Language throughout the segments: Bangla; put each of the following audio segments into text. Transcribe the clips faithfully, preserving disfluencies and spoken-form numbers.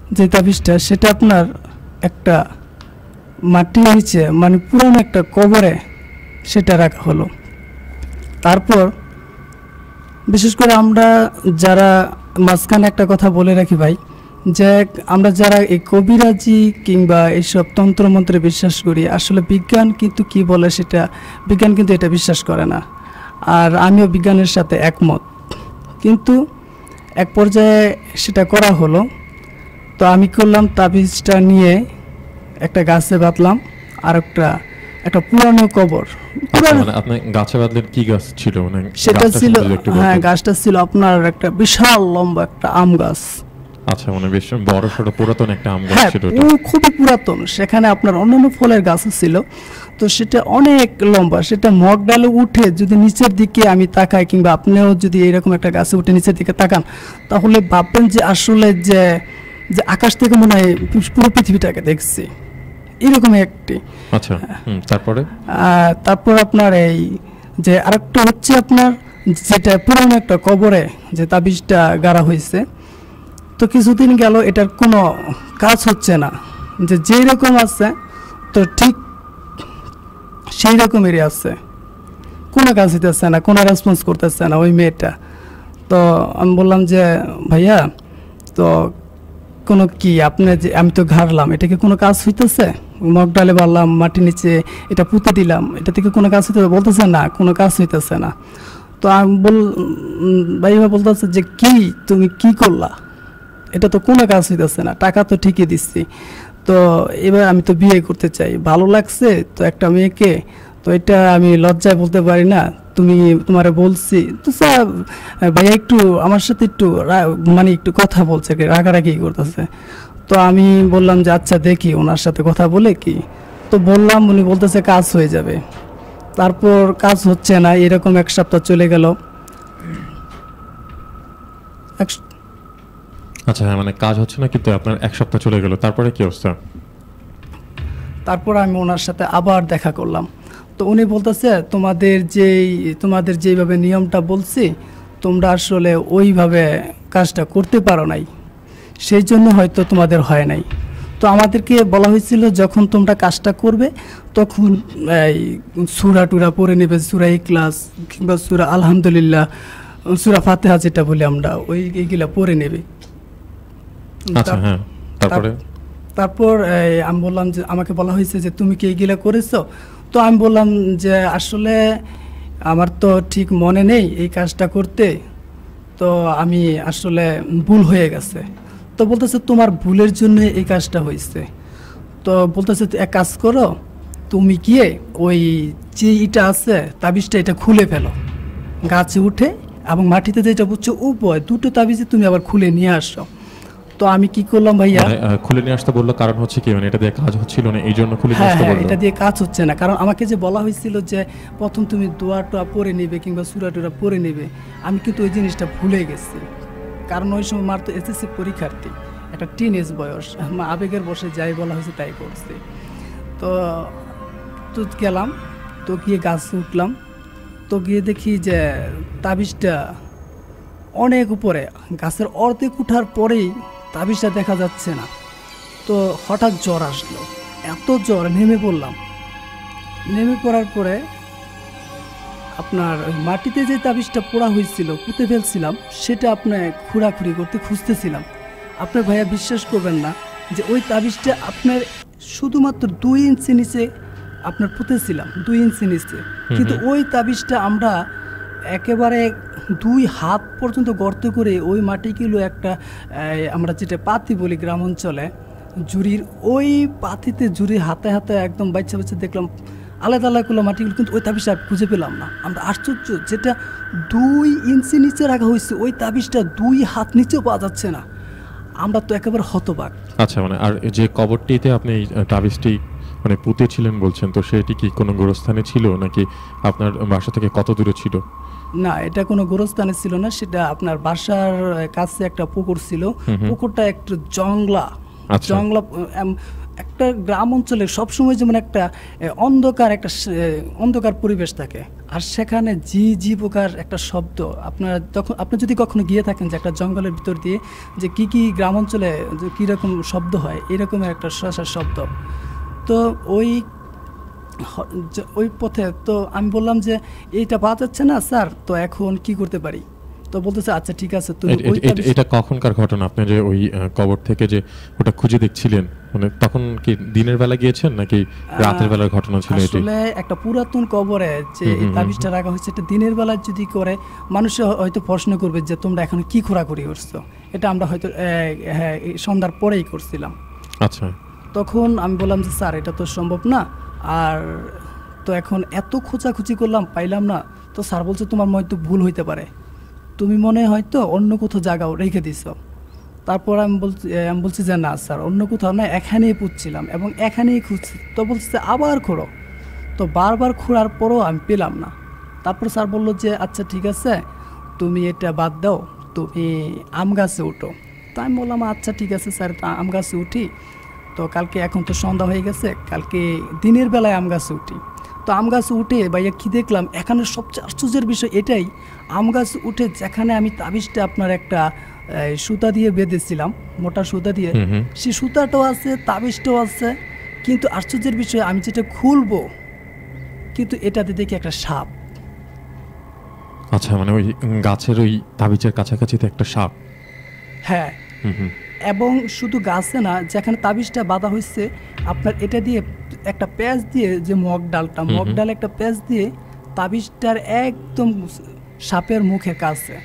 যে তাবিজটা সেটা আপনার একটা মাটির নিচে মানে পুরনো একটা কবরে সেটা রাখা হলো। তারপর বিশেষ করে আমরা যারা মাঝখানে একটা কথা বলে রাখি ভাই, যে আমরা যারা এই কবিরাজি কিংবা এইসব তন্ত্রমন্ত্রে বিশ্বাস করি, আসলে বিজ্ঞান কিন্তু কি বলে সেটা বিজ্ঞান কিন্তু এটা বিশ্বাস করে না, আর আমিও বিজ্ঞানের সাথে একমত। কিন্তু এক পর্যায়ে সেটা করা হলো। তো আমি করলাম তাবিজটা নিয়ে একটা গাছে বাঁধলাম, আর একটা একটা পুরানো কবর। মানে আপনি গাছে বাঁধলেন, কি গাছ ছিল? মানে সেটা ছিল, হ্যাঁ গাছটা ছিল আপনার একটা বিশাল লম্বা একটা আম গাছ। আচ্ছা, মানে বেশ বড় সড়ো পুরাতন একটা আম গাছ হ্যাঁ, ছিল। খুবই পুরাতন। সেখানে আপনার অন্যান্য ফলের গাছ ছিল, তো সেটা অনেক লম্বা। সেটা মগ ডালে উঠে যদি নিচের দিকে আমি তাকাই, কিংবা আপনিও যদি এরকম একটা গাছে উঠে নিচের দিকে তাকান, তাহলে ভাববেন যে আসলে যে যে আকাশ থেকে মনে হয় পুরো পৃথিবীটাকে দেখছি, এরকম একটি। আচ্ছা, তারপরে তারপর আপনার এই যে আরেকটা হচ্ছে আপনার যেটা পুরনো একটা কবরে যে তাবিজটা গাড়া হয়েছে, তো কিছুদিন গেল এটার কোনো কাজ হচ্ছে না, যে যেই রকম আছে তো ঠিক সেই রকমেরই আছে, কোনো কাজ হইতেছে না, কোনো রেসপন্স করতেছে না ওই মেয়েটা। তো আমি বললাম যে ভাইয়া, তো কোনো কি আপনি যে আমি তো ঘাড়লাম, এটা কি কোনো কাজ হইতেছে? মগ ডালে বাড়লাম, মাটির নিচে এটা পুঁতে দিলাম, এটা থেকে কোনো কাজ হইতেছে? বলতেছে না, কোনো কাজ হইতেছে না। তো আমি বল ভাইয়া বলতেছে যে কি তুমি কি করলা, এটা তো কোনো কাজ হইতেছে না, টাকা তো ঠিকই দিচ্ছি, তো এবার আমি তো বিয়ে করতে চাই, ভালো লাগছে তো একটা মেয়েকে, তো এটা আমি লজ্জায় বলতে পারি না, তুমি তোমারে বলছি তো স্যার ভাইয়া একটু আমার সাথে একটু মানে একটু কথা বলছে, রাগারাগি করতেছে। তো আমি বললাম যে আচ্ছা দেখি ওনার সাথে কথা বলে কি। তো বললাম, উনি বলতেছে কাজ হয়ে যাবে। তারপর কাজ হচ্ছে না, এরকম এক সপ্তাহ চলে গেল। আচ্ছা, মানে কাজ হচ্ছে না, কিন্তু আপনার এক সপ্তাহ চলে গেল, তারপরে কি অবস্থা? তারপর আমি ওনার সাথে আবার দেখা করলাম। তো উনি বলতেছে তোমাদের যেই তোমাদের যেইভাবে নিয়মটা বলছি, তোমরা আসলে ওইভাবে কাজটা করতে পারো নাই, সেই জন্য হয়তো তোমাদের হয় নাই। তো আমাদেরকে বলা হয়েছিল যখন তোমরা কাজটা করবে তখন এই সূরা টুরা পড়ে নেবে, সূরা ইখলাস কিংবা সূরা আলহামদুলিল্লাহ, সূরা ফাতিহা যেটা বলি আমরা, ওই এইগুলা পড়ে নেবে। আচ্ছা, হ্যাঁ, তারপরে তারপর আমি বললাম যে আমাকে বলা হয়েছে যে তুমি কি এইগুলা করেছো? তো আমি বললাম যে আসলে আমার তো ঠিক মনে নেই এই কাজটা করতে, তো আমি আসলে ভুল হয়ে গেছে। তো বলতেছে তোমার ভুলের জন্য এই কাজটা হয়েছে। তো বলতেছে এক কাজ করো, তুমি গিয়ে ওই যে ইটা আছে তাবিজটা এটা খুলে ফেলো গাছে উঠে, এবং মাটিতে যেটা বুঝছো উভয় দুটো তাবিজে তুমি আবার খুলে নিয়ে আসো। তো আমি কি করলাম ভাইয়া, খুলে নিয়ে আসতে বললো, কারণ হচ্ছে কি মানে এটা দিয়ে কাজ হচ্ছিল না, এই জন্য খুলে নিয়ে আসতে বললো। এটা দিয়ে কাজ হচ্ছে না, কারণ আমাকে যে বলা হয়েছিল যে প্রথম তুমি দোয়া টোয়া পড়ে নেবে কিংবা সূরা টুরা পড়ে নেবে, আমি কিন্তু ওই জিনিসটা ভুলে গেছি। কারণ ওই সময় মার তো এসএসসি পরীক্ষার্থী, একটা টিন এজ বয়স, আবেগের বসে যাই বলা হয়েছে তাই করছি। তো তো গেলাম, তো গিয়ে গাছে উঠলাম, তো গিয়ে দেখি যে তাবিজটা অনেক উপরে, গাছের অর্ধেক উঠার পরেই তাবিজটা দেখা যাচ্ছে না। তো হঠাৎ জ্বর আসলো, এত জ্বর, নেমে পড়লাম। নেমে পড়ার পরে আপনার মাটিতে যে তাবিজটা পোড়া হয়েছিল, পুঁতে ফেলছিলাম, সেটা আপনার খুঁড়াখুড়ি করতে খুঁজতেছিলাম। আপনার ভাইয়া বিশ্বাস করবেন না যে ওই তাবিজটা আপনার শুধুমাত্র দুই ইঞ্চি নিচে আপনার পুঁতেছিলাম, দুই ইঞ্চি নিচে, কিন্তু ওই তাবিজটা আমরা একেবারে দুই হাত পর্যন্ত গর্ত করে ওই মাটিগুলো একটা আমরা যেটা পাতি বলি গ্রাম অঞ্চলে, জুড়ির ওই পাতিতে জুড়ি হাতে হাতে একদম বাচ্চা বাচ্চা দেখলাম আলাদা আলাদা করলো মাটিগুলো, কিন্তু ওই তাবিজটা খুঁজে পেলাম না। আমরা আশ্চর্য, যেটা দুই ইঞ্চি নিচে রাখা হয়েছে ওই তাবিজটা দুই হাত নিচেও পাওয়া যাচ্ছে না। আমরা তো একেবারে হতবাক। আচ্ছা, মানে আর যে কবরটিতে আপনি তাবিজটি মানে পুঁতেছিলেন বলছেন, তো সেটি কি কোনো গোরস্থানে ছিল নাকি আপনার বাসা থেকে কত দূরে ছিল? না, এটা কোনো গোরস্থানে ছিল না, সেটা আপনার বাসার কাছে একটা পুকুর ছিল। পুকুরটা একটু জংলা, জংলা একটা গ্রাম অঞ্চলে সবসময় যেমন একটা অন্ধকার একটা অন্ধকার পরিবেশ থাকে, আর সেখানে জি জি পোকার একটা শব্দ, আপনারা তখন আপনি যদি কখনো গিয়ে থাকেন যে একটা জঙ্গলের ভিতর দিয়ে যে কি কি গ্রাম অঞ্চলে যে কীরকম শব্দ হয়, এরকমের একটা শ্বাসার শব্দ। তো ওই হ- যে- ওই পথে তো আমি বললাম যে এইটা পাওয়া যাচ্ছে না স্যার, তো এখন কি করতে পারি? তো বলতেছে আচ্ছা ঠিক আছে তুমি এ- ওই এ- এটা- এটা কখনকার ঘটনা? আপনি যে ওই আহ, কবর থেকে যে ওটা খুঁজে দেখছিলেন, মানে তখন কি দিনের বেলা গিয়েছেন নাকি রাতের বেলার ঘটনা ছিল এটি? আসলে একটা পুরাতন কবরে যে হুম, হুম, এই হুম, তাবিজটা রাখা হয়েছে, এটা দিনের বেলা যদি করে মানুষে হয়তো প্রশ্ন করবে যে তোমরা এখন কি খোরাখুরি করছো। এটা আমরা হয়তো আহ, হ্যাঁ এই সন্ধ্যার পরেই করছিলাম। আচ্ছা, তখন আমি বললাম যে স্যার এটা তো সম্ভব না, আর তো এখন এত খোঁজাখুঁজি করলাম পাইলাম না। তো স্যার বলছে তোমার হয়তো ভুল হইতে পারে, তুমি মনে হয় হয়তো অন্য কোথাও জায়গাও রেখে দিছো। তারপর আমি বলছি এ, আমি বলছি যে না স্যার অন্য কোথাও না, এখানেই খুঁজছিলাম এবং এখানেই খুঁজছি। তো বলছে যে আবার খোঁড়ো। তো বারবার খোঁড়ার পরও আমি পেলাম না। তারপর স্যার বললো যে আচ্ছা ঠিক আছে তুমি এটা বাদ দাও, তুমি আম গাছে উঠো। তো আমি বললাম আচ্ছা ঠিক আছে স্যার, তা আম গাছে উঠি। তো কালকে এখন তো সন্ধ্যা হয়ে গেছে, কালকে দিনের বেলায় আম গাছে উঠি। তো আম গাছে উঠে ভাইয়া কি দেখলাম, এখানে সবচেয়ে আশ্চর্যের বিষয় এটাই, আম গাছ উঠে যেখানে আমি তাবিজটা আপনার একটা এই, সুতা দিয়ে বেঁধেছিলাম, মোটা সুতা দিয়ে, হুম, হুম। সেই সুতাটাও আছে, তাবিজটাও আছে। কিন্তু আশ্চর্যের বিষয় আমি যেটা খুলবো, কিন্তু এটাতে দেখি একটা সাপ। আচ্ছা, মানে ওই উম, গাছের ওই তাবিজের কাছাকাছি তো একটা সাপ। হ্যাঁ, হুম, হুম। এবং শুধু গাছে না, যেখানে তাবিজটা বাঁধা হয়েছে আপনার এটা দিয়ে একটা প্যাঁচ দিয়ে, যে মগ ডালটা, হুম, মগ হুম। ডাল একটা প্যাঁচ দিয়ে তাবিজটার একদম সাপের মুখের কাছে।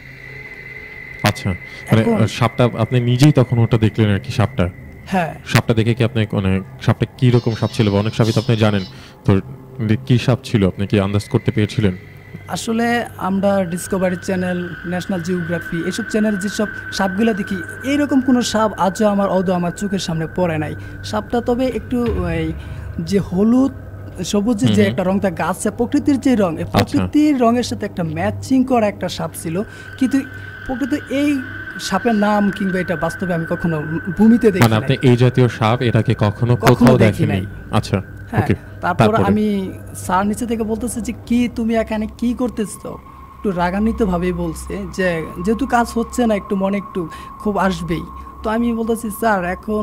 আচ্ছা, মানে এখন- আহ, সাপটা আপনি নিজেই তখন ওটা দেখলেন আর কি, সাপটা হ্যাঁ, সাপটা দেখে কি আপনি মানে সাপটা কি রকম সাপ ছিল? বা অনেক সাপই তো আপনি জানেন, তো কি সাপ ছিল আপনি কি আন্দাজ করতে পেরেছিলেন? আসলে আমরা ডিসকভারি চ্যানেল, ন্যাশনাল জিওগ্রাফি এসব চ্যানেল যেসব সাপগুলো দেখি, এইরকম কোনো সাপ আজও আমার অদৌ আমার চোখের সামনে পড়ে নাই। সাপটা তবে একটু এই যে হলুদ সবুজের যে হুম, হুম। একটা রংটা গাছে প্রকৃতির যে রং, এই প্রকৃতির রঙের সাথে একটা ম্যাচিং করা একটা সাপ ছিল। কিন্তু প্রকৃত এই সাপের নাম কিংবা এটা বাস্তবে আমি কখনো ভূমিতে দেখি মানে আপনি নাই। এই জাতীয় সাপ এটাকে কখনো কখনো কোথাও দেখি দেখেননি? নাই। আচ্ছা, হ্যাঁ, ওকে। তারপর আমি স্যার নিচে থেকে বলতেছে যে কি তুমি এখানে কি করতেছো, একটু রাগান্বিত ভাবেই বলছে যে যেহেতু কাজ হচ্ছে না একটু মনে একটু খুব আসবেই। তো আমি বলতেছি স্যার এখন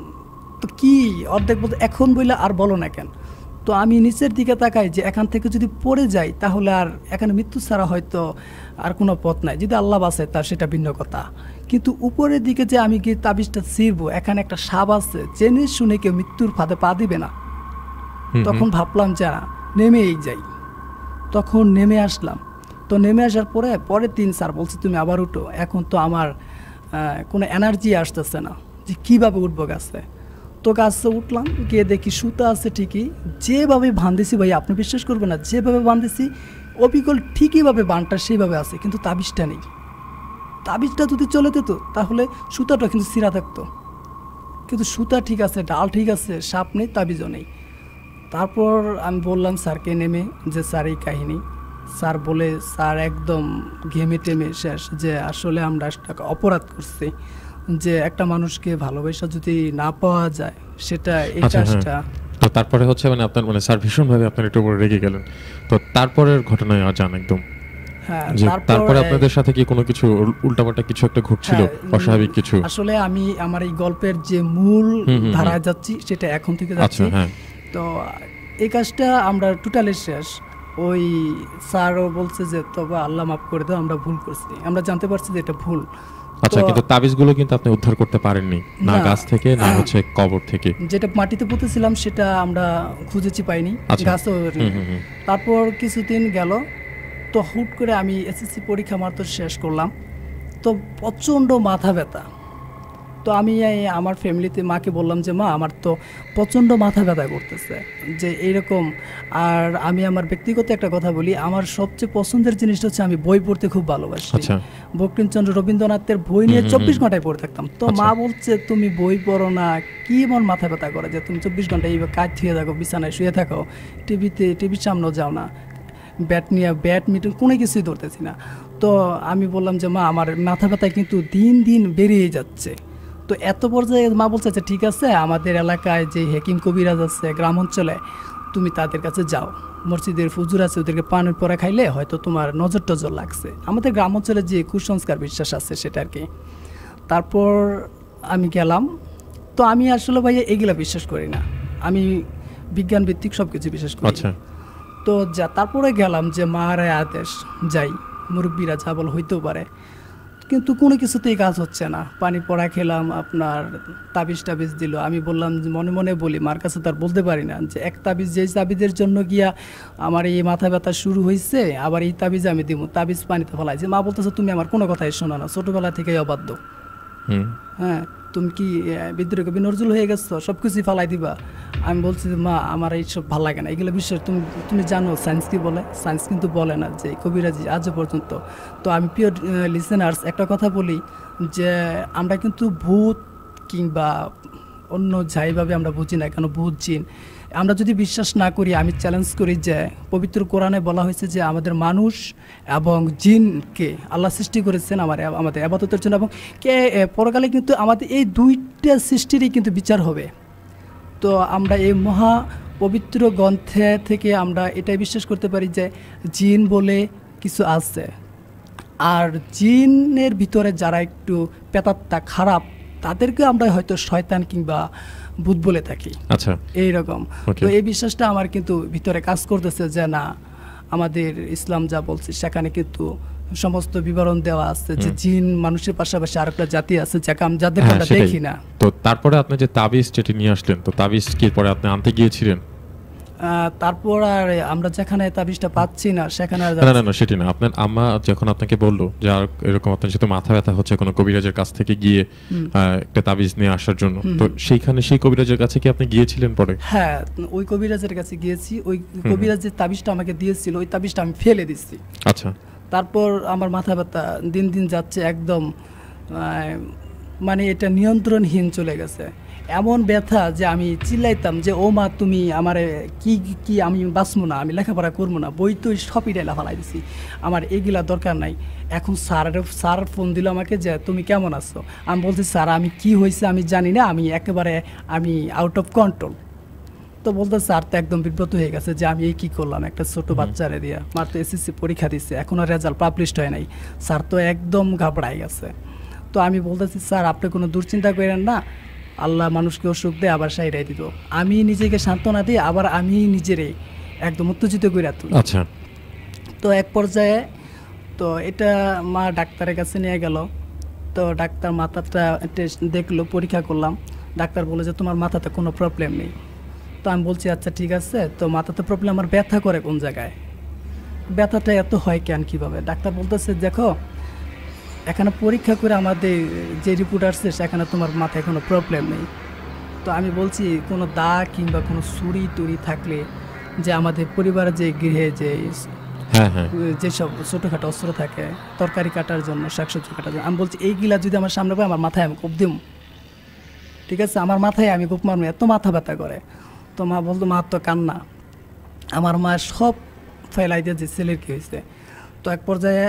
তো কি অর্ধেক বলতে এখন বললে আর বলো না কেন। তো আমি নিচের দিকে তাকাই যে এখান থেকে যদি পড়ে যাই তাহলে আর এখানে মৃত্যু ছাড়া হয়তো আর কোনো পথ নাই, যদি আল্লাহ বাঁচে তার সেটা ভিন্ন কথা। কিন্তু উপরের দিকে যে আমি গিয়ে তাবিজটা ছিঁড়বো, এখানে একটা সাপ আছে, জেনে শুনে কেউ মৃত্যুর ফাঁদে পা দিবে না। হুম, তখন হুম। ভাবলাম যা নেমেই যাই। তখন নেমে আসলাম। তো নেমে আসার পরে পরের দিন স্যার বলছে তুমি আবার উঠো। এখন তো আমার আহ, কোনো এনার্জি আসতেছে না যে কীভাবে উঠবো গাছে। তো গাছে উঠলাম, গিয়ে দেখি সুতা আছে ঠিকই, যেভাবে বাঁধেছি ভাই আপনি বিশ্বাস করবেন না, যেভাবে বাঁধেছি অবিকল ঠিকইভাবে বানটা সেইভাবে আছে, কিন্তু তাবিজটা নেই। তাবিজটা যদি চলে যেত তাহলে সুতাটা কিন্তু ছিঁড়া থাকতো, কিন্তু সুতা ঠিক আছে, ডাল ঠিক আছে, সাপ নেই, তাবিজও নেই। তারপর আমি বললাম স্যারকে নেমে যে স্যার এই কাহিনী। স্যার বলে স্যার একদম ঘেমে টেমে শেষ, যে আসলে আমরা একটা অপরাধ করছি, যে একটা মানুষকে ভালোবাসা যদি না পাওয়া যায় সেটা এই আচ্ছা, হ্যাঁ। কাজটা। তো তারপরে হচ্ছে মানে আপনার মানে স্যার ভীষণভাবে আপনার একটু উপরে রেগে গেলেন। তো তারপরের ঘটনায় আর যান একদম, হ্যাঁ, যে তারপর তারপরে আপনাদের সাথে কি কোনো কিছু উল- উল্টাপাল্টা কিছু একটা ঘটছিল, হ্যাঁ, উম, অস্বাভাবিক কিছু? আসলে আমি আমার এই গল্পের যে মূল হুম, হুম, হুম। ধারায় যাচ্ছি সেটা এখন থেকে যাচ্ছি। আচ্ছা, হ্যাঁ। তো এই কাজটা আমরা টোটালি শেষ। ওই স্যারও বলছে যে তবে আল্লাহ মাফ করে দাও, আমরা ভুল করছি, আমরা জানতে পারছি যে এটা ভুল। আচ্ছা, তো কিন্তু তাবিজগুলো কিন্তু আপনি উদ্ধার করতে পারেননি, না না। গাছ থেকে না হচ্ছে কবর থেকে। যেটা মাটিতে পুঁতেছিলাম সেটা আমরা খুঁজেছি, পাইনি, আচ্ছা। গাছও হুম, হুম, হুম। তারপর কিছুদিন গেল, তো হুট করে আমি এসএসসি পরীক্ষা মাত্র শেষ করলাম, তো প্রচণ্ড মাথা ব্যথা। তো আমি এই আমার ফ্যামিলিতে মাকে বললাম যে মা আমার তো প্রচণ্ড মাথা ব্যথা করতেছে, যে এইরকম। আর আমি আমার ব্যক্তিগত একটা কথা বলি, আমার সবচেয়ে পছন্দের জিনিসটা হচ্ছে আমি বই পড়তে খুব ভালোবাসি। আচ্ছা। বঙ্কিমচন্দ্র রবীন্দ্রনাথের বই নিয়ে হুম, হুম, চব্বিশ হুম। ঘন্টায় পড়ে থাকতাম। তো আচ্ছা। মা বলছে তুমি বই পড়ো না, কি এমন মাথা ব্যথা করে যে তুমি চব্বিশ ঘন্টা এইভাবে কাজ থুয়ে থাকো, বিছানায় শুয়ে থাকো, টিভিতে টিভির সামনেও যাও না, ব্যাট নিয়ে ব্যাডমিন্টন কোনো কিছুই ধরতেছি না। তো আমি বললাম যে মা আমার মাথা ব্যথা কিন্তু দিন দিন বেরিয়ে যাচ্ছে। তো এত পর্যায়ে মা বলছে যে ঠিক আছে, আমাদের এলাকায় যে হেকিম কবিরাজ আছে গ্রাম অঞ্চলে, তুমি তাদের কাছে যাও, মসজিদের ফুজুর আছে ওদেরকে পানের পরে খাইলে হয়তো তোমার নজর টজর লাগছে, আমাদের গ্রাম অঞ্চলে যে কুসংস্কার বিশ্বাস আছে সেটা আর কি। তারপর আমি গেলাম, তো আমি আসলে ভাইয়া এগুলা বিশ্বাস করি না, আমি বিজ্ঞান ভিত্তিক সব কিছু বিশ্বাস করি। আচ্ছা, তো যা তারপরে গেলাম যে মারে আদেশ যাই, মুরব্বীরা যা বল হইতেও পারে, কিন্তু কোনো কিছুতেই কাজ হচ্ছে না। পানি পড়া খেলাম, আপনার তাবিজ টাবিজ দিল, আমি বললাম যে মনে মনে বলি, মার কাছে তার বলতে পারি না যে এক তাবিজ যেই তাবিজের জন্য গিয়া আমার এই মাথা ব্যথা শুরু হয়েছে, আবার এই তাবিজ আমি দিব, তাবিজ পানিতে ফেলাইছে। মা বলতেছে তুমি আমার কোনো কথাই শোনো না, ছোটোবেলা থেকেই অবাধ্য। হুম, হ্যাঁ, তুমি কি বিদ্রোহ কবি নজরুল হয়ে গেছো, সব কিছুই ফালাই দিবা। আমি বলছি যে মা আমার এইসব ভালো লাগে না, এগুলো বিশ্বাস, তুমি তুমি জানো সায়েন্স কি বলে? সায়েন্স কিন্তু বলে না যে কবিরাজি আজও পর্যন্ত। তো আমি পিওর লিসেনার্স একটা কথা বলি যে আমরা কিন্তু ভূত কিংবা অন্য যাইভাবে আমরা বুঝি না কেন, ভূত জিন আমরা যদি বিশ্বাস না করি, আমি চ্যালেঞ্জ করি যে পবিত্র কোরআনে বলা হয়েছে যে আমাদের মানুষ এবং জিনকে আল্লাহ সৃষ্টি করেছেন আমার আমাদের আবাদতের জন্য, এবং কে পরকালে কিন্তু আমাদের এই দুইটা সৃষ্টিরই কিন্তু বিচার হবে। তো আমরা এই মহা পবিত্র গ্রন্থে থেকে আমরা এটাই বিশ্বাস করতে পারি যে জিন বলে কিছু আছে, আর জিনের ভিতরে যারা একটু পেতাত্তা খারাপ তাদেরকে আমরা হয়তো শয়তান কিংবা ভূত বলে থাকি। আচ্ছা, এইরকম। তো এই বিশ্বাসটা আমার কিন্তু ভিতরে কাজ করতেছে যে না, আমাদের ইসলাম যা বলছে সেখানে কিন্তু সমস্ত বিবরণ দেওয়া আছে যে জিন মানুষের পাশাপাশি আরেকটা জাতি আছে যাকে আমি যাদের আমরা দেখি না। তো তারপরে আপনি যে তাবিজ যেটি নিয়ে আসলেন, তো তাবিজ কি পরে আপনি আনতে গিয়েছিলেন? তারপর আর আমরা যেখানে তাবিজটা পাচ্ছি না সেখানে আর না না সেটি না, আপনার আম্মা যখন আপনাকে বললো যে আর এরকম আপনার যেহেতু মাথা ব্যথা হচ্ছে কোনো কবিরাজের কাছ থেকে গিয়ে একটা তাবিজ নিয়ে আসার জন্য, তো সেইখানে সেই কবিরাজের কাছে কি আপনি গিয়েছিলেন পরে? হ্যাঁ, ওই কবিরাজের কাছে গিয়েছি। ওই কবিরাজের তাবিজটা আমাকে দিয়েছিল, ওই তাবিজটা আমি ফেলে দিচ্ছি। আচ্ছা, তারপর আমার মাথা ব্যথা দিন দিন যাচ্ছে একদম, মানে এটা নিয়ন্ত্রণহীন চলে গেছে। এমন ব্যথা যে আমি চিল্লাইতাম যে ও মা তুমি আমার কি কি আমি বাঁচবো না, আমি লেখাপড়া করবো না, বই তো সবই ডাইলা ফেলাই দিছি, আমার এগুলা দরকার নাই। এখন স্যারের স্যার ফোন দিল আমাকে যে তুমি কেমন আছো, আমি বলছি স্যার আমি কি হয়েছে আমি জানি না, আমি একেবারে আমি আউট অফ কন্ট্রোল। তো বলতে স্যার তো একদম বিব্রত হয়ে গেছে যে আমি এই কী করলাম, একটা ছোট বাচ্চারে দিয়া, মার তো এসএসসি পরীক্ষা দিচ্ছে, এখনও রেজাল্ট পাবলিশড হয় নাই, স্যার তো একদম ঘাবড়াই গেছে। তো আমি বলতেছি স্যার আপনি কোনো দুশ্চিন্তা করেন না, আল্লাহ মানুষকে অসুখ দেয় আবার সাইরাই দিত। আমি নিজেকে সান্ত্বনা দিই, আবার আমি নিজেরে একদম উত্তেজিত করে তুলি। আচ্ছা, তো এক পর্যায়ে তো এটা মা ডাক্তারের কাছে নিয়ে গেল। তো ডাক্তার মাথাটা টেস্ট দেখলো, পরীক্ষা করলাম, ডাক্তার বলে যে তোমার মাথাতে কোনো প্রবলেম নেই। তো আমি বলছি আচ্ছা ঠিক আছে, তো মাথাতে প্রবলেম, আমার ব্যথা করে কোন জায়গায়, ব্যথাটা এত হয় কেন কীভাবে? ডাক্তার বলতেছে দেখো এখানে পরীক্ষা করে আমাদের যে রিপোর্ট আসছে সেখানে তোমার মাথায় কোনো প্রবলেম নেই। তো আমি বলছি কোনো দাগ কিংবা কোনো ছুরি টুরি থাকলে যে আমাদের পরিবারে যে গৃহে যে হ্যাঁ হ্যাঁ যেসব ছোটোখাটো অস্ত্র থাকে তরকারি কাটার জন্য, শাকসবজি কাটার জন্য, আমি বলছি এইগুলা যদি আমার সামনে পাই আমার মাথায় আমি কোপ দিম, ঠিক আছে আমার মাথায় আমি কোপ মারবো, এত মাথা ব্যথা করে। তো মা বলতো মা তো কান্না, আমার মা সব ফেলাই দিয়ে যে ছেলের কী হয়েছে। তো এক পর্যায়ে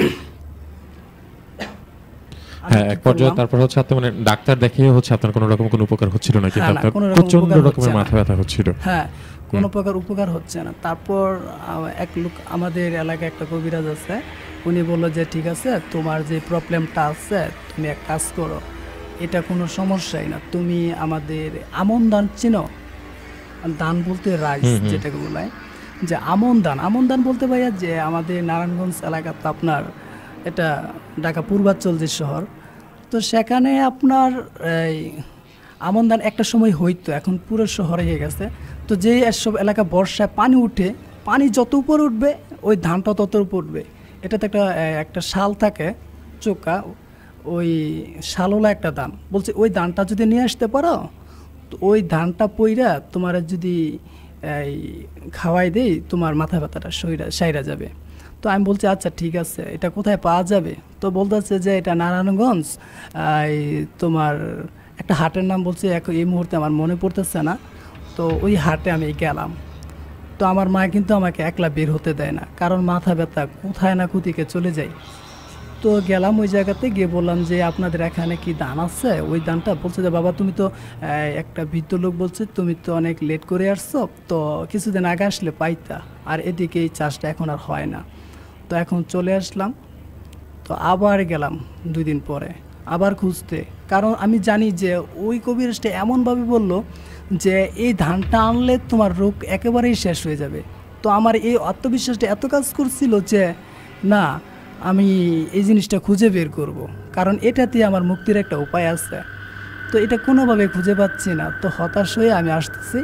হ্যাঁ এক পর্যায়ে তারপর হচ্ছে আপনি মানে ডাক্তার দেখিয়ে হচ্ছে আপনার কোনো রকম কোনো উপকার হচ্ছিল না, কিন্তু আপনার প্রচন্ড রকমের মাথা ব্যথা হচ্ছিল। হ্যাঁ, কোনো প্রকার উপকার হচ্ছে না। তারপর এক লোক আমাদের এলাকায় একটা কবিরাজ আছে, উনি বললো যে ঠিক আছে তোমার যে প্রবলেমটা আছে তুমি এক কাজ করো, এটা কোনো সমস্যাই না, তুমি আমাদের আমন দান চিনো, দান বলতে রাইস যেটাকে বলায়, যে আমন দান, আমন দান বলতে ভাইয়া যে আমাদের নারায়ণগঞ্জ এলাকাতে আপনার এটা ঢাকা পূর্বাঞ্চল যে শহর, তো সেখানে আপনার এই আমন ধান একটা সময় হইতো, এখন পুরো শহরে হয়ে গেছে। তো যে সব এলাকা বর্ষায় পানি উঠে, পানি যত উপরে উঠবে ওই ধানটা তত উপর উঠবে। এটাতে একটা একটা শাল থাকে চোকা, ওই শালওয়ালা একটা ধান, বলছে ওই ধানটা যদি নিয়ে আসতে পারো তো ওই ধানটা পইরা তোমার যদি এই খাওয়াই দেই তোমার মাথা ব্যথাটা সইরা সাইরা যাবে। তো আমি বলছি আচ্ছা ঠিক আছে, এটা কোথায় পাওয়া যাবে? তো বলতেছে যে এটা নারায়ণগঞ্জ এই তোমার একটা হাটের নাম বলছে, এখন এই মুহূর্তে আমার মনে পড়তেছে না। তো ওই হাটে আমি গেলাম। তো আমার মা কিন্তু আমাকে একলা বের হতে দেয় না, কারণ মাথা ব্যথা কোথায় না কোথিকে চলে যায়। তো গেলাম ওই জায়গাতে গিয়ে বললাম যে আপনাদের এখানে কি দান আছে? ওই দানটা বলছে যে বাবা তুমি তো একটা বৃদ্ধ লোক বলছে তুমি তো অনেক লেট করে আসছো, তো কিছুদিন আগে আসলে পাইতা। আর এদিকে এই চাষটা এখন আর হয় না। তো এখন চলে আসলাম, তো আবার গেলাম দুই দিন পরে আবার খুঁজতে, কারণ আমি জানি যে ওই কবিরাজটা এমনভাবে বলল যে এই ধানটা আনলে তোমার রোগ একেবারেই শেষ হয়ে যাবে। তো আমার এই আত্মবিশ্বাসটা এত কাজ করছিল যে না, আমি এই জিনিসটা খুঁজে বের করব, কারণ এটাতে আমার মুক্তির একটা উপায় আছে। তো এটা কোনোভাবে খুঁজে পাচ্ছি না। তো হতাশ হয়ে আমি আসতেছি,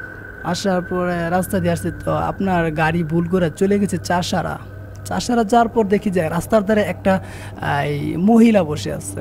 আসার পরে রাস্তা দিয়ে আসছি, তো আপনার গাড়ি ভুল করে চলে গেছে চাষারা। চাষারা যাওয়ার পর দেখি যে রাস্তার ধারে একটা এই মহিলা বসে আছে।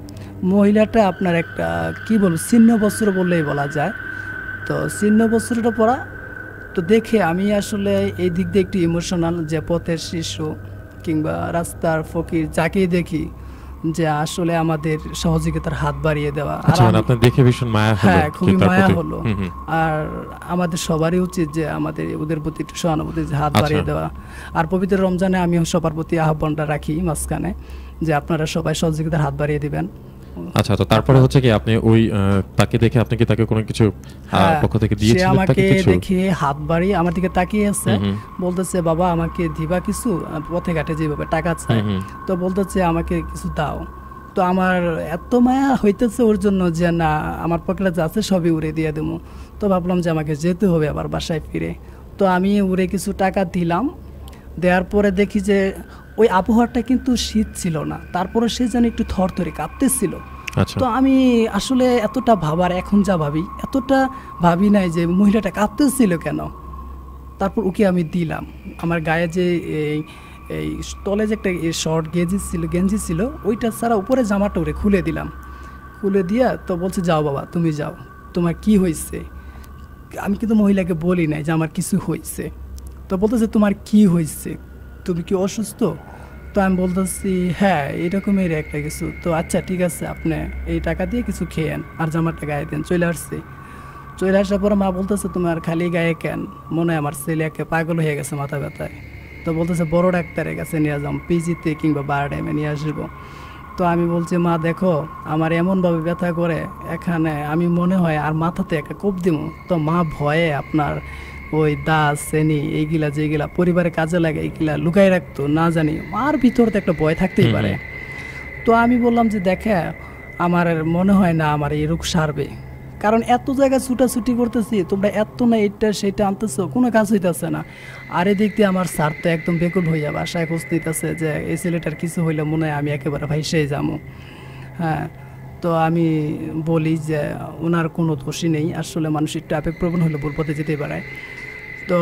মহিলাটা আপনার একটা কি বলবো ছিন্ন বস্ত্র বললেই বলা যায়। তো ছিন্ন বস্ত্রটা পরা, তো দেখে আমি আসলে এই দিক দিয়ে একটু ইমোশনাল, যে পথের শিশু কিংবা রাস্তার ফকির যাকেই দেখি যে আসলে আমাদের সহযোগিতার হাত বাড়িয়ে দেওয়া। আচ্ছা, মানে আপনার দেখে ভীষণ মায়া হলো। হ্যাঁ, খুবই মায়া হলো। হুম হুম। আর আমাদের সবারই উচিত যে আমাদের ওদের প্রতি একটু সহানুভূতির হাত আচ্ছা। বাড়িয়ে দেওয়া। আর পবিত্র রমজানে আমি সবার প্রতি আহ্বানটা রাখি মাঝখানে, যে আপনারা সবাই সহযোগিতার হাত বাড়িয়ে দিবেন। আচ্ছা, তো তারপরে হচ্ছে কি আপনি ওই আহ, তাকে দেখে আপনি কি তাকে কোনো কিছু আহ, হ্যাঁ, পক্ষ থেকে সে দিয়েছিলেন তাকে আমাকে কিছু? দেখে হাত বাড়িয়ে আমার দিকে তাকিয়ে আছে, হুম হুম। বলতেছে বাবা আমাকে দিবা কিছু, পথে ঘাটে যেভাবে টাকা চায়। হুম হুম। তো বলতেছে আমাকে কিছু দাও। তো আমার এত মায়া হইতেছে ওর জন্য যে না, আমার পকেটে যা আছে সবই উড়ে দিয়ে দেবো। তো ভাবলাম যে আমাকে যেতে হবে আবার বাসায় ফিরে। তো আমি উড়ে কিছু টাকা দিলাম। দেওয়ার পরে দেখি যে ওই আবহাওয়াটা কিন্তু শীত ছিল না, তারপরে সে যেন একটু থরথরে কাঁপতেছিল। আচ্ছা। তো আমি আসলে এতটা ভাবার, এখন যা ভাবি এতটা ভাবি নাই যে মহিলাটা কাঁপতেছিল কেন। তারপর ওকে আমি দিলাম আমার গায়ে যে এই এই তলে যে একটা শর্ট গেঞ্জি ছিল গেঞ্জি ছিল ওইটা ছাড়া উপরে জামাটা ওরে খুলে দিলাম। খুলে দিয়া তো বলছে যাও বাবা তুমি যাও, তোমার কি হয়েছে। আমি কিন্তু মহিলাকে বলি নাই যে আমার কিছু হয়েছে। তো বলতেছে তোমার কি হয়েছে, তুমি কি অসুস্থ। তো আমি বলতেছি হ্যাঁ এরকমই একটা কিছু। তো আচ্ছা ঠিক আছে, আপনি এই টাকা দিয়ে কিছু খেয়েন আর জামাটা গায়ে দেন। চলে আসছি, চলে আসার পরে মা বলতেছে তোমার খালি গায়ে কেন, মনে হয় আমার ছেলে একে পাগল হয়ে গেছে মাথা ব্যথায়। তো বলতেছে বড় ডাক্তারের কাছে নিয়ে যাও, পিজিতে কিংবা বারডেমে নিয়ে আসবো। তো আমি বলছি মা দেখো আমার এমনভাবে ব্যথা করে এখানে, আমি মনে হয় আর মাথাতে একটা কোপ দিব। তো মা ভয়ে আপনার ওই দাস শ্রেণী এইগুলা যেগুলা পরিবারে কাজে লাগে এইগুলা লুকাই রাখতো, না জানি মার ভিতরে তো একটা ভয় থাকতেই পারে। তো আমি বললাম যে দেখে আমার মনে হয় না আমার এই রোগ সারবে, কারণ এত জায়গায় ছুটাছুটি করতেছি, তোমরা এত না এটা সেটা আনতেছো, কোনো কাজ হইতেছে না। আর এদিক দিয়ে আমার স্যার তো একদম বেকুল হইয়া বাসায় খোঁজ নিতেছে যে এই ছেলেটার কিছু হইলে মনে হয় আমি একেবারে ভাইসেই যাবো। হ্যাঁ, তো আমি বলি যে ওনার কোনো দোষই নেই, আসলে মানুষ একটু আবেগপ্রবণ হলে ভুল পথে যেতেই পারে। তো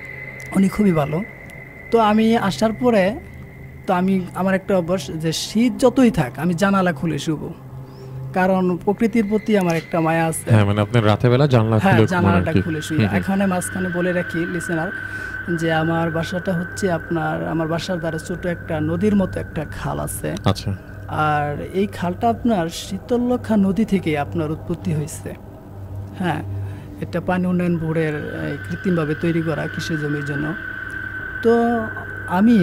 উনি খুবই ভালো। তো আমি আসার পরে তো আমি আমার একটা অভ্যাস যে শীত যতই থাক আমি জানালা খুলে শুব, কারণ প্রকৃতির প্রতি আমার একটা মায়া আছে। হ্যাঁ, মানে আপনি রাতে বেলা জানলা হ্যাঁ, খুলে জানালাটা খুলে শুই। এখানে মাঝখানে বলে রাখি লিসেনার যে আমার বাসাটা হচ্ছে আপনার আমার বাসার দ্বারা ছোট একটা নদীর মতো একটা খাল আছে। আচ্ছা। আর এই খালটা আপনার শীতলক্ষা নদী থেকে আপনার উৎপত্তি হয়েছে। হ্যাঁ, এটা পানি উন্নয়ন বোর্ডের কৃত্রিমভাবে তৈরি করা কৃষি জমির জন্য। তো আমি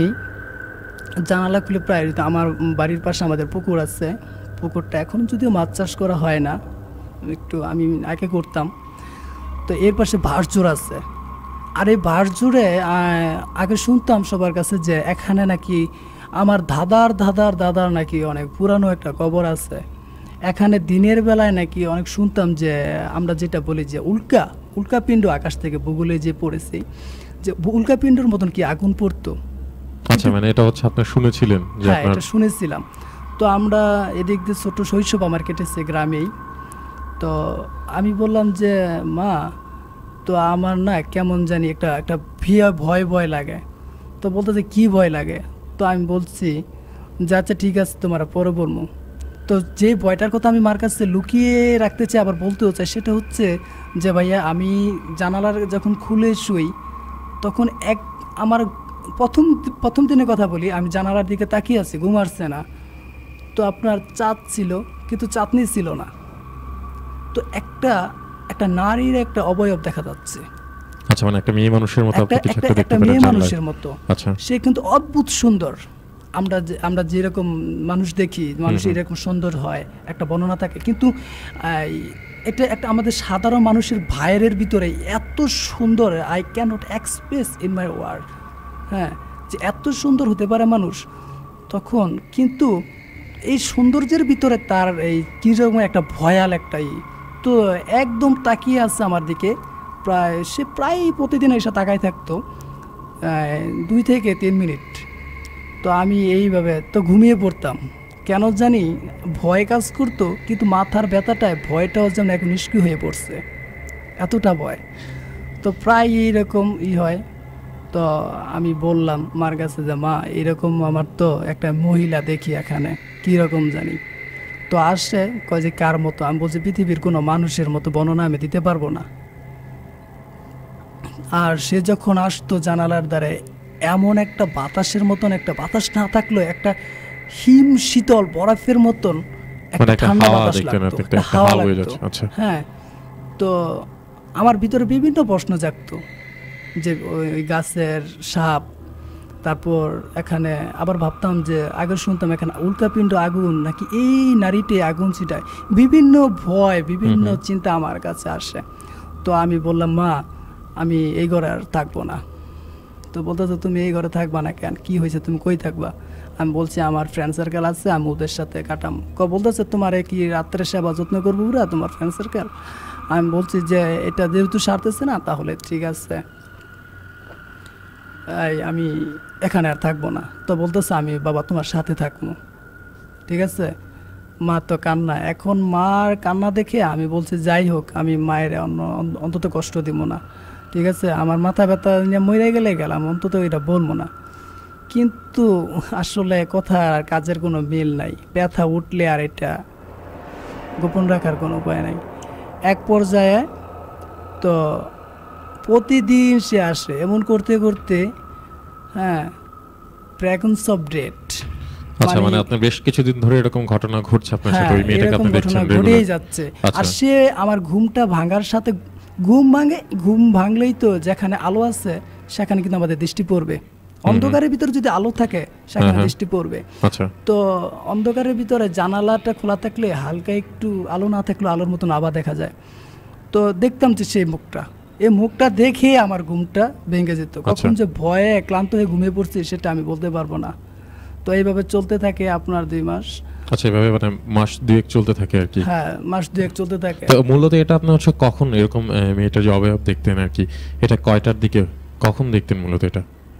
জানালা খুলে প্রায়, আমার বাড়ির পাশে আমাদের পুকুর আছে, পুকুরটা এখন যদিও মাছ চাষ করা হয় না, একটু আমি আগে করতাম। তো এর পাশে ভাঁড়জোড় আছে। আর এই ভাঁড়জোড়ে আগে শুনতাম সবার কাছে যে এখানে নাকি আমার দাদার দাদার দাদার নাকি অনেক পুরানো একটা কবর আছে। এখানে দিনের বেলায় নাকি অনেক শুনতাম যে আমরা যেটা বলি যে উল্কা উল্কাপিণ্ড আকাশ থেকে ভূগোলে যে পড়েছি, যে উল্কাপিণ্ডের মতন কি আগুন পড়তো। আচ্ছা, মানে এটা হচ্ছে আপনি শুনেছিলেন যে হ্যাঁ, আপনার? এটা শুনেছিলাম। তো আমরা এদিক দিয়ে ছোট শৈশব আমার কেটেছে গ্রামেই। তো আমি বললাম যে মা, তো আমার না কেমন জানি একটা একটা ভিয়া ভয় ভয় লাগে। তো বলতে কি ভয় লাগে। তো আমি বলছি যে আচ্ছা ঠিক আছে তোমার পরে বলবো। তো যে ভয়টার কথা আমি মার কাছে লুকিয়ে রাখতে চাই আবার বলতেও চাই, সেটা হচ্ছে যে ভাইয়া আমি জানালার যখন খুলে শুই তখন এক আমার প্রথম প্রথম দিনের কথা বলি, আমি জানালার দিকে তাকিয়ে আছি, ঘুম আসছে না। তো আপনার চাঁদ ছিল কিন্তু চাঁদনি ছিল না। তো একটা একটা নারীর একটা অবয়ব দেখা যাচ্ছে। আচ্ছা, মানে একটা মেয়ে মানুষের মতো আপনি কিছু একটা দেখতে একটা পেলেন মেয়ে জানলায়? মানুষের মতো। আচ্ছা। সে কিন্তু অদ্ভুত সুন্দর। আমরা যে আমরা যেরকম মানুষ দেখি, মানুষ এরকম সুন্দর হয় একটা বর্ণনা থাকে, কিন্তু এটা একটা আমাদের সাধারণ মানুষের ভাইয়ের ভিতরে এত সুন্দর, I can't express in my word, হ্যাঁ, যে এত সুন্দর হতে পারে মানুষ তখন। কিন্তু এই সৌন্দর্যের ভিতরে তার এই কীরকম একটা ভয়াল একটাই, তো একদম তাকিয়ে আছে আমার দিকে, প্রায় সে প্রায় প্রতিদিন এসে তাকাই থাকতো দুই থেকে তিন মিনিট। তো আমি এইভাবে তো ঘুমিয়ে পড়তাম, কেন জানি ভয় কাজ করতো, কিন্তু মাথার ব্যথাটায় ভয়টাও যেন এখন নিষ্ক্রিয় হয়ে পড়ছে, এতটা ভয়। তো প্রায় এইরকম ই হয়। তো আমি বললাম মার কাছে যে মা এরকম আমার তো একটা মহিলা দেখি এখানে, কীরকম জানি। তো আসে কয় যে কার মতো? আমি বলছি পৃথিবীর কোনো মানুষের মতো বর্ণনা আমি দিতে পারবো না। আর সে যখন আসতো জানালার দ্বারে, এমন একটা বাতাসের মতন, একটা বাতাস না থাকলেও একটা হিম শীতল বরফের মতন একটা ঠান্ডা বাতাস লাগতো, একটা হাওয়া লাগতো। হ্যাঁ, তো আমার ভিতরে বিভিন্ন প্রশ্ন জাগতো যে ওই গাছের সাপ, তারপর এখানে আবার ভাবতাম যে আগে শুনতাম এখানে উল্কাপিণ্ড আগুন নাকি এই নারীতে আগুন ছিটায়, বিভিন্ন ভয় বিভিন্ন চিন্তা আমার কাছে আসে। তো আমি বললাম মা আমি এই ঘরে আর থাকবো না। তো বলতেছো তুমি এই ঘরে থাকবা না কেন, কি হয়েছে, তুমি কই থাকবা? আমি বলছি আমার ফ্রেন্ড সার্কেল আছে, আমি ওদের সাথে কাটাম। ক বলতেছে তোমার কি রাত্রে সেবা যত্ন করবো ওরা, তোমার ফ্রেন্ড সার্কেল? আমি বলছি যে এটা যেহেতু সারতেছে না তাহলে ঠিক আছে, এই আমি এখানে আর থাকবো না। তো বলতেছে আমি বাবা তোমার সাথে থাকবো, ঠিক আছে। মা তো কান্না, এখন মার কান্না দেখে আমি বলছি যাই হোক আমি মায়ের অন্য অন্তত কষ্ট দিব না, ঠিক আছে। আমার মাথা ব্যথা নিয়ে মরে গেলে গেলাম, অন্তত এটা বলবো না। কিন্তু আসলে কথা আর কাজের কোনো মিল নাই, ব্যথা উঠলে আর এটা গোপন রাখার কোনো উপায় নাই। এক পর্যায়ে তো প্রতিদিন সে আসে, এমন করতে করতে হ্যাঁ প্রেগন্স অফ ডেট। আচ্ছা, মানে আপনার বেশ কিছুদিন ধরে এরকম ঘটনা ঘটছে আপনার সাথে, ওই মেয়েটাকে আপনি দেখছেন ঘটেই যাচ্ছে। আর সে আমার ঘুমটা ভাঙার সাথে, ঘুম ভাঙে, ঘুম ভাঙলেই তো যেখানে আলো আছে সেখানে কিন্তু আমাদের দৃষ্টি পড়বে, অন্ধকারের ভিতরে যদি আলো থাকে সেখানে দৃষ্টি পড়বে। আচ্ছা, তো অন্ধকারের ভিতরে জানালাটা খোলা থাকলে হালকা একটু আলো না থাকলে আলোর মতন আবার দেখা যায়। তো দেখতাম যে সেই মুখটা, এই মুখটা দেখে আমার ঘুমটা ভেঙে যেত। কখন যে ভয়ে ক্লান্ত হয়ে ঘুমিয়ে পড়ছি সেটা আমি বলতে পারবো না। তো এইভাবে চলতে থাকে আপনার দুই মাস। আচ্ছা, এইভাবে মানে মাস দুয়েক চলতে থাকে আর কি? হ্যাঁ, মাস দুয়েক চলতে থাকে। তো মূলত এটা আপনি হচ্ছে কখন এরকম মেয়েটার যে অবয়ব দেখতেন আর কি, এটা কয়টার দিকে কখন দেখতেন মূলত এটা?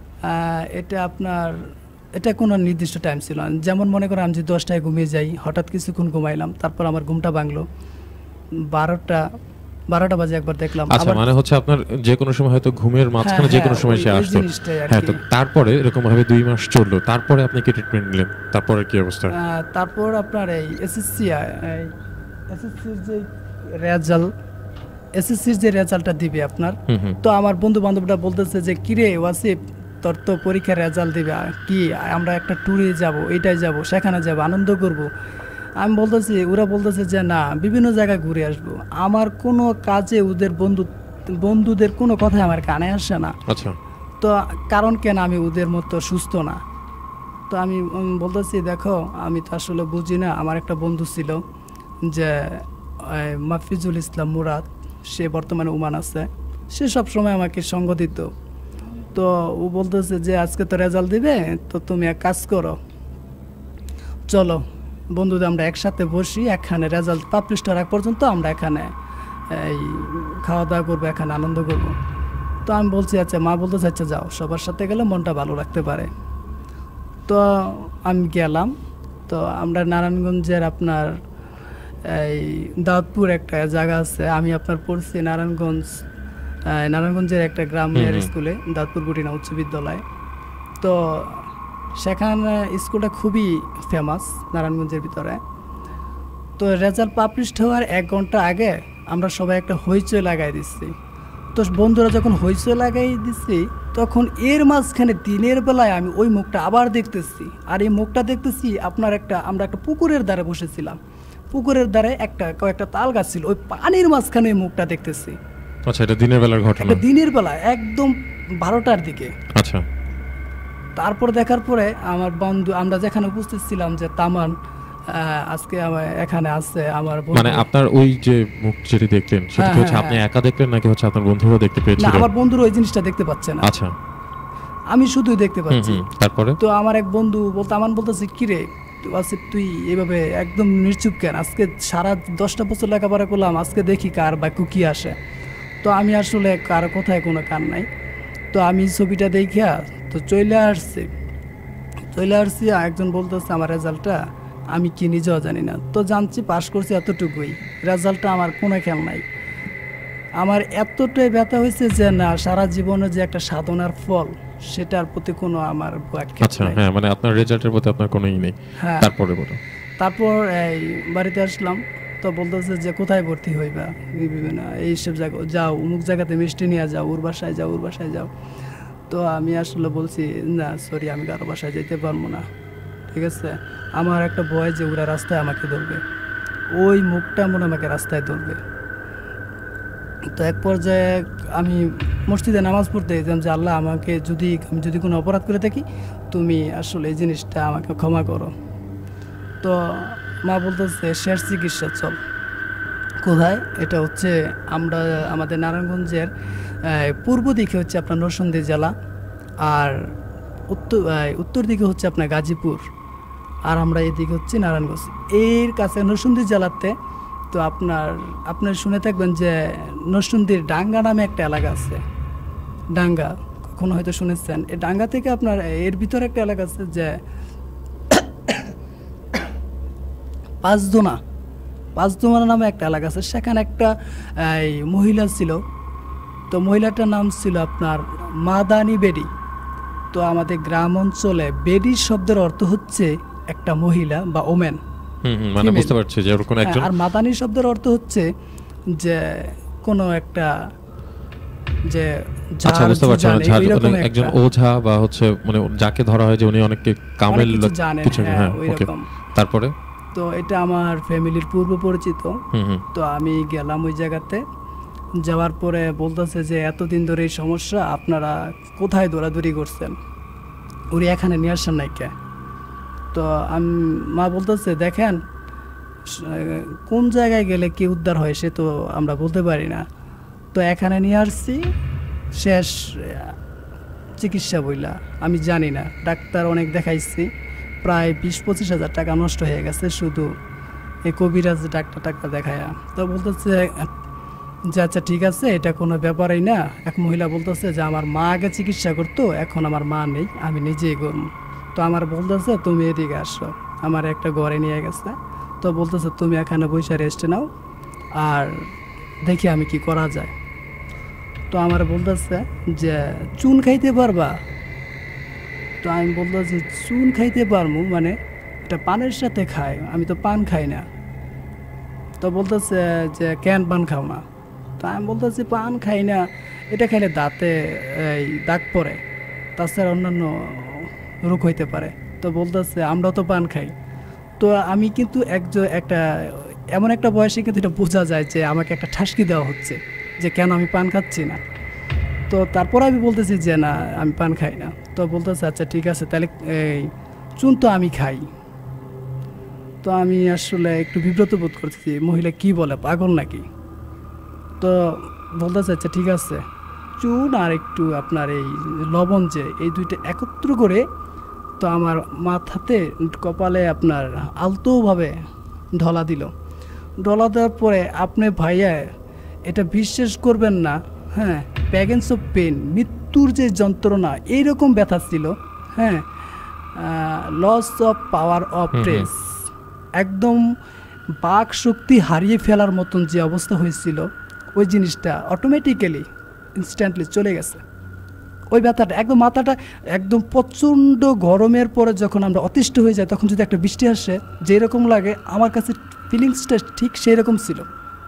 এটা আপনার এটা কোনো নির্দিষ্ট টাইম ছিল না। যেমন মনে করেন আমি যে দশটায় ঘুমিয়ে যাই, হঠাৎ কিছুক্ষণ ঘুমাইলাম, তারপর আমার ঘুমটা ভাঙলো বারোটা বারোটা বাজে একবার দেখলাম। আচ্ছা, মানে হচ্ছে আপনার যে কোনো সময় হয়তো ঘুমের মাঝখানে যে কোনো সময় সে আসতো। হ্যাঁ, তো তারপরে এরকম ভাবে দুই মাস চললো, তারপরে আপনি কি ট্রিটমেন্ট নিলেন? তারপরে কি অবস্থা? তারপর আপনার এই এসএসসি এসএসসির যে রেজাল্ট এসএসসির যে রেজাল্টটা দিবে আপনার, তো আমার বন্ধু বান্ধবরা বলতেছে যে কিরে ওয়াসিফ তোর তো পরীক্ষার রেজাল্ট দিবে, কি আমরা একটা ট্যুরে যাব, এইটাই যাব, সেখানে যাব, আনন্দ করব। আমি বলতেছি, ওরা বলতেছে যে না বিভিন্ন জায়গায় ঘুরে আসবো। আমার কোনো কাজে ওদের বন্ধু বন্ধুদের কোনো কথাই আমার কানে আসে না। আচ্ছা, তো কারণ কেন আমি ওদের মতো সুস্থ না। তো আমি বলতেছি দেখো আমি তো আসলে বুঝি না। আমার একটা বন্ধু ছিল যে মাফিজুল ইসলাম মুরাদ, সে বর্তমানে ওমান আছে, সে সব সময় আমাকে সঙ্গ দিত। তো ও বলতেছে যে আজকে তো রেজাল্ট দিবে, তো তুমি এক কাজ করো, চলো বন্ধুদের আমরা একসাথে বসি, এখানে রেজাল্ট পাবলিশ হওয়ার আগ পর্যন্ত আমরা এখানে এই খাওয়া দাওয়া করবো, এখানে আনন্দ করবো। তো আমি বলছি আচ্ছা। মা বলতেছে আচ্ছা যাও, সবার সাথে গেলে মনটা ভালো রাখতে পারে। তো আমি গেলাম। তো আমরা নারায়ণগঞ্জের আপনার এই দাউদপুর একটা জায়গা আছে, আমি আপনার পড়ছি নারায়ণগঞ্জ নারায়ণগঞ্জের একটা গ্রামের স্কুলে, দাউদপুর গুটিনা উচ্চ বিদ্যালয়। তো সেখানে স্কুলটা খুবই ফেমাস নারায়ণগঞ্জের ভিতরে। তো রেজাল্ট পাবলিশ হওয়ার এক ঘন্টা আগে আমরা সবাই একটা হইচই লাগাই দিচ্ছি। তো বন্ধুরা যখন হইচই লাগাই দিচ্ছি তখন এর মাঝখানে দিনের বেলায় আমি ওই মুখটা আবার দেখতেছি। আর এই মুখটা দেখতেছি আপনার একটা আমরা একটা পুকুরের ধারে বসেছিলাম, পুকুরের ধারে একটা কয়েকটা তাল গাছ ছিল, ওই পানির মাঝখানে ওই মুখটা দেখতেছি। আচ্ছা, এটা দিনের বেলার ঘটনা? দিনের বেলা একদম বারোটার দিকে। আচ্ছা, তারপর দেখার পরে আমার বন্ধু, আমরা যেখানে উপস্থিত ছিলাম যে তামান আজকে আমার এখানে আছে আমার মানে আপনার ওই যে মুখ যেটি দেখলেন সেটা কি হচ্ছে আপনি একা দেখলেন নাকি হচ্ছে আপনার বন্ধুরাও দেখতে না পেয়েছিলেন? আমার বন্ধুরা ওই জিনিসটা দেখতে পাচ্ছে না, আচ্ছা, আমি শুধুই দেখতে পাচ্ছি। তারপরে তো আমার এক বন্ধু বলতে আমার বলতেছে কি রে আসিফ তুই এভাবে একদম নির্চুপ কেন, আজকে সারা দশটা বছর লেখাপড়া করলাম, আজকে দেখি কার বাক্য কি আসে। তো আমি আসলে কার কোথায় কোনো কান নাই, তো আমি ছবিটা দেখিয়া তো চলে আসছি চলে আসছি একজন বলতেছে আমার রেজাল্টটা আমি কি নিজেও জানি না, তো জানছি পাশ করছি এতটুকুই, রেজাল্টটা আমার কোনো খেয়াল নাই। আমার এতটাই ব্যথা হয়েছে যে না সারা জীবনে যে একটা সাধনার ফল সেটার প্রতি কোনো আমার আক্ষেপ আচ্ছা নাই। হ্যাঁ মানে আপনার রেজাল্টের প্রতি আপনার কোনো ই নেই। হ্যাঁ তারপরে বলো। তারপর এই বাড়িতে আসলাম, তো বলতেছে যে কোথায় ভর্তি হইবা, এই বিভিন্ন এইসব জায়গা যাও, অমুক জায়গাতে মিষ্টি নিয়ে যাও, ওর বাসায় যাও ওর বাসায় যাও। তো আমি আসলে বলছি না সরি আমি কারো বাসায় যেতে পারবো না, ঠিক আছে। আমার একটা ভয় যে ওরা রাস্তায় আমাকে ধরবে, ওই মুখটা মনে আমাকে রাস্তায় ধরবে। তো এক পর্যায়ে আমি মসজিদে নামাজ পড়তে যেতাম যে আল্লাহ আমাকে যদি আমি যদি কোনো অপরাধ করে থাকি তুমি আসলে এই জিনিসটা আমাকে ক্ষমা করো। তো মা বলতেছে শেষ চিকিৎসা চল। কোথায়? এটা হচ্ছে আমরা আমাদের নারায়ণগঞ্জের পূর্ব দিকে হচ্ছে আপনার নরসিংদী জেলা, আর উত্তর উত্তর দিকে হচ্ছে আপনার গাজীপুর, আর আমরা এদিকে হচ্ছে নারায়ণগঞ্জ, এর কাছে নরসিংদী জেলাতে। তো আপনার আপনার শুনে থাকবেন যে নরসিংদীর ডাঙ্গা নামে একটা এলাকা আছে, ডাঙ্গা কখনো হয়তো শুনেছেন। এই ডাঙ্গা থেকে আপনার এর ভিতরে একটা এলাকা আছে যে পাঁচদোনা পাঁচদোনা নামে একটা এলাকা আছে, সেখানে একটা এই মহিলা ছিল। তো মহিলাটার নাম ছিল আপনার মাদানি বেডি। তো আমাদের গ্রাম অঞ্চলে বেডি শব্দের অর্থ হচ্ছে একটা মহিলা বা ওমেন, হুম হুম মানে বুঝতে পারছি যে ওরকম একজন। আর মাদানি শব্দের অর্থ হচ্ছে যে কোনো একটা যে আচ্ছা বুঝতে পারছি মানে একজন ওঝা বা হচ্ছে মানে যাকে ধরা হয় যে উনি অনেককে কামেল কিছু। হ্যাঁ ওকে তারপরে তো এটা আমার ফ্যামিলির পূর্ব পরিচিত। তো আমি গেলাম ওই জায়গাতে, যাওয়ার পরে বলতেছে যে এতদিন ধরে এই সমস্যা, আপনারা কোথায় দৌড়াদৌড়ি করছেন, উনি এখানে নিয়ে আসেন নাই কে? তো আমি মা বলতেছে দেখেন কোন জায়গায় গেলে কি উদ্ধার হয় সে তো আমরা বলতে পারি না, তো এখানে নিয়ে আসছি শেষ চিকিৎসা বইলা আমি জানি না, ডাক্তার অনেক দেখাইছি, প্রায় বিশ পঁচিশ হাজার টাকা নষ্ট হয়ে গেছে শুধু এই কবিরাজ ডাক্তার টাক্তার দেখায়া। তো বলতেছে যে আচ্ছা ঠিক আছে এটা কোনো ব্যাপারই না। এক মহিলা বলতেছে যে আমার মা আগে চিকিৎসা করতো, এখন আমার মা নেই, আমি নিজেই করব। তো আমার বলতেছে তুমি এদিকে আসো, আমার একটা ঘরে নিয়ে গেছে। তো বলতেছে তুমি এখানে বসে রেস্টে নাও আর দেখি আমি কি করা যায়। তো আমার বলতেছে যে চুন খাইতে পারবা? তো আমি বলতেছি চুন খাইতে পারবো মানে এটা পানের সাথে খাই, আমি তো পান খাই না। তো বলতেছে যে কেন পান খাও না? তো আমি বলতেছি পান খাই না, এটা খাইলে দাঁতে এই দাগ পড়ে, তাছাড়া অন্যান্য রোগ হইতে পারে। তো বলতেছে আমরাও তো পান খাই। তো আমি কিন্তু একজন একটা এমন একটা বয়সে কিন্তু এটা বোঝা যায় যে আমাকে একটা ঠাসকি দেওয়া হচ্ছে যে কেন আমি পান খাচ্ছি না। তো তারপর আমি বলতেছি যে না আমি পান খাই না। তো বলতেছে আচ্ছা ঠিক আছে তাহলে এই চুন তো আমি খাই। তো আমি আসলে একটু বিব্রত বোধ করতেছি, মহিলা কি বলে পাগল নাকি? তো বলতেছে আচ্ছা ঠিক আছে চুন আর একটু আপনার এই লবণ যে এই দুইটা একত্র করে তো আমার মাথাতে কপালে আপনার আলতোভাবে ঢলা দিল। ঢলা দেওয়ার পরে আপনি ভাইয়া এটা বিশ্বাস করবেন না, হ্যাঁ প্যাগেন্স অফ পেন, মৃত্যুর যে যন্ত্রণা এইরকম ব্যথা ছিল, হ্যাঁ loss of power of press, একদম বাক শক্তি হারিয়ে ফেলার মতন যে অবস্থা হয়েছিল ওই জিনিসটা অটোমেটিক্যালি ইনস্ট্যান্টলি চলে গেছে। ওই ব্যথাটা একদম মাথাটা একদম প্রচণ্ড গরমের পরে যখন আমরা অতিষ্ঠ হয়ে যাই তখন যদি একটা বৃষ্টি আসে যেরকম লাগে আমার কাছে ফিলিংসটা ঠিক সেই রকম ছিল।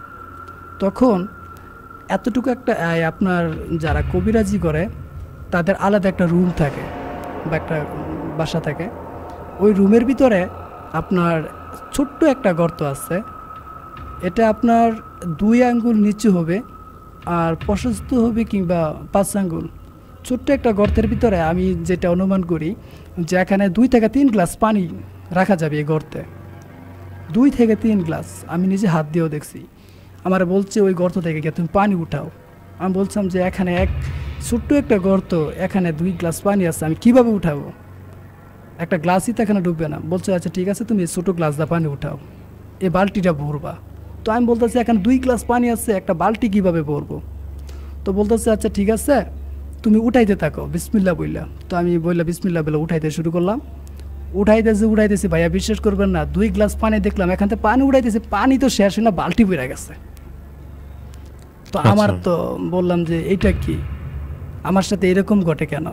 তখন এতটুকু একটা আপনার যারা কবিরাজি করে তাদের আলাদা একটা রুম থাকে বা একটা বাসা থাকে, ওই রুমের ভিতরে আপনার ছোট্ট একটা গর্ত আছে, এটা আপনার দুই আঙ্গুল নিচু হবে আর প্রশস্ত হবে কিংবা পাঁচ আঙ্গুল, ছোট্ট একটা গর্তের ভিতরে আমি যেটা অনুমান করি যে এখানে দুই থেকে তিন গ্লাস পানি রাখা যাবে এই গর্তে। দুই থেকে তিন গ্লাস আমি নিজে হাত দিয়েও দেখছি। আমার বলছে ওই গর্ত থেকে গিয়ে তুমি পানি উঠাও। আমি বলছিলাম যে এখানে এক ছোট্ট একটা গর্ত, এখানে দুই গ্লাস পানি আছে, আমি কীভাবে উঠাবো? একটা গ্লাসই তো এখানে ডুববে না। বলছে আচ্ছা ঠিক আছে, তুমি ছোটো গ্লাস দিয়ে পানি উঠাও, এই বালতিটা ভরবা। তো আমি বলতেছি এখানে দুই গ্লাস পানি আছে, একটা বালতি কীভাবে ভরবো? তো বলতেছে আচ্ছা ঠিক আছে, তুমি উঠাইতে থাকো বিসমিল্লা বললা। তো আমি বললাম বিসমিল্লা বলে উঠাইতে শুরু করলাম। উঠাইতেছি উঠাইতেছি ভাইয়া বিশ্বাস করবেন না, দুই গ্লাস পানি দেখলাম এখান থেকে পানি উঠাইতেছি, পানি তো শেষ হয় না, বালতি বেড়ে গেছে। তো আমার তো বললাম যে এইটা কি, আমার সাথে এরকম ঘটে কেন,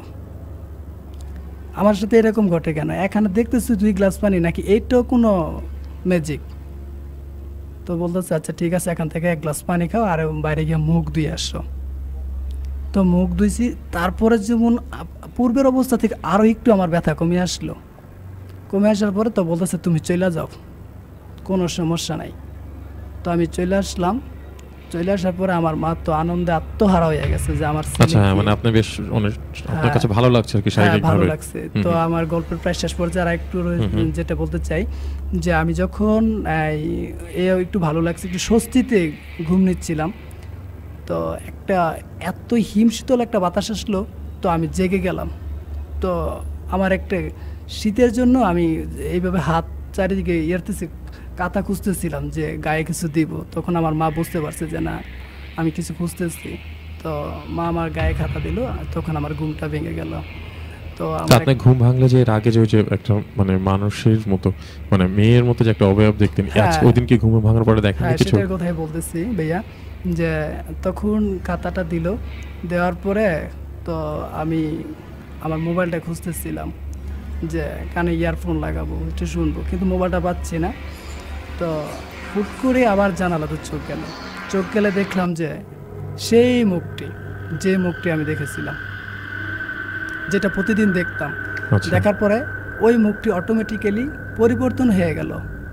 আমার সাথে এরকম ঘটে কেন? এখানে দেখতেছি দুই গ্লাস পানি, নাকি এইটাও কোনো ম্যাজিক? তো বলতেছে আচ্ছা ঠিক আছে, এখান থেকে এক গ্লাস পানি খাও আর বাইরে গিয়ে মুখ ধুয়ে আসো। তো মুখ ধুইছি, তারপরে যেমন পূর্বের অবস্থা থেকে আরও একটু আমার ব্যথা কমে আসলো। কমে আসার পরে তো বলতেছে তুমি চলে যাও, কোনো সমস্যা নাই। তো আমি চলে আসলাম। চলে আসার পরে আমার মা তো আনন্দে আত্মহারা হয়ে গেছে যে আমার আচ্ছা মানে আপনি বেশ অনেক আপনার কাছে ভালো লাগছে আর কি, শারীরিকভাবে ভালো লাগছে। তো আমার গল্পের প্রায় শেষ পর্যায়ে আর একটু যেটা বলতে চাই যে আমি যখন এ একটু ভালো লাগছে, একটু স্বস্তিতে ঘুম নিচ্ছিলাম, তো একটা এত হিমশীতল একটা বাতাস আসলো, তো আমি জেগে গেলাম। তো আমার একটা শীতের জন্য আমি এইভাবে হাত চারিদিকে ইয়েরতেছি, কাঁথা খুঁজতেছিলাম যে গায়ে কিছু দিব। তখন আমার মা বুঝতে পারছে যে না আমি কিছু খুঁজতেছি, তো মা আমার গায়ে খাতা দিল, তখন আমার ঘুমটা ভেঙে গেল। তো আপনার ঘুম ভাঙলে যে এর আগে যে যে একটা মানে মানুষের মতো মানে মেয়ের মতো যে একটা অবয়ব দেখতেন, ওই দিন কি ঘুম ভাঙার পরে দেখেন কিছু? সেটার কথাই বলতেছি ভাইয়া, যে তখন খাতাটা দিল, দেওয়ার পরে তো আমি আমার মোবাইলটা খুঁজতেছিলাম যে কানে ইয়ারফোন লাগাবো একটু শুনবো, কিন্তু মোবাইলটা পাচ্ছি না। তো হুট করে আবার জানালাতে চোখ গেল, চোখ গেলে দেখলাম যে সেই মুখটি, যে মুখটি আমি দেখেছিলাম, যেটা প্রতিদিন দেখতাম, দেখার পরে ওই মুখটি অটোমেটিক্যালি পরিবর্তন হয়ে গেল।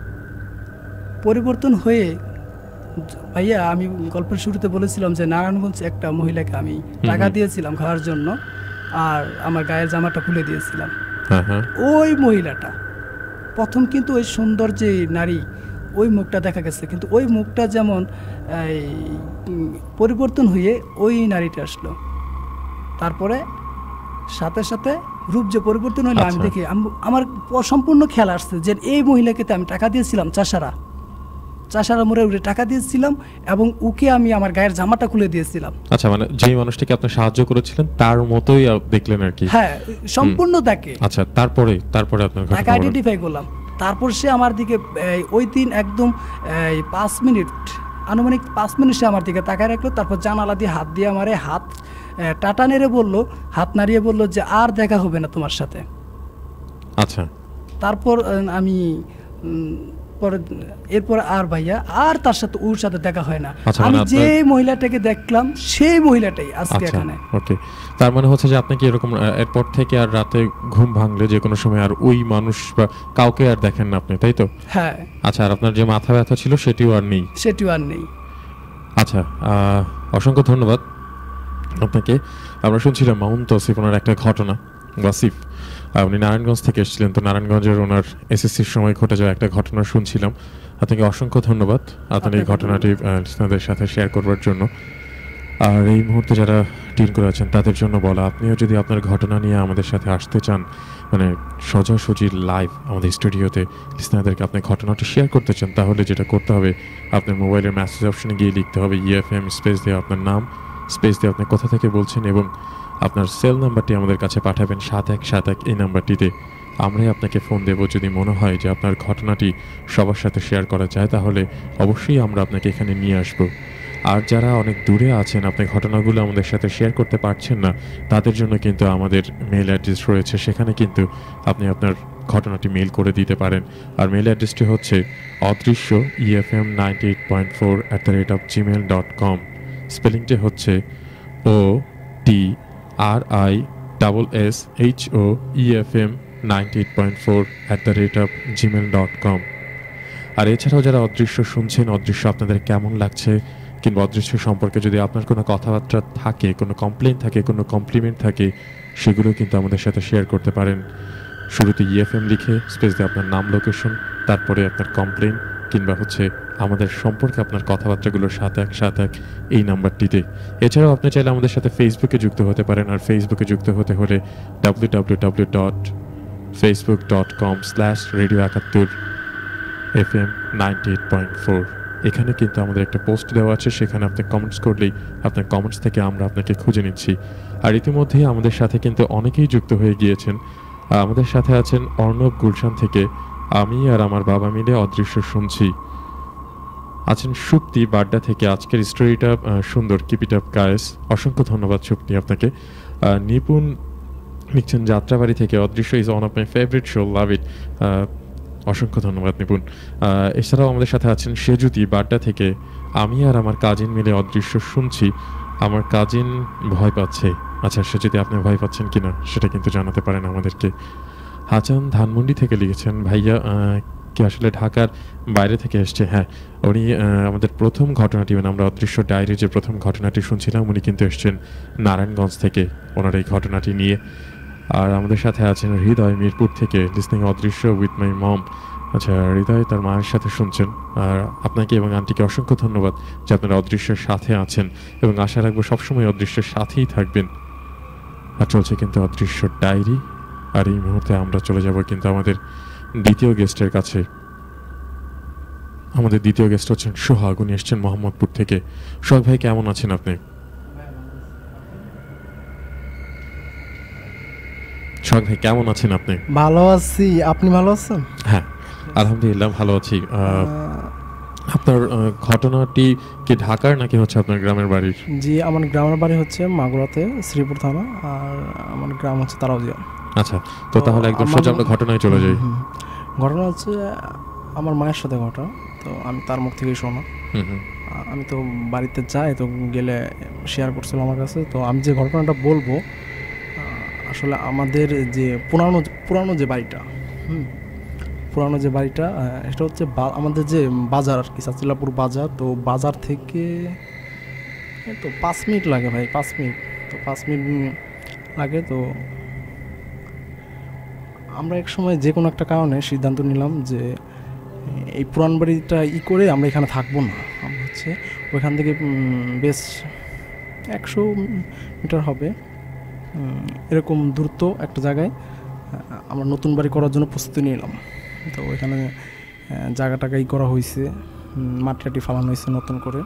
পরিবর্তন হয়ে ভাইয়া আমি গল্পের শুরুতে বলেছিলাম যে নারায়ণগঞ্জ একটা মহিলাকে আমি টাকা দিয়েছিলাম খাওয়ার জন্য, আর আমার গায়ের জামাটা খুলে দিয়েছিলাম। ওই মহিলাটা প্রথম কিন্তু ওই সুন্দর যে নারী, ওই মুখটা দেখা গেছে, কিন্তু ওই মুখটা যেমন পরিবর্তন হয়ে ওই নারীটা আসলো, তারপরে সাথে সাথে রূপ যে পরিবর্তন হইলো আমি দেখি আমার সম্পূর্ণ খেয়াল আসছে যে এই মহিলাকে তো আমি টাকা দিয়েছিলাম, চাষারা চাষারা মোড়ে উঠে টাকা দিয়েছিলাম, এবং ওকে আমি আমার গায়ের জামাটা খুলে দিয়েছিলাম। আচ্ছা মানে যেই মানুষটিকে আপনি সাহায্য করেছিলেন তার মতোই দেখলেন আর কি? হ্যাঁ সম্পূর্ণ তাকে। আচ্ছা তারপরে তারপরে আপনার তাকে আইডেন্টিফাই করলাম। তারপর সে আমার দিকে ওই দিন একদম পাঁচ মিনিট আনুমানিক পাঁচ মিনিট সে আমার দিকে তাকায় রাখলো, তারপর জানালা দিয়ে হাত দিয়ে আমারে হাত টাটা নেড়ে বললো, হাত নাড়িয়ে বললো যে আর দেখা হবে না তোমার সাথে। আচ্ছা তারপর আমি পরে এরপর আর ভাইয়া আর তার সাথে ওর সাথে দেখা হয় না। আমি যে মহিলাটাকে দেখলাম সেই মহিলাটাই আজকে এখানে। ওকে, তার মানে হচ্ছে যে আপনি কি এরকম এরপর থেকে আর রাতে ঘুম ভাঙলে যে কোনো সময় আর ওই মানুষ বা কাউকে আর দেখেন না আপনি, তাই তো? হ্যাঁ। আচ্ছা, আর আপনার যে মাথা ব্যথা ছিল সেটিও আর নেই? সেটিও আর নেই। আচ্ছা, অসংখ্য ধন্যবাদ আপনাকে। আমরা শুনছিলাম মামুন তৌসিফ ওনার একটা ঘটনা। ওয়াসিফ উনি নারায়ণগঞ্জ থেকে এসেছিলেন, তো নারায়ণগঞ্জের ওনার এসএসসির সময় ঘটে যাওয়া একটা ঘটনা শুনছিলাম। আপনাকে অসংখ্য ধন্যবাদ আপনার এই ঘটনাটি আপনাদের সাথে শেয়ার করবার জন্য। আর এই মুহূর্তে যারা টিন করে আছেন তাদের জন্য বলা, আপনিও যদি আপনার ঘটনা নিয়ে আমাদের সাথে আসতে চান, মানে সোজাসুজি লাইভ আমাদের স্টুডিওতে লিসনারদেরকে আপনি ঘটনাটি শেয়ার করতে চান, তাহলে যেটা করতে হবে আপনার মোবাইলের মেসেজ অপশনে গিয়ে লিখতে হবে ইএফএম স্পেস দিয়ে আপনার নাম, স্পেস দিয়ে আপনি কোথা থেকে বলছেন এবং আপনার সেল নাম্বারটি আমাদের কাছে পাঠাবেন সাত এক সাত এক এই নাম্বারটিতে। আমরাই আপনাকে ফোন দেব। যদি মনে হয় যে আপনার ঘটনাটি সবার সাথে শেয়ার করা যায় তাহলে অবশ্যই আমরা আপনাকে এখানে নিয়ে আসব। আর যারা অনেক দূরে আছেন, আপনি ঘটনাগুলো আমাদের সাথে শেয়ার করতে পারছেন না, তাদের জন্য কিন্তু আমাদের মেইল অ্যাড্রেস রয়েছে, সেখানে কিন্তু আপনি আপনার ঘটনাটি মেইল করে দিতে পারেন। আর মেইল অ্যাড্রেসটি হচ্ছে Odrissho EFM ninety eight point four at the rate of Gmail dot com. স্পেলিংটি হচ্ছে O T R I double S H O EFM ninety eight point four at the rate of Gmail dot com. আর এছাড়াও যারা অদৃশ্য শুনছেন, অদৃশ্য আপনাদের কেমন লাগছে কিংবা অদৃশ্য সম্পর্কে যদি আপনার কোনো কথাবার্তা থাকে, কোনো কমপ্লেন থাকে, কোনো কমপ্লিমেন্ট থাকে, সেগুলো কিন্তু আমাদের সাথে শেয়ার করতে পারেন। শুরুতে ইএফএম লিখে স্পেস দিয়ে আপনার নাম, লোকেশন তারপরে আপনার কমপ্লেন কিংবা হচ্ছে আমাদের সম্পর্কে আপনার কথাবার্তাগুলো সাত এক সাত এক এই নাম্বারটিতে। এছাড়াও আপনি চাইলে আমাদের সাথে ফেসবুকে যুক্ত হতে পারেন, আর ফেসবুকে যুক্ত হতে হলে W W W dot Facebook dot com slash Radio Ekattor F M ninety eight point four এখানে কিন্তু আমাদের একটা পোস্ট দেওয়া আছে, সেখানে আপনি কমেন্টস করলেই আপনার কমেন্টস থেকে আমরা আপনাকে খুঁজে নিচ্ছি। আর ইতিমধ্যেই আমাদের সাথে কিন্তু অনেকেই যুক্ত হয়ে গিয়েছেন। আমাদের সাথে আছেন অর্ণব গুলশান থেকে, আমি আর আমার বাবা মিলে অদৃশ্য শুনছি। আছেন সুপ্তি বাড্ডা থেকে, আজকের স্টোরিটা সুন্দর, কিপ ইট আপ গাইস। অসংখ্য ধন্যবাদ সুপ্তি আপনাকে। নিপুণ লিখছেন যাত্রাবাড়ি থেকে, Odrissho is one of my favourite show, love it. অসংখ্য ধন্যবাদ নিপুণ। এছাড়াও আমাদের সাথে আছেন সেজুতি বাড্ডা থেকে, আমি আর আমার কাজিন মিলে অদৃশ্য শুনছি, আমার কাজিন ভয় পাচ্ছে। আচ্ছা সেজুতি, আপনি ভয় পাচ্ছেন কিনা সেটা কিন্তু জানাতে পারেন আমাদেরকে। হাসান ধানমন্ডি থেকে লিখেছেন, ভাইয়া কি আসলে ঢাকার বাইরে থেকে এসছে? হ্যাঁ, উনি আমাদের প্রথম ঘটনাটি, মানে আমরা অদৃশ্য ডায়েরি যে প্রথম ঘটনাটি শুনছিলাম, উনি কিন্তু এসছেন নারায়ণগঞ্জ থেকে ওনার এই ঘটনাটি নিয়ে। আর আমাদের সাথে আছেন হৃদয় মিরপুর থেকে, লিসনিং অদৃশ্য উইথ মাই মম। আচ্ছা, হৃদয় তার মায়ের সাথে শুনছেন। আর আপনাকে এবং আন্টিকে অসংখ্য ধন্যবাদ যে আপনারা অদৃশ্যের সাথে আছেন, এবং আশা রাখবো সবসময় অদৃশ্যের সাথেই থাকবেন। আর চলছে কিন্তু অদৃশ্য ডায়েরি। আর এই মুহূর্তে আমরা চলে যাব কিন্তু আমাদের দ্বিতীয় গেস্টের কাছে। আমাদের দ্বিতীয় গেস্ট হচ্ছেন সোহাগ, উনি এসছেন মোহাম্মদপুর থেকে। সোহাগ ভাই, কেমন আছেন আপনি? সোহাগ ভাই, কেমন আছেন আপনি? ভালো আছি, আপনি ভালো আছেন? হ্যাঁ, আলহামদুলিল্লাহ ভালো আছি। আপনার ঘটনাটি কি ঢাকার নাকি হচ্ছে আপনার গ্রামের বাড়ির? জি, আমার গ্রামের বাড়ি হচ্ছে মাগুরাতে, শ্রীপুর থানা, আর আমার গ্রাম হচ্ছে তারাউজিয়া। আচ্ছা, তো তাহলে একদম সোজা আমরা ঘটনায় চলে যাই। ঘটনা হচ্ছে আমার মায়ের সাথে ঘটা, তো আমি তার মুখ থেকেই শোনা। আমি তো বাড়িতে যাই, তো গেলে শেয়ার করছিল আমার কাছে। তো আমি যে ঘটনাটা বলবো, আসলে আমাদের যে পুরানো পুরানো যে বাড়িটা, হুম পুরানো যে বাড়িটা এটা হচ্ছে আমাদের যে বাজার আর কি, চাচিলাপুর বাজার। তো বাজার থেকে তো পাঁচ মিনিট লাগে ভাই, পাঁচ মিনিট তো পাঁচ মিনিট লাগে। তো আমরা এক সময় যে কোনো একটা কারণে সিদ্ধান্ত নিলাম যে এই পুরান বাড়িটা ই করে আমরা এখানে থাকবো না। আমরা হচ্ছে ওইখান থেকে বেশ একশো মিটার হবে এরকম দূরত্ব একটা জায়গায় আমরা নতুন বাড়ি করার জন্য প্রস্তুতি নিলাম। তো ওইখানে জায়গাটাকে ই করা হয়েছে, মাটি টাটি ফালানো হয়েছে নতুন করে।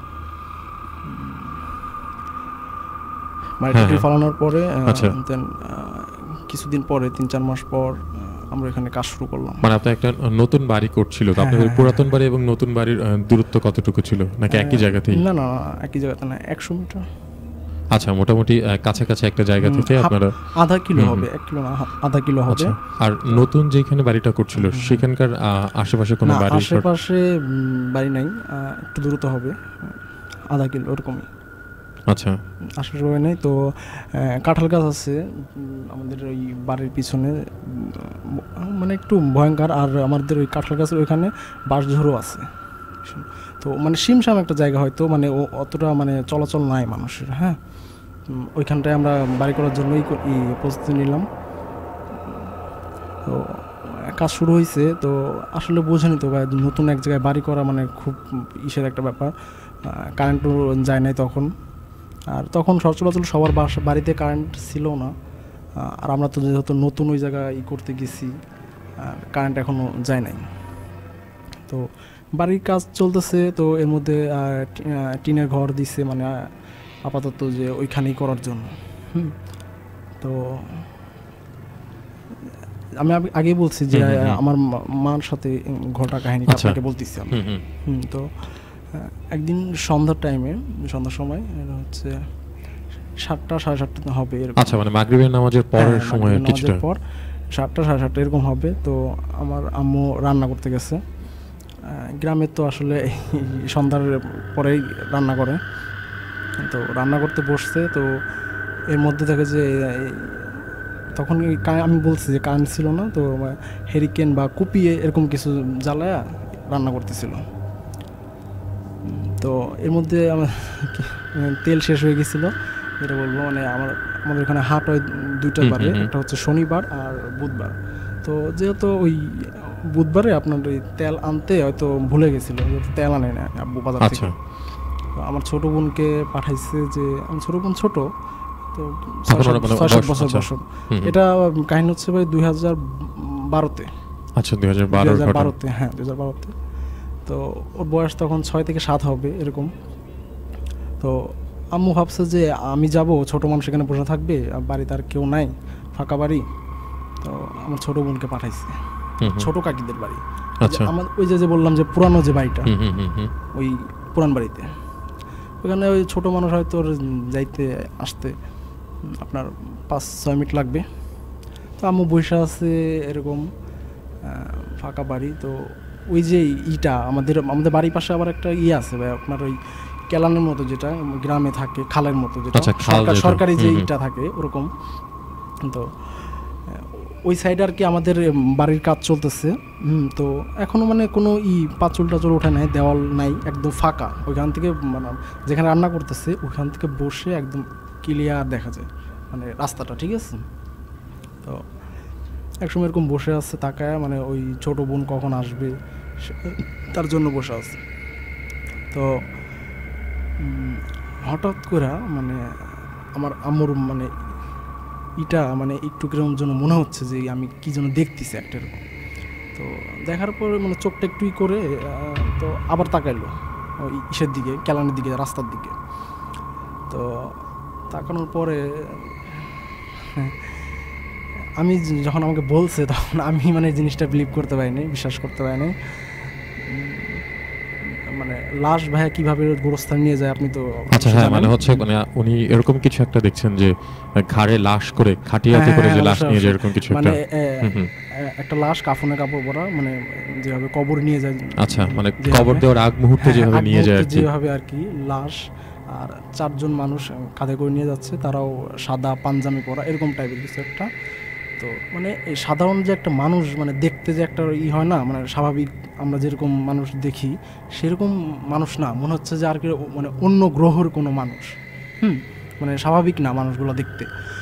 মাটি টাটি ফালানোর পরে দেন কিছুদিন পরে, তিন চার মাস পর আমরা এখানে কাজ শুরু করলাম। মানে আপনি একটা নতুন বাড়ি করছিল, তো আপনাদের পুরাতন বাড়ি এবং নতুন বাড়ির দূরত্ব কতটুকু ছিল, নাকি একই জায়গাতেই? না না, একই জায়গাতে না, একশো মিটার। আচ্ছা, মোটামুটি কাছাকাছি একটা জায়গা থেকে আপনারা আধা কিলো হবে, এক কিলো না, আধা কিলো হবে। আর নতুন যেখানে বাড়িটা করছিল সেখানকার আশেপাশে কোনো বাড়ি? আশেপাশে বাড়ি নাই, একটু দূরত্ব হবে, আধা কিলো ওরকমই। আচ্ছা, আশেপাশে বাড়ি নেই। তো কাঁঠাল গাছ আছে আমাদের ওই বাড়ির পিছনে, মানে একটু ভয়ঙ্কর। আর আমাদের ওই কাঁঠাল গাছের ওইখানে বাঁশঝোড়ও আছে। তো মানে শিমশাম একটা জায়গা, হয়তো মানে অতটা মানে চলাচল নাই মানুষের। হ্যাঁ, ওইখানটায় আমরা বাড়ি করার জন্যই প্রস্তুতি নিলাম। তো কাজ শুরু হয়েছে। তো আসলে বোঝেনি তো ভাই, নতুন এক জায়গায় বাড়ি করা মানে খুব ইসের একটা ব্যাপার। কারেন্টও যায় নাই তখন, আর তখন সচরাচর সবার বাসা বাড়িতে কারেন্ট ছিল না। আর আমরা তো যেহেতু নতুন ওই জায়গায় ই করতে গেছি, আর কারেন্ট এখনও যায় নাই। তো বাড়ির কাজ চলতেছে। তো এর মধ্যে টিনের ঘর দিছে, মানে আপাতত যে ওইখানেই করার জন্য। হুম তো আমি আগেই বলছি যে আমার মার সাথে ঘটা কাহিনীটা আপনাকে বলতেছি আমি। হুম তো একদিন সন্ধ্যার টাইমে, সন্ধ্যার সময় হচ্ছে সাতটা সাড়ে সাতটা হবে। আচ্ছা, মানে মাগরিবের নামাজের পরের সময়, কিছুটা পর সাতটা সাড়ে সাতটা এরকম হবে। তো আমার আম্মু রান্না করতে গেছে। গ্রামে তো আসলে সন্ধ্যার পরেই রান্না করে। তো রান্না করতে বসছে। তো এর মধ্যে দেখে যে তখন আমি বলছি যে কারেন্ট ছিল না, তো হেরিকেন বা কুপিয়ে এরকম কিছু জ্বালায়া রান্না করতেছিল। তো এর মধ্যে আমার তেল শেষ হয়ে গেছিলো, যেটা বলবো মানে আমার আমাদের এখানে হাট হয় দুইটা বারে, একটা হচ্ছে শনিবার আর বুধবার। তো যেহেতু ওই বুধবারে আপনার ওই তেল আনতে হয়তো ভুলে গেছিল, তেল আনে না আব্বু বাজার থেকে। আচ্ছা তো আমার ছোট বোনকে পাঠাইছে, যে আমার ছোট বোন ছোট তো তখন ছয় ওরা মানে সাত- ছয় সাত বয়স- বছর আচ্ছা। বছর। হুম, হুম। এটা কাহিনী হচ্ছে ভাই দুই হাজার বারোতে আচ্ছা দুই হাজার দুই বারোর হাজার ঘটনা। বারোতে হ্যাঁ দুই হাজার বারোতে। তো ওর বয়স তখন ছয় থেকে সাত হবে এরকম। তো আম্মু ভাবছে যে আমি যাব, ছোট মানুষ এখানে বসে থাকবে, আর বাড়িতে আর কেউ নাই, ফাঁকা বাড়ি। তো আমার ছোট বোনকে পাঠাইছে হুম, হুম। ছোট কাকিদের বাড়ি। আচ্ছা। যে আমার ওই যে যে বললাম যে পুরানো যে বাড়িটা, হুম, হুম, হুম, হুম। ওই পুরান বাড়িতে, ওখানে ওই ছোট মানুষ হয়তো ওর যাইতে আসতে আপনার পাঁচ ছয় মিনিট লাগবে। তো আম্মু বৈশা আছে এরকম আহ, ফাঁকা বাড়ি। তো ওই যে ইটা আমাদের আমাদের বাড়ির পাশে আবার একটা ইয়ে আছে ভাই, আপনার ওই কেলানের মতো যেটা গ্রামে থাকে, খালের মতো যেটা আচ্ছা, খাল সরকার- যেটা। সরকারি যে হুম, হুম। ইটা থাকে ওরকম। তো ওই সাইডে আর কি আমাদের বাড়ির কাজ চলতেছে। হুম, তো এখনো মানে কোনো ই পাঁচল টাচল ওঠে নাই, দেওয়াল নাই, একদম ফাঁকা। ওইখান থেকে মানে যেখানে রান্না করতেছে ওইখান থেকে বসে একদম ক্লিয়ার দেখা যায় মানে রাস্তাটা, ঠিক আছে। তো একসময় এরকম বসে আছে তাকায়, মানে ওই ছোট বোন কখন আসবে সে- তার জন্য বসে আছে। তো উম, হঠাৎ করে মানে আমার আম্মুর মানে ইটা মানে একটু কিরকম যেন মনে হচ্ছে যে আমি কি যেন দেখতেছি একটা এরকম। তো দেখার পরে মানে চোখটা একটু ই করে আহ, তো আবার তাকাইলো ওই ইসের দিকে, কেলানের দিকে, রাস্তার দিকে। তো তাকানোর পরে হ্যাঁ, আমি য- যখন আমাকে বলছে তখন আমি মানে জিনিসটা বিলিভ করতে পারিনি, বিশ্বাস করতে পারিনি। উম, মানে লাশ ভাইয়া কিভাবে গোরস্থান নিয়ে যায় আপনি তো আচ্ছা হ্যাঁ, মানে হচ্ছে মানে উনি এরকম কিছু একটা দেখছেন যে ঘাড়ে লাশ করে খাটিয়াতে করে যে লাশ নিয়ে যায় এরকম কিছু একটা। মানে এ, হুম, হুম। এ, একটা লাশ কাফনে কাপড় পরা, মানে যেভাবে কবর নিয়ে যায়, আচ্ছা মানে যেভাবে- কবর দেওয়ার আগ মুহূর্তে হ্যাঁ, যেভাবে আগ নিয়ে যায় আর মুহূর্তে কি। যেভাবে আর কি লাশ, আর চারজন মানুষ কাঁধে করে নিয়ে যাচ্ছে, তারাও সাদা পাঞ্জামি পরা এরকম টাইপের কিছু একটা। তো মানে এই সাধারণ যে একটা মানুষ মানে দেখতে যে একটা ই হয় না, মানে স্বাভাবিক আমরা যেরকম মানুষ দেখি সেরকম মানুষ না, মনে হচ্ছে যে আর কি মানে অন্য গ্রহের কোনো মানুষ। হুম, মানে স্বাভাবিক না মানুষগুলো দেখতে।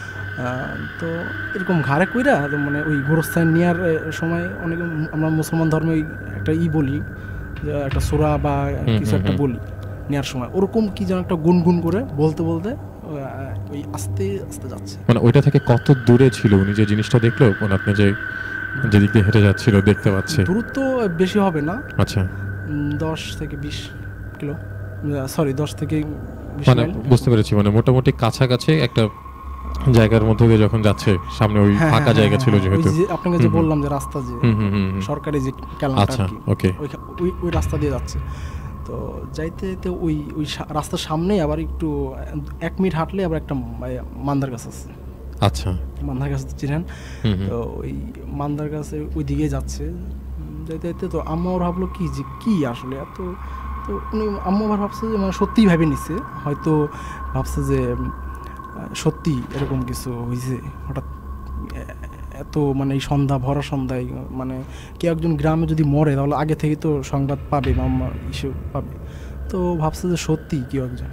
আহ, তো এরকম ঘাড়ে কইরা তো মানে ওই গোরস্থান নেওয়ার এ, সময় অনেক আমরা মুসলমান ধর্মে ওই একটা ই বলি, যে একটা সূরা বা হুম, কিছু হুম, একটা হুম। বলি নেওয়ার সময়, ওরকম কি যেন একটা গুনগুন করে বলতে বলতে আহ, ওই আস্তে আস্তে যাচ্ছে। মানে ওইটা থেকে কত দূরে ছিল উনি যে জিনিসটা দেখলো, মানে আপনি যে যেদিক দিয়ে হেঁটে যাচ্ছিল দেখতে পাচ্ছে? দূরত্ব বেশি হবে না, আচ্ছা উম, দশ থেকে বিশ কিলো, সরি দশ থেকে বিশ মানে মাইল। বুঝতে পেরেছি, মানে মোটামুটি কাছাকাছি একটা জায়গার মধ্যে দিয়ে যখন যাচ্ছে, সামনে ওই হ্যাঁ, ফাঁকা হ্যাঁ, জায়গা হ্যাঁ, ছিল হ্যাঁ, যেহেতু। ওই যে আপনাকে যে হুম, হুম। বললাম যে রাস্তা যে হুম, হুম, হুম, হুম। সরকারি যে ক্যালেন্ডার আচ্ছা, আর কি, ওকে। ওইখা- ওই ওই রাস্তা দিয়ে যাচ্ছে। তো যাইতে যাইতে ওই ওই সা- রাস্তার সামনেই আবার একটু আহ, এক মিনিট হাঁটলে আবার একটা মা- মান্দার গাছ আছে। আচ্ছা। মান্দার গাছ তো চিনেন। হুম, হুম। তো ওই মান্দার গাছে ওই দিকে যাচ্ছে, উম, যাইতে যাইতে তো আম্মা ওর ভাবলো কি যে কি আসলে এত, তো উনি আম্মু আবার ভাবছে যে মানে সত্যিই ভেবে নিচ্ছে, হয়তো ভাবছে যে উম, আহ, সত্যি এরকম কিছু হয়েছে হঠাৎ এ- এত মানে এই সন্ধ্যা ভরা সন্ধ্যায়, মানে কেউ একজন গ্রামে যদি মরে তাহলে আগে থেকে তো সংবাদ পাবে বা ইস্যু পাবে। তো ভাবছে যে সত্যি কেউ একজন।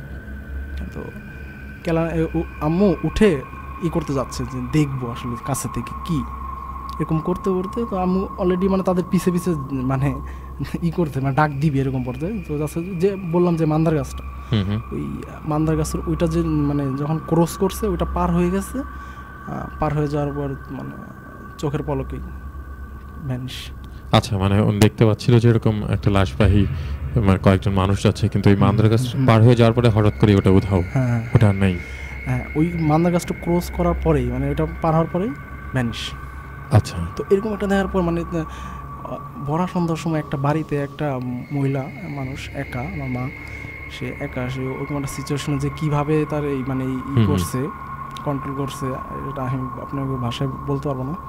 তো কেলা এ, ও- আম্মু উঠে ই করতে যাচ্ছে যে দেখবো আসলে কাছে থেকে কি, এরকম করতে করতে তো আম্মু অলরেডি মানে তাদের পিছে পিছে মানে ই করতে মানে ডাক দিবি এরকম করতে। তো যাচ্ছে যে বললাম যে মান্দার গাছটা, হুম, হুম। ওই মান্দার গাছের ওইটা যে মানে যখন ক্রস করছে ওইটা পার হয়ে গেছে, আহ, পার হয়ে যাওয়ার পর মানে চোখের পলকেই ভ্যানিশ। আচ্ছা মানে উনি দেখতে পাচ্ছিল যে এরকম একটা লাশবাহী মানে কয়েকজন মানুষ যাচ্ছে, কিন্তু ওই মান্দার গাছ হুম। পার হয়ে যাওয়ার পরে হঠাৎ করে ওটা উধাও, হ্যাঁ ওটা আর নাই। হ্যাঁ, ওই মান্দার গাছটা ক্রস করার পরেই মানে ওইটা পার হওয়ার পরেই ভ্যানিশ। আচ্ছা। তো এরকম একটা দেখার পর মানে আহ, ভরা সন্ধ্যার সময় একটা বাড়িতে একটা মহিলা মানুষ একা, আমার মা, সে একা, সে ওরকম একটা সিচুয়েশনে যে কীভাবে তার এই মানে ই হুম, হুম। করছে, কন্ট্রোল করছে, এটা আমি আপনাকে ভাষায় বলতে পারবো না।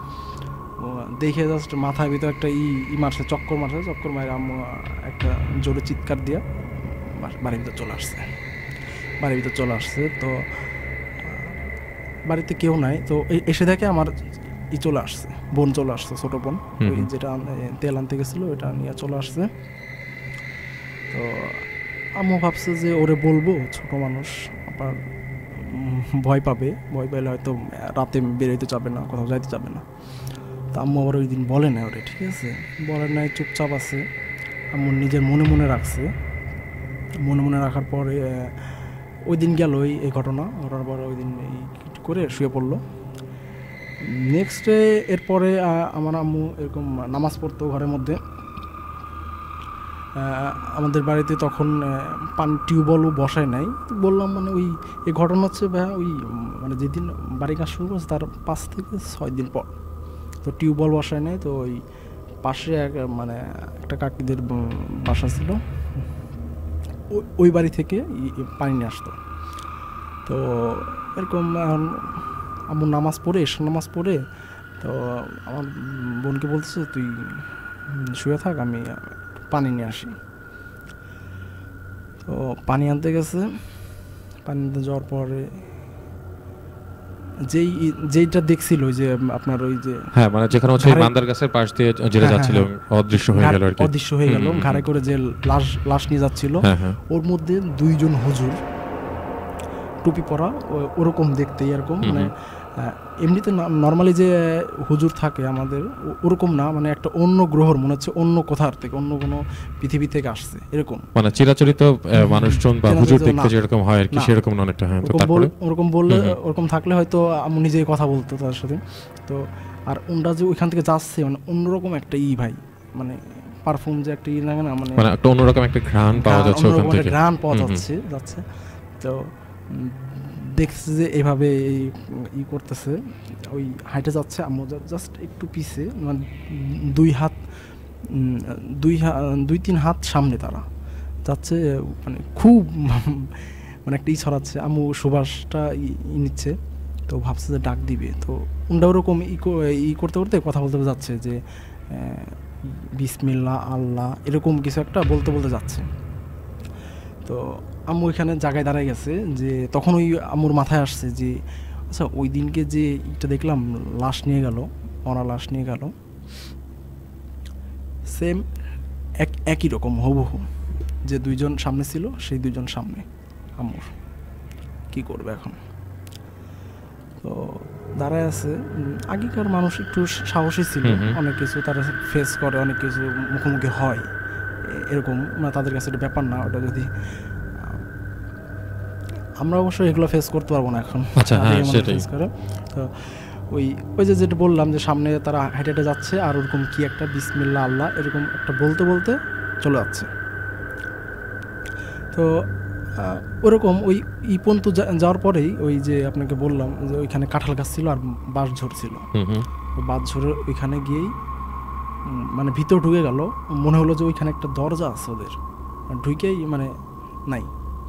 ও দেখে জাস্ট মাথার ভিতর একটা ই ই মারছে, চক্কর মারছে, চক্কর মারে আম্মু একটা জোরে চিৎকার দিয়া বা- বাড়ির ভিতর চলে আসছে। বাড়ির ভিতর চলে আসছে তো আহ, বাড়িতে কেউ নাই। তো এ- এসে দেখে আমার ই চলে আসছে, বোন চলে আসছে, ছোটো বোন, হুম, ওই হুম। যেটা আন- এ, তেল আনতে গেছিলো ওটা নিয়ে চলে আসছে। তো আম্মু ভাবছে যে ওরে বলবো, ছোট মানুষ আবার উম, ভয় পাবে, ভয় পাইলে হয়তো রাতে বেরোতে যাবে না, কোথাও যাইতে যাবে না। তো আম্মু আবার ওই দিন বলে না ওরে, ঠিক আছে, বলে নাই, চুপচাপ আছে। আম্মু নিজের মনে মনে রাখছে। মনে মনে রাখার পরে ওই দিন গেল এই এই ঘটনা ঘটার পরে ওই দিন এই করে শুয়ে পড়লো। নেক্সট ডে এরপরে আমার আম্মু এরকম নামাজ পড়তো ঘরের মধ্যে। আমাদের বাড়িতে তখন পানি টিউবওয়েলও বসায় নাই। বললাম মানে ওই এই ঘটনা হচ্ছে ভাই ওই মানে যেদিন বাড়ি কাজ শুরু করছে তার পাঁচ থেকে ছয় দিন পর। তো টিউবওয়েল বসায় নাই। তো ওই পাশে এক মানে একটা কাকিদের বাসা ছিল, ওই বাড়ি থেকে পানি নিয়ে আসতো। তো এরকম এখন আম্মু নামাজ পড়ে এসে নামাজ পড়ে তো আমার বোনকে বলতেছে তুই শুয়ে থাক, আমি পানি নিয়ে আসি। তো পানি আনতে গেছে। পানি আনতে যাওয়ার পরে যেই যেইটা দেখছিল যে আপনার ওই যে হ্যাঁ মানে যেখানে হচ্ছে মান্দার গাছের পাশ দিয়ে যেটা যাচ্ছিল অদৃশ্য হয়ে গেল আর কি, অদৃশ্য হয়ে গেল, ঘাড়ে করে যে লাশ লাশ নিয়ে যাচ্ছিল, ওর মধ্যে দুইজন হুজুর টুপি পরা, ওরকম দেখতে এরকম মানে এমনিতে নর্মালি যে হুজুর থাকে আমাদের ওরকম না, মানে একটা অন্য গ্রহর মনে হচ্ছে, অন্য কোথার থেকে, অন্য কোনো পৃথিবী থেকে আসছে এরকম, মানে চিরাচরিত মানুষজন বা হুজুর দেখতে যেরকম হয় আর কি সেরকম অনেকটা। হ্যাঁ তো তারপরে ওরকম বললে ওরকম থাকলে হয়তো আমি নিজেই কথা বলতো তার সাথে। তো আর ওনরা যে ওইখান থেকে যাচ্ছে মানে অন্যরকম একটা ই ভাই, মানে পারফিউম যে একটা ই লাগে না, মানে মানে একটা অন্যরকম একটা ঘ্রাণ পাওয়া যাচ্ছে ওখান থেকে, ঘ্রাণ পাওয়া যাচ্ছে যাচ্ছে তো দেখছে যে এভাবে ই করতেছে, ওই হাইটে যাচ্ছে, আম্মু জাস্ট একটু পিছে, মানে দুই হাত দুই দুই তিন হাত সামনে তারা যাচ্ছে, মানে খুব মানে একটা ই ছড়াচ্ছে। আম্মু সুবাসটা ই নিচ্ছে, তো ভাবছে যে ডাক দিবে। তো উনটা ওরকম ই করতে করতে কথা বলতে যাচ্ছে যে বিসমিল্লাহ আল্লাহ এরকম কিছু একটা বলতে বলতে যাচ্ছে। তো আম্মু ওইখানে জায়গায় দাঁড়ায় গেছে, যে তখন ওই আম্মুর মাথায় আসছে যে আচ্ছা ওই দিনকে যে এটা দেখলাম লাশ নিয়ে গেল, মরা লাশ নিয়ে গেল, সেম এক একই রকম হুবহু, যে দুইজন সামনে ছিল সেই দুইজন সামনে আম্মুর, কি করবে এখন? তো দাঁড়ায় আছে। আগেকার মানুষ একটু সাহসী ছিল, অনেক কিছু তারা ফেস করে, অনেক কিছু মুখোমুখি হয় এরকম, মানে তাদের কাছে এটা ব্যাপার না। ওটা যদি আমরা অবশ্যই এগুলো ফেস করতে পারবো না এখন, আচ্ছা হ্যাঁ সেটাই। তো ওই ওই যে যেটা বললাম যে সামনে তারা হেঁটে হেঁটে যাচ্ছে আর ওরকম কি একটা বিসমিল্লাহ আল্লাহ এরকম একটা বলতে বলতে চলে যাচ্ছে। তো ওরকম ওই ই পর্যন্ত যাওয়ার পরেই ওই যে আপনাকে বললাম যে ওইখানে কাঁঠাল গাছ ছিল আর বাঁশ ঝোড় ছিল, বাঁশ ঝোড়ের ওইখানে গিয়েই মানে ভিতর ঢুকে গেল, মনে হলো যে ওইখানে একটা দরজা আছে ওদের, ঢুকেই মানে নাই।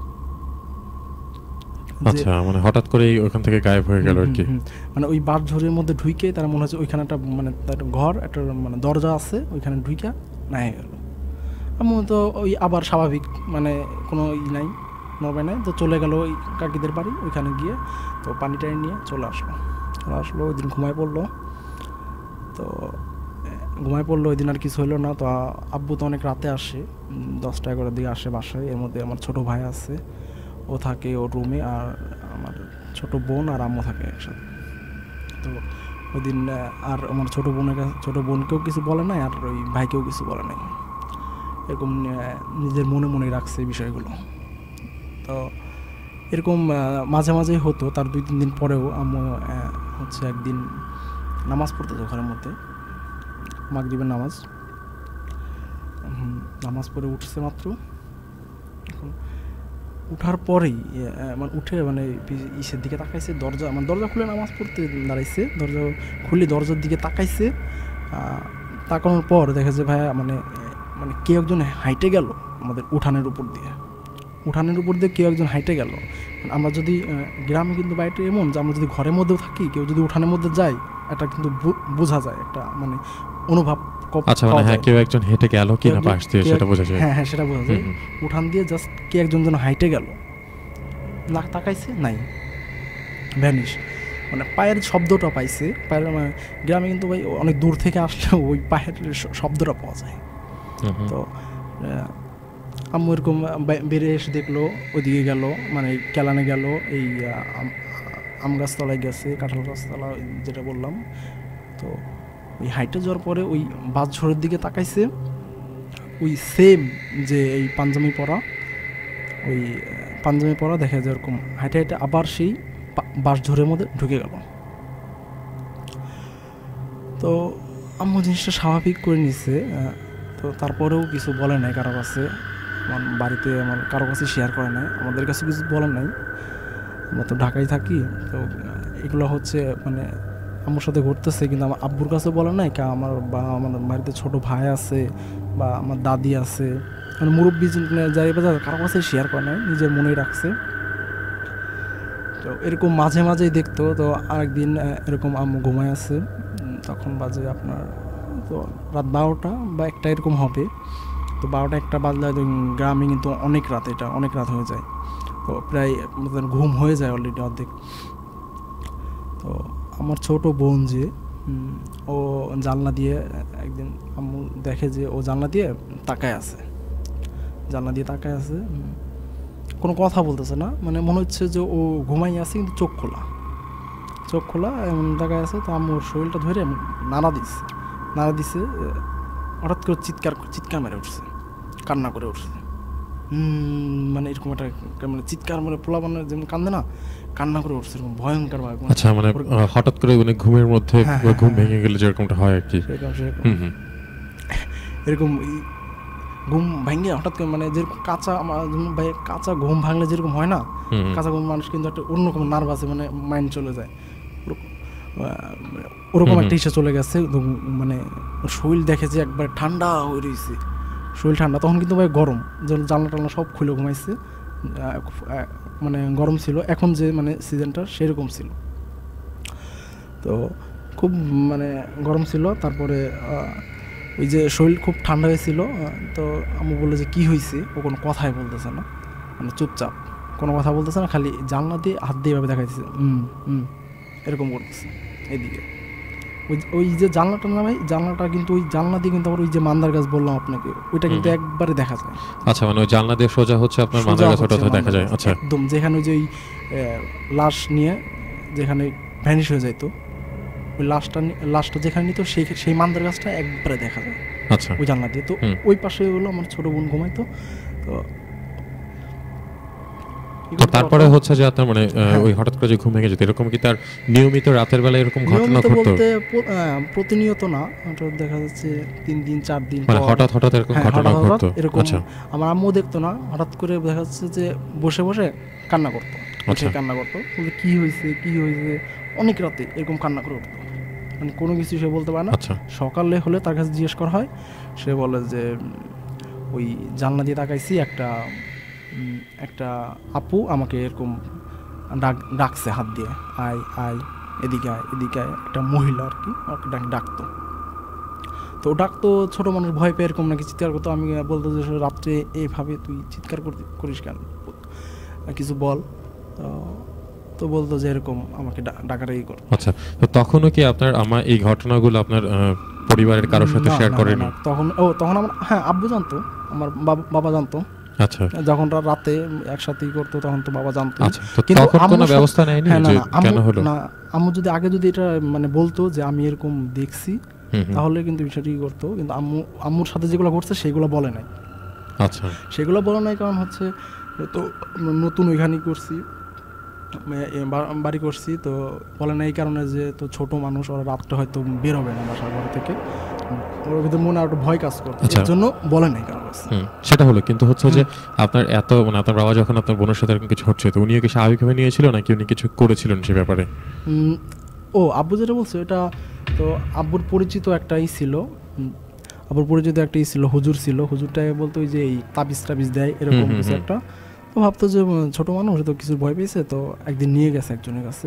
আচ্ছা মানে হঠাৎ করেই ওইখান থেকে গায়েব হয়ে গেল আর কি, মানে ওই বাঁশ ঝোড়ের মধ্যে ঢুকে তারা মনে হচ্ছে ওইখানে একটা মানে একটা ঘর, একটা মানে দরজা আছে, ওইখানে ঢুকে নাই গেল। আমি তো ওই আবার স্বাভাবিক মানে কোনো ই নাই, নবাই নাই, তো চলে গেল ওই কাকিদের বাড়ি, ওইখানে গিয়ে তো পানি টানি নিয়ে চলে আসলো চলে আসলো ওই দিন ঘুমায় পড়লো। তো ঘুমায় পড়লো ওই দিন আর কিছু হলো না। তো আব্বু তো অনেক রাতে আসে, দশটা এগারোটার দিকে আসে বাসায়। এর মধ্যে আমার ছোটো ভাই আছে, ও থাকে ওর রুমে, আর আমার ছোটো বোন আর আম্মু থাকে একসাথে। তো ওই দিন আর আমার ছোটো বোনের কাছে ছোটো বোনকেও কিছু বলে নাই, আর ওই ভাইকেও কিছু বলে নাই, এরকম নিজের মনে মনে রাখছে এই বিষয়গুলো। তো এরকম মাঝে মাঝেই হতো। তার দুই তিন দিন পরেও আম্মু হচ্ছে একদিন নামাজ পড়তেছে ঘরের মধ্যে, মাগরিবের নামাজ নামাজ পড়ে উঠছে মাত্র। এখন উঠার পরেই মানে উঠে মানে ইসের দিকে তাকাইছে, দরজা মানে দরজা খুলে নামাজ পড়তে দাঁড়াইছে, দরজা খুলে দরজার দিকে তাকাইছে। তাকানোর পর দেখা যায় ভাইয়া মানে মানে কেউ একজন হাইটে গেল আমাদের উঠানের উপর দিয়ে, উঠানের উপর দিয়ে কেউ একজন হাইটে গেল। আমরা যদি গ্রামে কিন্তু বাড়িটা এমন যে আমরা যদি ঘরের মধ্যেও থাকি, কেউ যদি উঠানের মধ্যে যায় এটা কিন্তু বোঝা যায়, একটা মানে অনুভব। আচ্ছা মানে হ্যাঁ কেউ একজন হেঁটে গেল কি না পাশ দিয়ে সেটা বোঝা যায়। হ্যাঁ হ্যাঁ সেটা বোঝা যায়। উঠান দিয়ে জাস্ট কে একজন যেন হাইটে গেল, না তাকাইছে নাই, ভ্যানিশ, মানে পায়ের শব্দটা পাইছে। পায়ের মানে গ্রামে কিন্তু ভাই অনেক দূর থেকে আসলে ওই পায়ের শব্দটা পাওয়া যায়। তো আম্মু এরকম বেড়ে এসে দেখলো, ওইদিকে গেল মানে কেলানে গেল, এই আম গাছতলায় গেছে, কাঁঠাল গাছতলা যেটা বললাম। তো ওই হাইটে যাওয়ার পরে ওই বাস ঝড়ের দিকে তাকাইছে, ওই সেম যে এই পাঞ্জাবি পরা, ওই পাঞ্জাবি পরা দেখা যায় এরকম হাইটে হাইটে আবার সেই বাস ঝড়ের মধ্যে ঢুকে গেল। তো আম্মু জিনিসটা স্বাভাবিক করে নিছে, তো তারপরেও কিছু বলে নাই কারো কাছে, আমার বাড়িতে আমার কারো কাছে শেয়ার করে নাই, আমাদের কাছে কিছু বলে নাই, আমরা তো ঢাকায় থাকি। তো এগুলো হচ্ছে মানে আম্মুর সাথে ঘটতেছে, কিন্তু আমার আব্বুর কাছে বলে নাই, কা আমার বা আমার বাড়িতে ছোট ভাই আছে বা আমার দাদি আছে, মানে মুরব্বী যাই বা কারো কাছে শেয়ার করে নাই, নিজের মনেই রাখছে। তো এরকম মাঝে মাঝেই দেখতো। তো আরেকদিন এরকম আম্মু ঘুমায় আছে, তখন বাজে আপনার তো রাত বারোটা বা একটা এরকম হবে। তো বারোটা একটা বাজলে গ্রামে কিন্তু অনেক রাত, এটা অনেক রাত হয়ে যায়, তো প্রায় ঘুম হয়ে যায় অলরেডি অর্ধেক। তো আমার ছোট বোন যে ও জানলা দিয়ে একদিন আম্মু দেখে যে ও জানলা দিয়ে তাকায় আছে, জানলা দিয়ে তাকায় আছে, কোনো কথা বলতেছে না, মানে মনে হচ্ছে যে ও ঘুমাই আছে কিন্তু চোখ খোলা, চোখ খোলা এমন তাকায় আছে। তো আম্মুর শরীরটা ধরে নাড়া দিচ্ছে, নাড়া দিছে, হঠাৎ করে চিৎকার চিৎকার মেরে উঠছে, কান্না করে উঠছে, মানে এরকম একটা মানে চিৎকার মানে পোলা মানে যেমন কান্দে না, কান্না করে উঠছে এরকম ভয়ঙ্কর ভাবে। আচ্ছা, মানে হঠাৎ করে মানে ঘুমের মধ্যে ঘুম ভেঙে গেলে যেরকমটা হয় আর কি, এরকম ঘুম ভাঙে হঠাৎ করে মানে যেরকম কাঁচা ভাই কাঁচা ঘুম ভাঙলে যেরকম হয় না, কাঁচা ঘুম মানুষ কিন্তু একটা অন্যরকম নার্ভাসে মানে মাইন্ড চলে যায়, ওরকম একটা ইসে চলে গেছে। মানে শরীর দেখে যে একবার ঠান্ডা হয়ে রয়েছে, শরীর ঠান্ডা, তখন কিন্তু ভাই গরম, যেন জানলা টানলা সব খুলে ঘুমাইছে, মানে গরম ছিল, এখন যে মানে সিজনটা সেরকম ছিল। তো খুব মানে গরম ছিল। তারপরে ওই যে শরীর খুব ঠান্ডা হয়েছিল, তো আম্মু বললো যে কী হয়েছে, ও কোনো কথাই বলতেছে না, মানে চুপচাপ কোনো কথা বলতেছে না, খালি জানলা দিয়ে হাত দিয়ে এভাবে দেখাইতেছে, হুম হুম এরকম করতেছে এদিকে। ওই ওই যে জানলাটা না ভাই, জানলাটা কিন্তু ওই জানলা দিয়ে কিন্তু আবার ওই যে মান্দার গাছ বললাম আপনাকে, ওইটা কিন্তু একবারে দেখা যায়। আচ্ছা, মানে ওই জানলা দিয়ে সোজা হচ্ছে আপনার মান্দার গাছ, ওটা দেখা যায়। আচ্ছা, একদম যেখানে ওই যে ওই লাশ নিয়ে যেখানে ভ্যানিশ হয়ে যাইতো, ওই লাশটা লাশটা যেখানে নিত সেই সেই মান্দার গাছটা একবারে দেখা যায়। আচ্ছা, ওই জানলা দিয়ে। তো ওই পাশে হলো আমার ছোট বোন ঘুমাইতো। তো তো তারপরে হচ্ছে যে আপনার মানে ওই হঠাৎ করে যে ঘুম ভেঙে যেত, এরকম কি তার নিয়মিত রাতের বেলা এরকম ঘটনা ঘটতো? প্রতিনিয়ত না, দেখা যাচ্ছে তিন দিন চার দিন মানে হঠাৎ হঠাৎ এরকম ঘটনা ঘটতো এরকম। আমার আম্মু দেখতো না, হঠাৎ করে দেখা যাচ্ছে যে বসে বসে কান্না করতো, বসে কান্না করতো, কি হয়েছে কি হয়েছে, অনেক রাতে এরকম কান্না করে উঠতো, মানে কোনো কিছু সে বলতে পারে না। সকালে হলে তার কাছে জিজ্ঞেস করা হয়, সে বলে যে ওই জানলা দিয়ে তাকাইছি, একটা একটা আপু আমাকে এরকম ডাক ডাকছে হাত দিয়ে, আয় আয় এদিকে আয় এদিকে আয়, একটা মহিলা আর কি আমাকে ডাকতো। তো ডাকতো, ছোটো মানুষ ভয় পেয়ে এরকম নাকি চিৎকার করতো। আমি বলতো যে রাত্রে এইভাবে তুই চিৎকার করতে করিস কেন, কিছু বল। তো তো বলতো যে এরকম আমাকে ডাকাডাকি করতো। আচ্ছা, তো তখনও কি আপনার আমার এই ঘটনাগুলো আপনার পরিবারের কারোর সাথে শেয়ার করেনি? তখন ও তখন আমার হ্যাঁ আব্বু জানতো, আমার বাবা জানতো। আচ্ছা, যখন রাতে একসাথেই করতো তখন তো বাবা জানতো। আচ্ছা, তো তখন কোনো ব্যবস্থা নেয়নি যে কেন হলো? না, আম্মু যদি আগে যদি এটা মানে বলতো যে আমি এরকম দেখছি, তাহলে কিন্তু বিষয়টি করতো। কিন্তু আম্মু আম্মুর সাথে যেগুলো ঘটছে সেগুলো বলে নাই। আচ্ছা, সেগুলো বলে নাই কারণ হচ্ছে তো নতুন ওইখানেই করছি, বাড়ি করছি, তো বলে না এই কারণে যে তো ছোট মানুষ, ওরা রাত্রে হয়তো বের হবে না বাসার ঘর থেকে, ওর ভিতরে মনে আর একটু ভয় কাজ করছে, এর জন্য বলে নাই কারণ। সেটা হলো, কিন্তু হচ্ছে যে আপনার এত মানে আপনার বাবা যখন আপনার বোনের সাথে এরকম কিছু হচ্ছে, তো উনিও কি স্বাভাবিকভাবে নিয়েছিল নাকি উনি কিছু করেছিলেন সে ব্যাপারে? ও আব্বু যেটা বলছে এটা তো আব্বুর পরিচিত একটাই ছিল, আব্বুর পরিচিত একটাই ছিল, হুজুর ছিল। হুজুরটাই বলতো ওই যে এই তাবিজ টাবিজ দেয় এরকম কিছু একটা। তো ভাবতো যে ছোট মানুষ তো কিছু ভয় পেয়েছে, তো একদিন নিয়ে গেছে একজনের কাছে,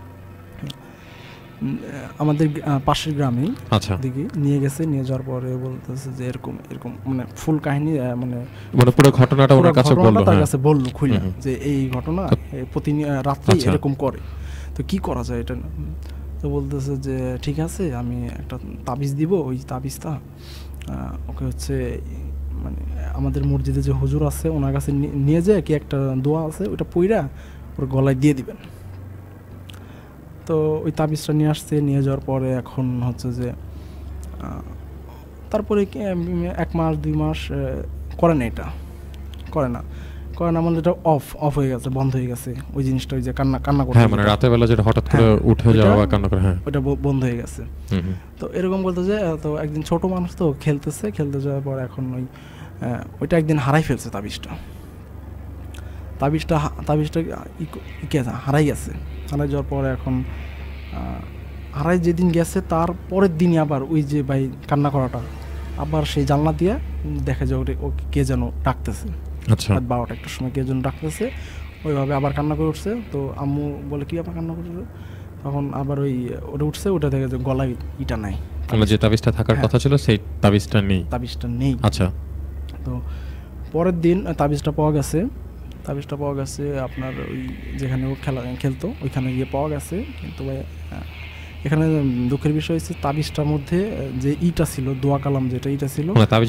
আমাদের পাশের গ্রামেই দিকে নিয়ে গেছে। নিয়ে যাওয়ার পরে বলতেছে যে এরকম এরকম মানে ফুল কাহিনী মানে পুরো ঘটনাটা ওনার কাছে বললো, তার কাছে বললো খুলে যে এই ঘটনা প্রতি রাত্রে এরকম করে, তো কি করা যায় এটা। তো বলতেছে যে ঠিক আছে আমি একটা তাবিজ দিব, ওই তাবিজটা ওকে হচ্ছে মানে আমাদের মসজিদে যে হুজুর আছে ওনার কাছে নিয়ে যায়, কি একটা দোয়া আছে ওইটা পইরা ওর গলায় দিয়ে দিবেন। তো ওই তাবিজটা নিয়ে আসছে, নিয়ে যাওয়ার পরে এখন হচ্ছে যে তারপরে এক মাস দুই মাস করে না, এটা করে না করে না মানে এটা অফ অফ হয়ে গেছে, বন্ধ হয়ে গেছে ওই জিনিসটা, ওই যে কান্না কান্না করে, হ্যাঁ মানে রাতের বেলা যেটা হঠাৎ করে উঠে যাওয়া বা কান্না করে, হ্যাঁ ওটা বন্ধ হয়ে গেছে। তো এরকম বলতে যে তো একদিন ছোট মানুষ তো খেলতেছে, খেলতে যাওয়ার পর এখন ওই ওইটা একদিন হারাই ফেলছে তাবিজটা, তাবিজটা তাবিজটা হারাই গেছে। হারাই যাওয়ার পরে এখন হারাই যেদিন গেছে তার পরের দিনই আবার ওই যে ভাই কান্না করাটা আবার সেই জানলা দিয়ে দেখা যায় ওটা ও কে যেন ডাকতেছে, আচ্ছা রাত বারোটা একটার সময় কে যেন ডাকতেছে, ওইভাবে আবার কান্না করে উঠছে। তো আম্মু বলে কি আবার কান্না করছে, তখন আবার ওই ওটা উঠছে, ওটা দেখে যে গলায় ইটা নাই, যে তাবিজটা থাকার কথা ছিল সেই তাবিজটা নেই, তাবিজটা নেই। আচ্ছা তো পরের দিন তাবিজটা পাওয়া গেছে, তাবিজটা পাওয়া গেছে আপনার ওই যেখানে ও খেলা খেলতো ওইখানে গিয়ে পাওয়া গেছে। কিন্তু ভাই এখানে দুঃখের বিষয় হচ্ছে তাবিজটার মধ্যে যে ইটা ছিল, দোয়া কালাম যেটা ইটা ছিল,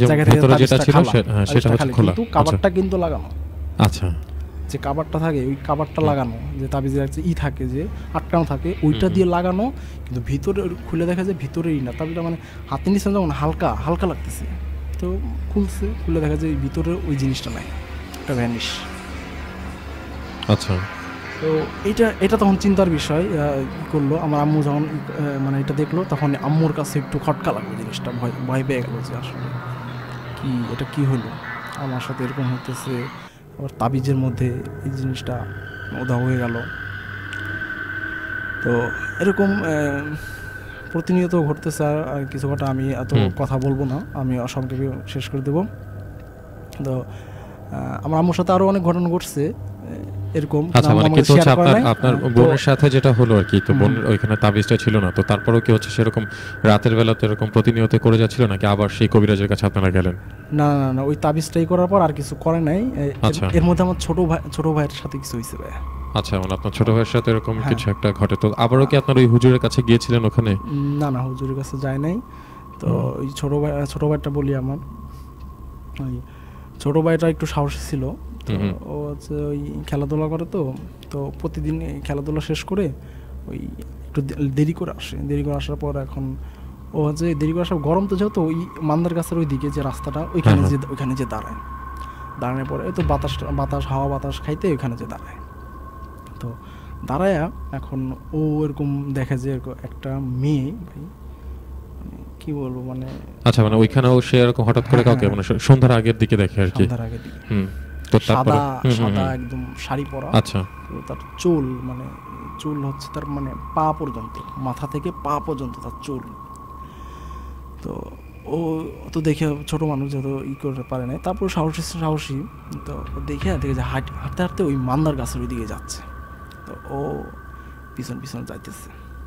কিন্তু কাভারটা কিন্তু লাগানো, আচ্ছা যে কাভারটা থাকে ওই কাভারটা লাগানো, যে তাবিজের ই থাকে যে আটকানো থাকে ওইটা দিয়ে লাগানো, কিন্তু ভিতরে খুলে দেখা যায় ভিতরেই না, তাবিজটা মানে হাতে নিচে যেমন হালকা হালকা লাগতেছে, তো খুলছে, খুলে দেখা যায় ভিতরে ওই জিনিসটা নাই, এটা ভ্যানিশ। আচ্ছা তো এটা এটা তখন চিন্তার বিষয় কী করলো আমার আম্মু, যখন মানে এটা দেখলো তখন আম্মুর কাছে একটু খটকা লাগলো জিনিসটা, ভয় ভয় পেয়ে গেলো যে আসলে কি এটা কি হলো আমার সাথে, এরকম হতেছে, আবার তাবিজের মধ্যে এই জিনিসটা উধাও হয়ে গেল। তো এরকম প্রতিনিয়ত ঘটতেছে, আর কিছু কথা আমি এত কথা বলবো না, আমি অসংক্ষেপে শেষ করে দেবো। তো আমার আম্মুর সাথে আরও অনেক ঘটনা ঘটছে এরকম। আচ্ছা মানে কি হচ্ছে আপনার আপনার বোনের সাথে যেটা হলো আর কি, তো বোন ওইখানে তাবিজটা ছিল না, তো তারপরেও কি হচ্ছে সেরকম রাতের বেলা তো এরকম প্রতিনিয়ত করে যাচ্ছিল নাকি আবার সেই কবিরাজের কাছে আপনারা গেলেন? না না না ওই তাবিজটাই করার পর আর কিছু করে নাই। এর মধ্যে আমার ছোট ভাই ছোট ভাইয়ের সাথে কিছু হয়েছে ভাই। আচ্ছা মানে আপনার ছোট ভাইয়ের সাথে এরকম কিছু একটা ঘটে, তো আবারও কি আপনার ওই হুজুরের কাছে গিয়েছিলেন ওখানে? না না হুজুরের কাছে যায় নাই। তো ওই ছোট ভাই ছোট ভাইটা বলি আমার, ওই ছোট ভাইটা একটু সাহসী ছিল, তো ও হচ্ছে ওই খেলাধুলা করে, তো তো প্রতিদিন খেলাধুলা শেষ করে ওই একটু দেরি করে আসে, দেরি করে আসার পর এখন ও হচ্ছে দেরি করে আসার গরম তো যেহেতু ওই মান্দার গাছের ওই দিকে যে রাস্তাটা ওইখানে যে ওইখানে যে দাঁড়ায়, দাঁড়ানোর পরে তো বাতাস বাতাস হাওয়া বাতাস খাইতে ওইখানে যে দাঁড়ায়, তো দাঁড়ায় এখন ও এরকম দেখে যে একটা মেয়ে, ভাই কি বলবো মানে, আচ্ছা মানে ওইখানেও সে এরকম হঠাৎ করে কাউকে মানে সন্ধ্যার আগের দিকে দেখে আর কি, সন্ধ্যার আগের দিকে, হুম তো তারপরে সাদা সাদা একদম শাড়ি পরা, আচ্ছা তো তার চুল মানে চুল হচ্ছে তার মানে পা পর্যন্ত, মাথা থেকে পা পর্যন্ত তার চুল। তো ও তো দেখে ছোট মানুষ যত ই করতে পারে না, তারপর সাহসী সাহসী তো দেখে দেখে যে হাঁট হাঁটতে হাঁটতে ওই মান্দার গাছের ওই দিকে যাচ্ছে, তো ও পিছন পিছন যাইতেছে,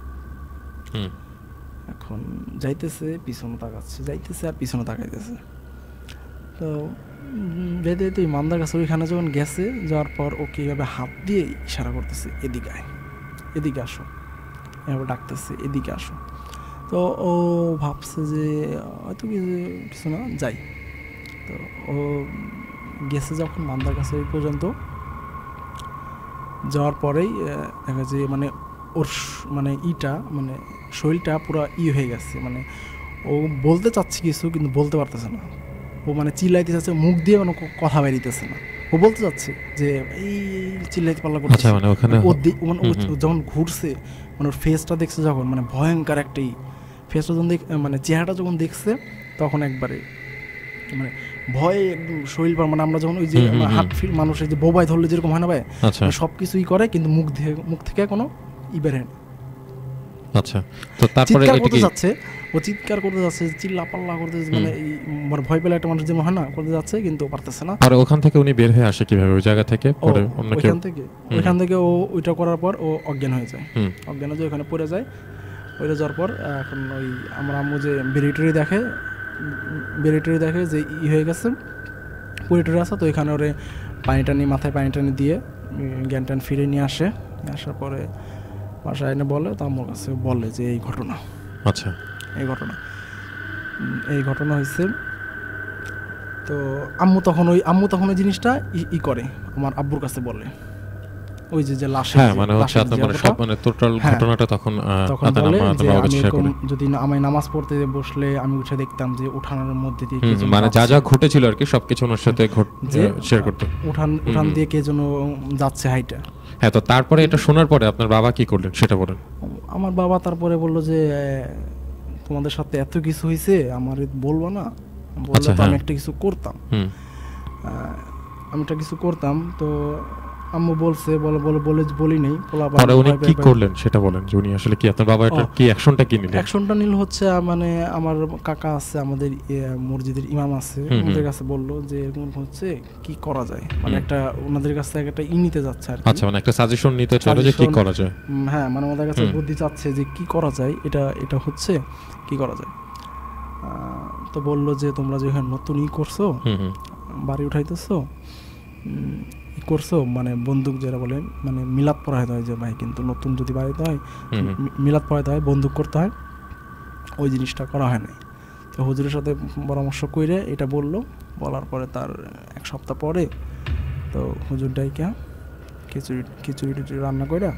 এখন যাইতেছে পিছনে তাকাচ্ছে, যাইতেছে আর পিছনে তাকাইতেছে। তো যেতে যেতে মান্দার গাছের ওইখানে যখন গেছে, যাওয়ার পর ওকে এইভাবে হাত দিয়ে ইশারা করতেছে, এদিকে আয়, এদিকে আসো, এভাবে ডাকতেছে এদিকে আসো। তো ও ভাবছে যে হয়তো কিছু না, যাই। তো ও গেছে যখন মান্দার কাছে ওই পর্যন্ত যাওয়ার পরেই দেখা যায় মানে ওর মানে ইটা মানে শরীরটা পুরো ই হয়ে গেছে, মানে ও বলতে চাচ্ছে কিছু কিন্তু বলতে পারতেছে না, ও মানে চিল্লাইতে চাচ্ছে, মুখ দিয়ে কোনো কথা বেরিতেছে না, ও বলতে চাচ্ছে যে এই চিল্লাইতে পাল্লা করতেছে, মানে ওখানে ও যখন ঘুরছে মানে ওর ফেসটা দেখছে যখন, মানে ভয়ঙ্কর একটাই ফেসটা যখন দেখ মানে চেহারাটা যখন দেখছে তখন একবারে মানে ভয়ে একদম শরীর পর, মানে আমরা যখন ওই যে হার্ট ফিল মানুষের যে বোবাই ধরলে যেরকম হয় না ভাই, সব কিছুই করে কিন্তু মুখ থেকে মুখ থেকে কোনো ই বের হয় না। আচ্ছা তো তারপরে চিৎকার করতে যাচ্ছে, ও চিৎকার করতে যাচ্ছে, চিল্লা পাল্লা করতে, মানে এই মানে ভয় পেলে একটা মানুষ যেমন হয় না করতে যাচ্ছে কিন্তু পারতেছে না। আর ওখান থেকে উনি বের হয়ে আসে কিভাবে ওই জায়গা থেকে? পরে অন্য কেউ ওখান থেকে ওখান থেকে ও ওইটা করার পর ও অজ্ঞান হয়ে যায়, অজ্ঞান হয়ে যায় ওখানে পড়ে যায়। ওইটা যাওয়ার পর এখন ওই আমার আম্মু যে বেরিটরি দেখে, বেরিটরি দেখে যে ই হয়ে গেছে পুরিটরি আছে, তো ওইখানে ওরে পানি টানি মাথায় পানি টানি দিয়ে জ্ঞান টান ফিরে নিয়ে আসে। আসার পরে বাসায় এনে বলে, তো আমার কাছে বলে যে এই ঘটনা, আচ্ছা এই ঘটনা এই ঘটনা হয়েছে। তো আম্মু তখন ওই আম্মু তখন ওই জিনিসটা ই করে আমার আব্বুর কাছে বলে ওই যে যে লাশের হ্যাঁ যে- মানে হচ্ছে লাশের আপনার যে মানে অবস্থা, সব মানে টোটাল হ্যাঁ। ঘটনাটা তখন আহ, তখন আপনার বলে নামা- যে আপনার বাবাকে আমি শেয়ার এরকম করে যদি না- আমি নামাজ পড়তে বসলে আমি উঠে দেখতাম যে উঠানের মধ্যে দিয়ে কে হুম, যেন মানে যা যাচ্ছে। যা ঘটেছিল আর কি সবকিছু ওনার সাথে যে শেয়ার করতো। উঠান উঠান হুম। দিয়ে কে যেন যাচ্ছে হাইটা। হ্যাঁ, তো তারপরে এটা শোনার পরে আপনার বাবা কি করলেন সেটা বলেন। আমার বাবা তারপরে বললো যে এ, তোমাদের সাথে এত কিছু হয়েছে আমার বলবো না, বললে আচ্ছা, তো আমি হ্যাঁ। একটা কিছু করতাম। হুম, আহ, আমি একটা কিছু করতাম, তো আম্মু বলছে বলে বলে বলে বলি নেই পোলা পরে উনি কি করলেন সেটা বলেন, যে উনি আসলে কি আপনার বাবা এটা ও। কি অ্যাকশনটা কি নিলেন? অ্যাকশনটা নিল হচ্ছে আহ, মানে আমার কাকা আছে, আমাদের ইয়ে, মসজিদের ইমাম আছে, হুম, হুম। ওনাদের কাছে বললো যে এরকম হচ্ছে কি করা যায়, মানে হুম। একটা ওনাদের কাছ থেকে একটা ই নিতে যাচ্ছে আর কি। আচ্ছা, মানে একটা সাজেশন নিতে চাইলো যে কি Suggestion, করা যায়। উম, হ্যাঁ মানে ওনাদের কাছে হুম। বুদ্ধি চাচ্ছে যে কি করা যায়, এটা এটা হচ্ছে কি করা যায়। আহ, তো বললো যে তোমরা যে এখানে নতুন ই করছো, হুম হুম বাড়ি উঠাইতেছো, উম, ই করছো, মানে বন্দুক যেটা বলে মানে মিলাদ পড়াইতে হয়, যে ভাই কিন্তু নতুন যদি বাড়িতে হয় হুম হুম। মি- মিলাদ পড়াইতে হয়, বন্দুক করতে হয়, ওই জিনিসটা করা হয় নাই। তো হুজুরের সাথে পরামর্শ কইরে এটা বললো, বলার পরে তার এক সপ্তাহ পরে তো হুজুর ডাইকা খিচুড়ি খিচুড়ি টিচুড়ি রান্না কইরা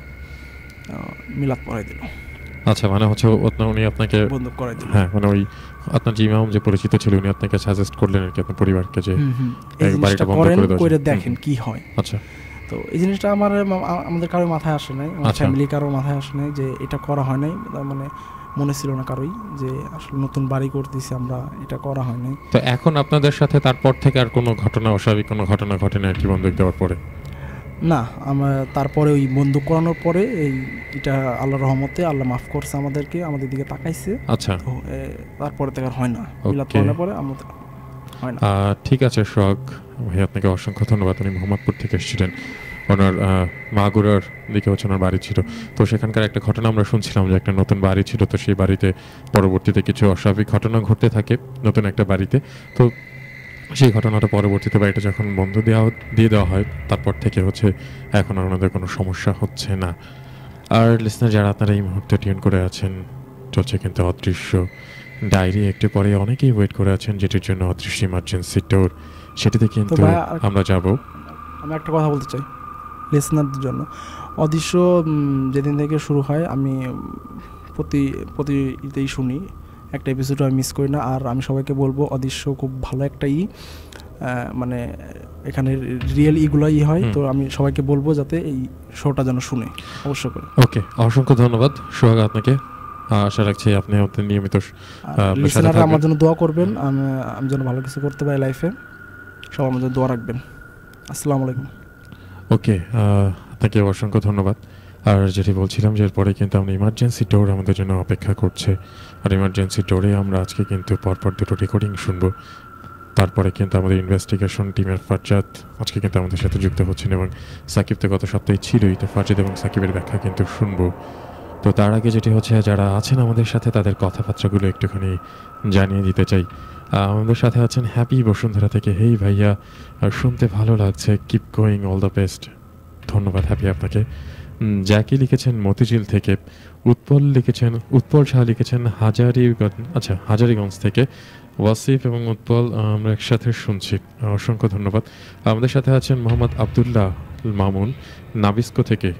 আহ, মিলাদ পড়াই দিল, আচ্ছা, মানে হচ্ছে ও- উনি আপনাকে বন্দুক করাই দিল। হ্যাঁ মানে ওই আপনার যে ইমাম যে পরিচিত ছিল উনি আপনাকে সাজেস্ট করলেন আর কি আপনার পরিবারকে যে হুম, হুম। এই এই বাড়িটা জিনিসটা বন্ধ করেন, করে দেওয়া কইরে যায়। দেখেন হুম। কি হয়। আচ্ছা তো এই জিনিসটা আমার আ- আমাদের কারোর মাথায় আসে নাই, আমার আচ্ছা। ফ্যামিলি কারোর মাথায় আসে নাই যে এটা করা হয় নাই, তার মানে মনে ছিল না কারোই যে আসলে নতুন বাড়ি করতেছি আমরা, এটা করা হয় নাই। তো এখন আপনাদের সাথে তারপর থেকে আর কোনো ঘটনা অস্বাভাবিক কোনো ঘটনা ঘটে না আর কি বন্দুক দেওয়ার পরে? না, আমরা তারপরে ওই বন্দুক করানোর পরে এই এটা আল্লাহর রহমতে আল্লাহ মাফ করছে আমাদেরকে, আমাদের দিকে তাকাইছে। আচ্ছা, তো এ, তারপরে থেকে আর হয় না, মিলাদ Okay. পড়ানোর পরে আমাদের হয় না। আহ, ঠিক আছে সোহাগ ভাই, আপনাকে অসংখ্য ধন্যবাদ। উনি মোহাম্মদপুর থেকে এসেছিলেন, ওনার আহ, মাগুরার দিকে হচ্ছে ওনার বাড়ি ছিল। তো সেখানকার একটা ঘটনা আমরা শুনছিলাম যে একটা নতুন বাড়ি ছিল, তো সেই বাড়িতে পরবর্তীতে কিছু অস্বাভাবিক ঘটনা ঘটতে থাকে নতুন একটা বাড়িতে। তো সেই ঘটনাটা পরবর্তীতে বাড়িটা যখন বন্ধ দেওয়া দিয়ে দেওয়া হয় তারপর থেকে হচ্ছে এখন আর ওনাদের কোনো সমস্যা হচ্ছে না। আর লিসনার যারা আপনারা এই মুহূর্তে টিউন করে আছেন, চলছে কিন্তু অদৃশ্য ডায়েরি, একটু পরে অনেকেই ওয়েট করে আছেন যেটির জন্য অদৃশ্য ইমার্জেন্সি টোর, সেটিতে কিন্তু ভাই, আর- আমরা যাব। আমি একটা কথা বলতে চাই লিসনারদের জন্য। অদৃশ্য উম, যেদিন থেকে শুরু হয় আমি উম, প্রতি প্রতি ইতেই শুনি, একটা এপিসোডও আমি মিস করি না। আর আমি সবাইকে বলবো অদৃশ্য খুব ভালো একটা ই, আহ, মানে এখানে রিয়েল ইগুলাই হয়। হুম। তো আমি সবাইকে বলবো যাতে এই শোটা যেন শুনে অবশ্য করে। ওকে, অসংখ্য ধন্যবাদ সোহাগ আপনাকে। আহ, আশা রাখছি আপনি আপনার নিয়মিত স- আপনার সাথে লিসনাররা থাকবেন। আমার জন্য দোয়া করবেন, আমি আমি যেন ভালো কিছু করতে পারি লাইফে, সব আমার জন্য দোয়া রাখবেন। আসসালামু আলাইকুম। ওকে, আহ, আপনাকে অসংখ্য ধন্যবাদ। আর যেটি বলছিলাম যে এরপরে কিন্তু আমরা ইমার্জেন্সি টোর আমাদের জন্য অপেক্ষা করছে, আর ইমার্জেন্সি টোরে আমরা আজকে কিন্তু পরপর দুটো রেকর্ডিং শুনবো। তারপরে কিন্তু আমাদের ইনভেস্টিগেশন টিমের ফারজাদ আজকে কিন্তু আমাদের সাথে যুক্ত হচ্ছেন, এবং সাকিব তো গত সপ্তাহে ছিলই, তো ফারজাদ এবং সাকিবের ব্যাখ্যা কিন্তু শুনবো। তো তার আগে যেটি হচ্ছে, যারা আছেন আমাদের সাথে তাদের কথাবার্তাগুলো একটুখানি জানিয়ে দিতে চাই। আহ, আমাদের সাথে আছেন হ্যাপি বসুন্ধরা থেকে। হেই ভাইয়া, আর শুনতে ভালো লাগছে, keep going, all the best. ধন্যবাদ হ্যাপি আপনাকে। উম, জ্যাকি লিখেছেন মতিঝিল থেকে, উৎপল লিখেছেন, উৎপল শাহ লিখেছেন হাজারিগঞ্জ, আচ্ছা হাজারিগঞ্জ থেকে। ওয়াসিফ এবং উৎপল আহ, আমরা একসাথে শুনছি, আহ, অসংখ্য ধন্যবাদ। আমাদের সাথে আছেন মোহাম্মদ আবদুল্লাহ মামুন নাবিস্কো থেকে।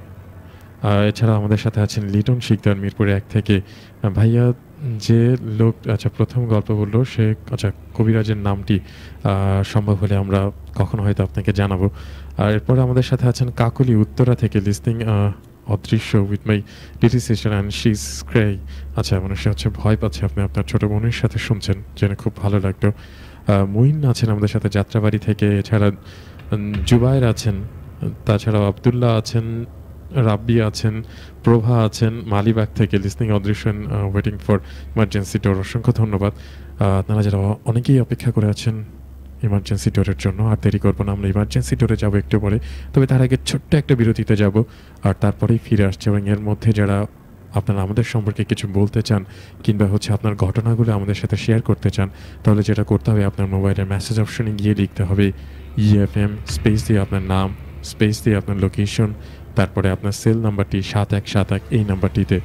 আহ, এছাড়া আমাদের সাথে আছেন লিটন শিকদার মিরপুর এক থেকে। আহ, ভাইয়া যে লোক আচ্ছা প্রথম গল্প বললো সে আচ্ছা কবিরাজের নামটি আহ, সম্ভব হলে আমরা কখনো হয়তো আপনাকে জানাবো। আর এরপরে আমাদের সাথে আছেন কাকলি উত্তরা থেকে, listening Odrissho with my little sister and she is crazy. আচ্ছা মানে সে হচ্ছে ভয় পাচ্ছে, আপনি আপনার ছোটো বোনের সাথে শুনছেন, জেনে খুব ভালো লাগলো। আহ, মুইন আছেন আমাদের সাথে যাত্রাবাড়ি থেকে। এছাড়া উম, জুবায়ের আছেন, তাছাড়াও আবদুল্লাহ আছেন, রাব্বি আছেন, প্রভা আছেন মালিবাগ থেকে, লিসনিং অদৃশ্য ওয়েটিং ফর ইমার্জেন্সি টোর। অসংখ্য ধন্যবাদ। আহ, আপনারা যারা অনেকেই অপেক্ষা করে আছেন ইমার্জেন্সি টোরের জন্য, আর দেরি করবো না, আমরা ইমার্জেন্সি টোরে যাবো একটু পরে। তবে তার আগে ছোট্ট একটা বিরতিতে যাব, আর তারপরেই ফিরে আসছে। এবং এর মধ্যে যারা আপনারা আমাদের সম্পর্কে কিছু বলতে চান, কিংবা হচ্ছে আপনার ঘটনাগুলো আমাদের সাথে শেয়ার করতে চান, তাহলে যেটা করতে হবে, আপনার মোবাইলের মেসেজ অপশনে গিয়ে লিখতে হবে ইএফএম, স্পেস দিয়ে আপনার নাম, স্পেস দিয়ে আপনার লোকেশন, তারপরে আপনার সেল নাম্বারটি সাত এক সাত এক, এই নাম্বারটিতে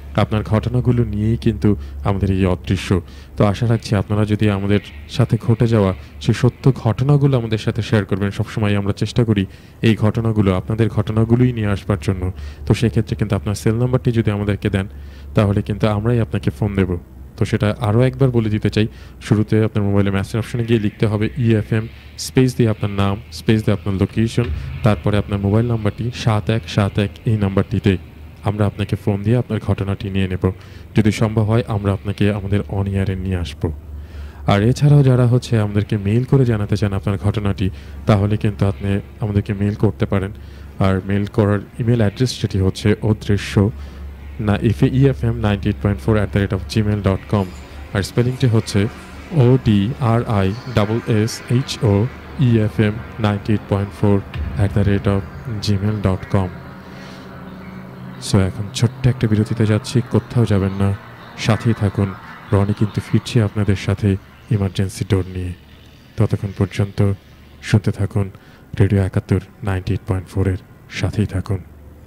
আপনার ঘটনাগুলো নিয়েই কিন্তু আমাদের এই অদৃশ্য। তো আশা রাখছি আপনারা যদি আমাদের সাথে ঘটে যাওয়া সেই সত্য ঘটনাগুলো আমাদের সাথে শেয়ার করবেন। সবসময় আমরা চেষ্টা করি এই ঘটনাগুলো আপনাদের ঘটনাগুলোই নিয়ে আসবার জন্য। তো সেক্ষেত্রে কিন্তু আপনার সেল নাম্বারটি যদি আমাদেরকে দেন তাহলে কিন্তু আমরাই আপনাকে ফোন দেব। তো সেটা আরও একবার বলে দিতে চাই, শুরুতে আপনার মোবাইলে মেসেজ অপশনে গিয়ে লিখতে হবে ইএফএম, স্পেস দিয়ে আপনার নাম, স্পেস দিয়ে আপনার লোকেশন, তারপরে আপনার মোবাইল নাম্বারটি সাত এক সাত এক এই নাম্বারটিতে আমরা আপনাকে ফোন দিয়ে আপনার ঘটনাটি নিয়ে নেব। যদি সম্ভব হয় আমরা আপনাকে আমাদের অন এয়ারে নিয়ে আসব। আর এছাড়াও যারা হচ্ছে আমাদেরকে মেইল করে জানাতে চান আপনার ঘটনাটি, তাহলে কিন্তু আপনি আমাদেরকে মেইল করতে পারেন। আর মেইল করার ইমেল অ্যাড্রেস যেটি হচ্ছে অদৃশ্য না ইফে EFM ninety eight point four at the rate of Gmail dot com. আর স্পেলিংটি হচ্ছে O D R I double S H O EFM ninety eight point four at the rate of Gmail dot com. So এখন ছোট্ট একটা বিরতিতে যাচ্ছি, কোথাও যাবেন না, সাথেই থাকুন। রনি কিন্তু ফিরছি আপনাদের সাথে ইমার্জেন্সি ডোর নিয়ে। ততক্ষণ পর্যন্ত শুনতে থাকুন radio Ekattor ninety eight point ফোরের সাথেই থাকুন।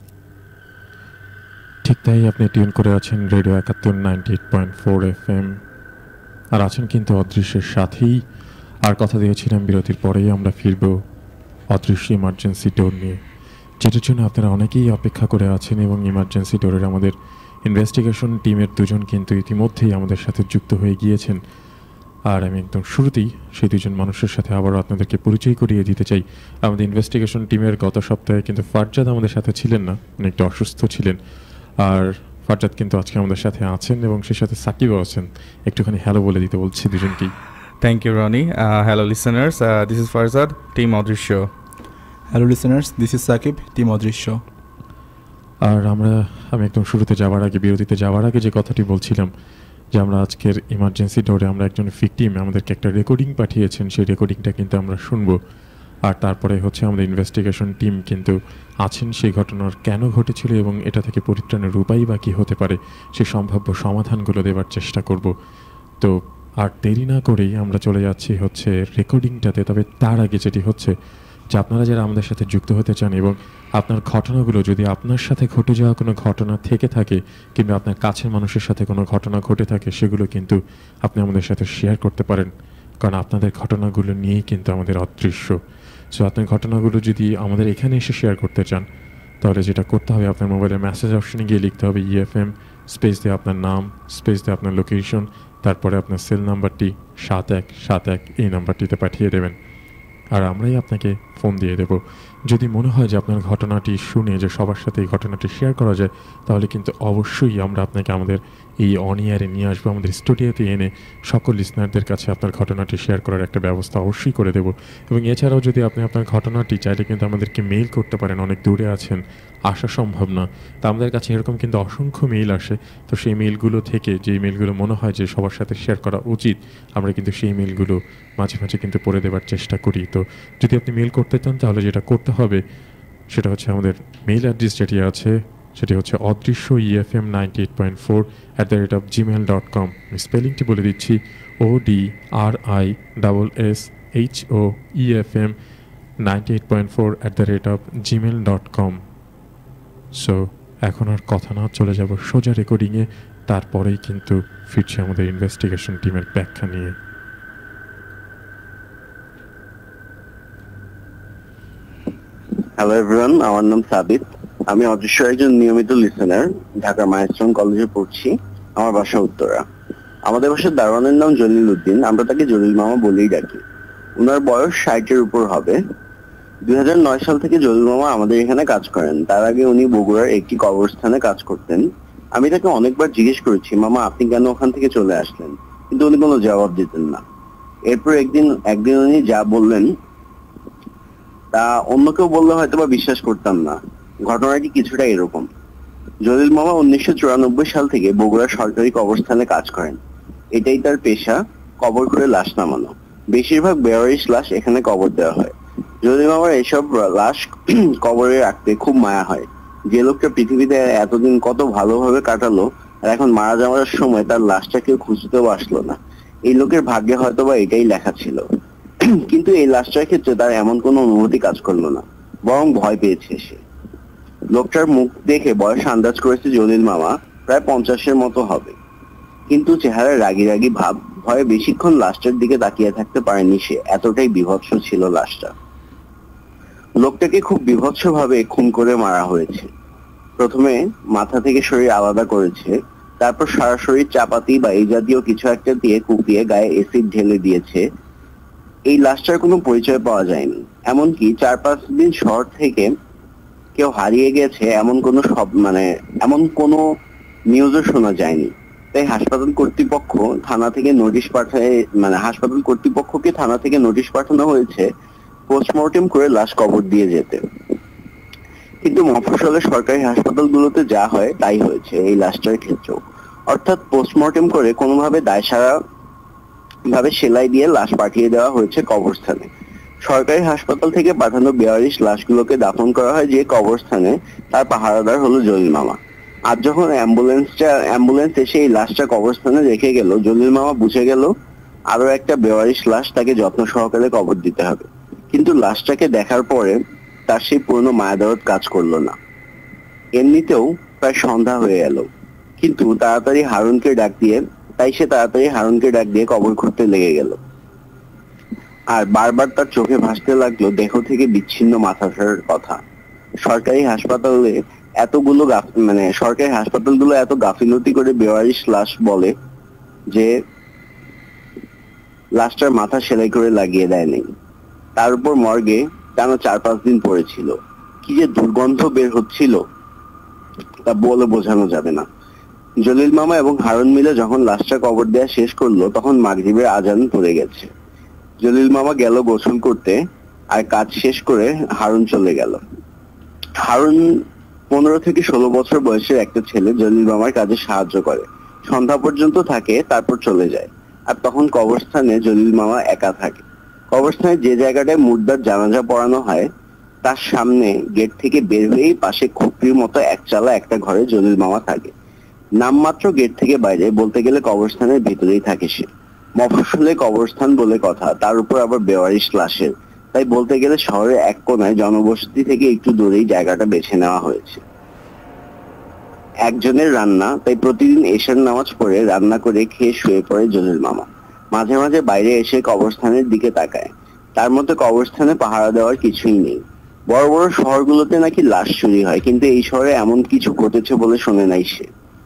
ঠিক তাই, আপনি টিউন করে আছেন Radio Ekattor ninety eight point four F M, আর আছেন কিন্তু অদৃশ্যের সাথেই। আর কথা দিয়েছিলাম বিরতির পরেই আমরা ফিরব অদৃশ্য ইমার্জেন্সি ডোর নিয়ে, যেটার জন্য আপনারা অনেকেই অপেক্ষা করে আছেন। এবং ইমার্জেন্সি ডোরের আমাদের ইনভেস্টিগেশন টিমের দুজন কিন্তু ইতিমধ্যেই আমাদের সাথে যুক্ত হয়ে গিয়েছেন। আর আমি একদম শুরুতেই সেই দুজন মানুষের সাথে আবারও আপনাদেরকে পরিচয় করিয়ে দিতে চাই। আমাদের ইনভেস্টিগেশন টিমের গত সপ্তাহে কিন্তু ফারজাদ আমাদের সাথে ছিলেন না, উনি একটু অসুস্থ ছিলেন। আর ফারজাদ কিন্তু আজকে আমাদের সাথে আছেন এবং সেই সাথে সাকিবও আছেন। একটুখানি হ্যালো বলে দিতে বলছি দুজনকেই। Thank you, Ronnie. Uh, hello, listeners. Uh, this is Farzad, Team Odrisho. Hello, listeners. This is Sakib, Team Odrisho. আর আমরা আমি একদম শুরুতে যাওয়ার আগে, বিরতিতে যাওয়ার আগে যে কথাটি বলছিলাম যে আমরা আজকের ইমার্জেন্সি ডোরে আমরা একজন ভিকটিম আমাদেরকে একটা রেকর্ডিং পাঠিয়েছেন, সেই রেকর্ডিংটা কিন্তু আমরা শুনবো। আর তারপরে হচ্ছে আমাদের ইনভেস্টিগেশন টিম কিন্তু আছেন সেই ঘটনার কেন ঘটেছিল এবং এটা থেকে পরিত্রাণের উপায় বা কী হতে পারে সেই সম্ভাব্য সমাধানগুলো দেওয়ার চেষ্টা করব। তো আর দেরি না করেই আমরা চলে যাচ্ছি হচ্ছে রেকর্ডিংটাতে। তবে তার আগে যেটি হচ্ছে যে আপনারা যারা আমাদের সাথে যুক্ত হতে চান এবং আপনার ঘটনাগুলো যদি আপনার সাথে ঘটে যাওয়া কোনো ঘটনা থেকে থাকে কিংবা আপনার কাছের মানুষের সাথে কোনো ঘটনা ঘটে থাকে, সেগুলো কিন্তু আপনি আমাদের সাথে শেয়ার করতে পারেন, কারণ আপনাদের ঘটনাগুলো নিয়েই কিন্তু আমাদের অদৃশ্য। সো আপনার ঘটনাগুলো যদি আমাদের এখানে এসে শেয়ার করতে চান তাহলে যেটা করতে হবে, আপনার মোবাইলে মেসেজ অপশনে গিয়ে লিখতে হবে ইএফএম, স্পেস দিয়ে আপনার নাম, স্পেস দিয়ে আপনার লোকেশন, তারপরে আপনার সেল নাম্বারটি সাত এক সাত এক এই নাম্বারটিতে পাঠিয়ে দেবেন। আর আমরাই আপনাকে ফোন দিয়ে দেব। যদি মনে হয় যে আপনার ঘটনাটি শুনে যে সবার সাথে এই ঘটনাটি শেয়ার করা যায়, তাহলে কিন্তু অবশ্যই আমরা আপনাকে আমাদের এই অন এয়ারে নিয়ে আসবো, আমাদের স্টুডিওতে এনে সকল লিসনারদের কাছে আপনার ঘটনাটি শেয়ার করার একটা ব্যবস্থা অবশ্যই করে দেব। এবং এছাড়াও যদি আপনি আপনার ঘটনাটি চাইলে কিন্তু আমাদেরকে মেইল করতে পারেন। অনেক দূরে আছেন, আসা সম্ভব না, তা আমাদের কাছে এরকম কিন্তু অসংখ্য মেইল আসে। তো সেই মেইলগুলো থেকে যে মেইলগুলো মনে হয় যে সবার সাথে শেয়ার করা উচিত, আমরা কিন্তু সেই মেইলগুলো মাঝে মাঝে কিন্তু পড়ে দেওয়ার চেষ্টা করি। তো যদি আপনি মেইল করতে চান তাহলে যেটা করতে হবে সেটা হচ্ছে আমাদের মেইল অ্যাড্রেস যেটি আছে সেটি হচ্ছে Odrissho EFM ninety eight point four at the rate of Gmail dot com. আমি স্পেলিংটি বলে দিচ্ছি, O D R I double S H O EFM ninety eight point four at the rate of Gmail dot com. So এখন আর কথা না, চলে যাব সোজা রেকর্ডিংয়ে, তারপরেই কিন্তু ফিরছে আমাদের ইনভেস্টিগেশন টিমের ব্যাখ্যা নিয়ে। হ্যালো এভরিওয়ান, আমার নাম সাবিত। আমি অদৃশ্য একজন নিয়মিত লিসেনার, ঢাকার মাইলস্টোন কলেজে পড়ছি। আমার বাসা উত্তরা। আমাদের বাসার দারোয়ানের নাম জলিল উদ্দিন, আমরা তাকে জলিল মামা বলেই ডাকি। উনার বয়স ষাটের উপর হবে। দুই হাজার নয় সাল থেকে জলিল মামা আমাদের এখানে কাজ করেন। তার আগে উনি বগুড়ার একটি কবরস্থানে কাজ করতেন। আমি তাকে অনেকবার জিজ্ঞেস করেছি, মামা আপনি কেন ওখান থেকে চলে আসলেন, কিন্তু উনি কোনো জবাব দিতেন না। এরপর একদিন একদিন উনি যা বললেন তা অন্য কেউ বললে হয়তো বা বিশ্বাস করতাম না। ঘটনাটি কিছুটা এরকম। জলিল মামা উনিশশো চুরানব্বই সাল থেকে বগুড়া সরকারি কবরস্থানে কাজ করেন। এটাই তার পেশা, কবর করে লাশ নামানো। বেশিরভাগ বেওয়ারিশ লাশ এখানে কবর দেওয়া হয়। জলিল মামার এসব লাশ কবরে রাখতে খুব মায়া হয়। যে লোকটা পৃথিবীতে এতদিন কত ভালোভাবে কাটালো, আর এখন মারা যাওয়ার সময় তার লাশটা কেউ খুঁজতেও আসলো না। এই লোকের ভাগ্যে হয়তো বা এটাই লেখা ছিল। কিন্তু এই লাশটার ক্ষেত্রে তার এমন কোনো অনুভূতি কাজ করলো না, বরং ভয় পেয়েছে সে। লোকটার মুখ দেখে বয়স আন্দাজ করেছে জলিল মামা প্রায় পঞ্চাশের মতো হবে, কিন্তু চেহারায় রাগি রাগি ভাব, ভয়ে বেশিক্ষণ লাশটার দিকে তাকিয়ে থাকতে পারেনি সে, এতটাই বীভৎস ছিল লাশটা। লোকটাকে খুব বীভৎস ভাবে খুন করে মারা হয়েছে। প্রথমে মাথা থেকে শরীর আলাদা করেছে, তারপর সারা শরীর চাপাতি বা এই জাতীয় কিছু একটা দিয়ে কুপিয়ে গায়ে এসিড ঢেলে দিয়েছে। এই লাশটার কোনো পরিচয় পাওয়া যায়নি, এমনকি চার পাঁচ দিন শহর থেকে কেউ হারিয়ে গেছে এমন কোনো সব মানে এমন কোনো নিউজও শোনা যায়নি। তাই হাসপাতাল কর্তৃপক্ষ থানা থেকে নোটিশ পাঠায় মানে হাসপাতাল কর্তৃপক্ষকে থানা থেকে নোটিশ পাঠানো হয়েছে পোস্টমর্টেম করে লাশ কবর দিয়ে যেতে। কিন্তু মফস্বলের সরকারি হাসপাতালগুলোতে যা হয় তাই হয়েছে এই লাশটার ক্ষেত্রেও, অর্থাৎ পোস্টমর্টেম করে কোনোভাবে দায়সারা ভাবে সেলাই দিয়ে লাশ পাঠিয়ে দেওয়া হয়েছে কবরস্থানে। সরকারি হাসপাতাল থেকে পাঠানো বেয়াল্লিশ লাশগুলোকে দাফন করা হয় যে কবরস্থানে, তার পাহারাদার হলো জলিল মামা। আর যখন অ্যাম্বুলেন্সটা অ্যাম্বুলেন্স এসে এই লাশটা কবরস্থানে রেখে গেল, জলিল মামা বুঝে গেল আরো একটা বেয়াল্লিশ লাশ তাকে যত্ন সহকারে কবর দিতে হবে। কিন্তু লাশটাকে দেখার পরে তার সেই পুরনো মায়াদরদ কাজ করলো না। এমনিতেও প্রায় সন্ধ্যা হয়ে গেল, কিন্তু তাড়াতাড়ি হারুনকে ডাক দিয়ে তাই সে তাড়াতাড়ি হারুনকে ডাক দিয়ে কবর খুঁড়তে লেগে গেল। আর বারবার তার চোখে ভাসতে লাগলো দেহ থেকে বিচ্ছিন্ন মাথাটার কথা। সরকারি হাসপাতালে এতগুলো মানে সরকারি হাসপাতালগুলো এত গাফিলতি করে বেয়াল্লিশ লাশ বলে যে লাশটার মাথা সেলাই করে লাগিয়ে দেয়নি। তার উপর মর্গে কেন চার পাঁচ দিন পড়েছিল, কি যে দুর্গন্ধ বের হচ্ছিল তা বলে বোঝানো যাবে না। জলিল মামা এবং হারুন মিলে যখন লাশটা কবর দেওয়া শেষ করলো তখন মাগরিবের আজান পড়ে গেছে। জলিল মামা গেল গোসল করতে, আর কাজ শেষ করে হারুন চলে গেল। হারুন পনেরো থেকে ষোলো বছর বয়সের একটা ছেলে, জলিল মামার কাজে সাহায্য করে, সন্ধ্যা পর্যন্ত থাকে, তারপর চলে যায়। আর তখন কবরস্থানে জলিল মামা একা থাকে। কবরস্থানে যে জায়গাটায় মুর্দার জানাজা পড়ানো হয় তার সামনে গেট থেকে বের হয়েই পাশে খুপড়ির মতো একচালা একটা ঘরে জলিল মামা থাকে। নামমাত্র গেট থেকে বাইরে, বলতে গেলে কবরস্থানের ভিতরেই থাকে সে। মফস্বলে কবরস্থান বলে কথা, তার উপর আবার বেওয়ারিশ লাশের, তাই বলতে গেলে শহরের এক কোনায় জনবসতি থেকে একটু দূরেই জায়গাটা বেছে নেওয়া হয়েছে। একজনের রান্না, তাই প্রতিদিন এশার নামাজ পড়ে রান্না করে খেয়ে শুয়ে পড়ে জলিল মামা। মাঝে মাঝে বাইরে এসে কবরস্থানের দিকে তাকায়। তার মতে কবরস্থানে পাহারা দেওয়ার কিছুই নেই। বড় বড় শহরগুলোতে নাকি লাশ চুরি হয়, কিন্তু এই শহরে এমন কিছু ঘটেছে বলে শোনে নাই সে।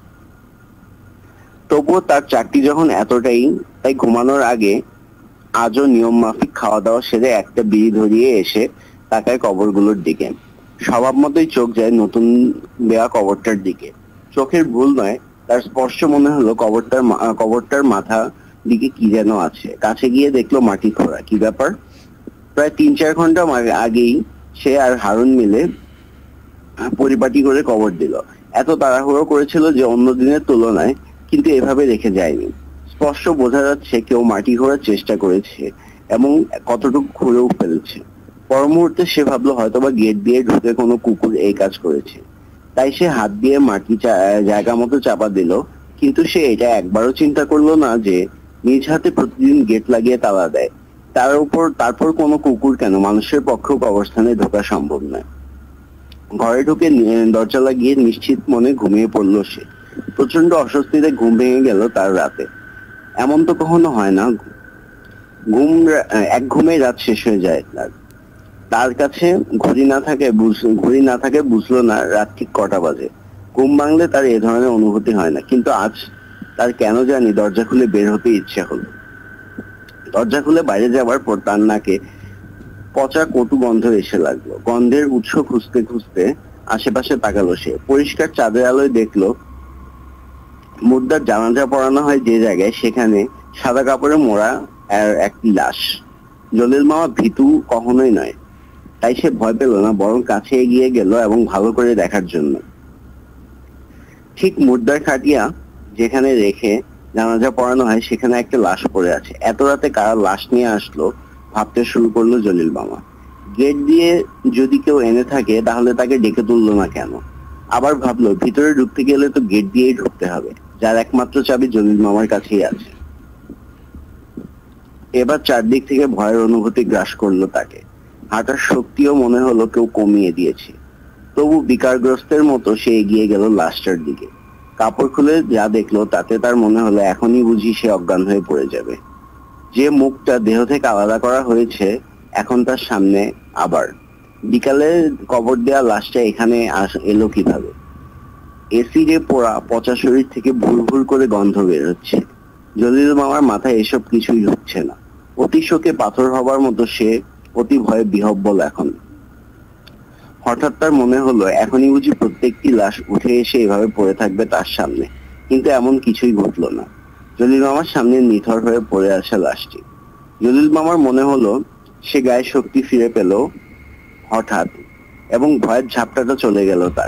তবুও তার চাকরি যখন এতটাই, তাই ঘুমানোর আগে আজও নিয়ম মাফিক খাওয়া দাওয়া সেরে একটা বিড়ি ধরিয়ে এসে তাকায় কবরগুলোর দিকে। স্বভাব মতোই চোখ যায় নতুন দেয়া কবরটার দিকে। চোখের ভুল নয়, তার স্পষ্ট মনে হলো কবরটার কবরটার মাথা দিকে কি যেন আছে। কাছে গিয়ে দেখলো মাটি খোঁড়া। কি ব্যাপার? প্রায় তিন চার ঘন্টা আগেই সে আর হারুন মিলে পরিপাটি করে কবর দিল। এত তাড়াহুড়ো করেছিল যে অন্য দিনের তুলনায়, কিন্তু এভাবে রেখে যায়নি। স্পষ্ট বোঝা যাচ্ছে কেউ মাটি খোঁড়ার চেষ্টা করেছে এবং কতটুকু খুঁড়েও ফেলছে। পর মুহূর্তে সে ভাবলো হয়তোবা গেট দিয়ে ঢুকে কোনো কুকুর এই কাজ করেছে, তাই সে হাত দিয়ে মাটি জায়গা মতো চাপা দিল। কিন্তু সে এটা একবারও চিন্তা করলো না যে নিজ হাতে প্রতিদিন গেট লাগিয়ে তালা দেয়, তার উপর তারপর কোনো কুকুর কেন, মানুষের পক্ষেও কবরস্থানে ঢোকা সম্ভব নয়। ঘরে ঢুকে দরজা লাগিয়ে নিশ্চিত মনে ঘুমিয়ে পড়লো সে। প্রচন্ড অস্বস্তিতে ঘুম ভেঙে গেল তার রাতে। এমন তো কখনো হয় না, ঘুম এক ঘুমে রাত শেষ হয়ে যায় তার। তার কাছে ঘড়ি না থাকে ঘড়ি না থাকে বুঝলো না রাত ঠিক কটা বাজে। ঘুম ভাঙলে তার এ ধরনের অনুভূতি হয় না, কিন্তু আজ তার কেন জানি দরজা খুলে বের হতে ইচ্ছে হলো। দরজা খুলে বাইরে যাওয়ার পর তার নাকে পচা কটু গন্ধ এসে লাগলো। গন্ধের উৎস খুঁজতে খুঁজতে আশেপাশে তাকালো সে। পরিষ্কার চাঁদের আলোয় দেখলো মুর্দার জানাজা পড়ানো হয় যে জায়গায়, সেখানে সাদা কাপড়ে মোড়া আর একটি লাশ। জলিল মামা ভীতু কখনোই নয়, তাই সে ভয় পেল না, বরং কাছে এগিয়ে গেল এবং ভালো করে দেখার জন্য। ঠিক মুর্দার খাটিয়া যেখানে রেখে জানাজা পড়ানো হয় সেখানে একটা লাশ পড়ে আছে। এত রাতে কারা লাশ নিয়ে আসলো ভাবতে শুরু করলো জলিল মামা। গেট দিয়ে যদি কেউ এনে থাকে তাহলে তাকে ডেকে তুললো না কেন? আবার ভাবলো ভিতরে ঢুকতে গেলে তো গেট দিয়েই ঢুকতে হবে, যার একমাত্র চাবি জলিল মামার কাছেই আছে। এবার চারদিক থেকে ভয়ের অনুভূতি গ্রাস করলো তাকে। হাঁটার শক্তিও মনে হলো কেউ কমিয়ে দিয়েছে। তবু বিকারগ্রস্তের মতো সে এগিয়ে গেল লাশটার দিকে। কাপড় খুলে যা দেখলো তাতে তার মনে হলো এখনই বুঝি সে অজ্ঞান হয়ে পড়ে যাবে। যে মুখটা দেহ থেকে আলাদা করা হয়েছে এখন তার সামনে আবার। বিকালে কবর দেওয়া লাশটা এখানে এলো কিভাবে? এসিডে পোড়া পচা শরীর থেকে ভুর ভুর করে গন্ধ বের হচ্ছে। জলিল মামার মাথায় এসব কিছুই হচ্ছে না। অতি শোকে পাথর হবার মতো সে অতি ভয়ে বিহব্বল এখন। হঠাৎ তার মনে হলো এখনই বুঝি প্রত্যেকটি লাশ উঠে এসে এভাবে পড়ে থাকবে তার সামনে, কিন্তু এমন কিছুই ঘটলো না। জলিল মামার সামনে নিথর হয়ে পড়ে আসে লাশটি। জলিল মামার মনে হলো সে গায়ে শক্তি ফিরে পেল হঠাৎ, এবং ভয়ের ঝাপটাটা চলে গেল তার।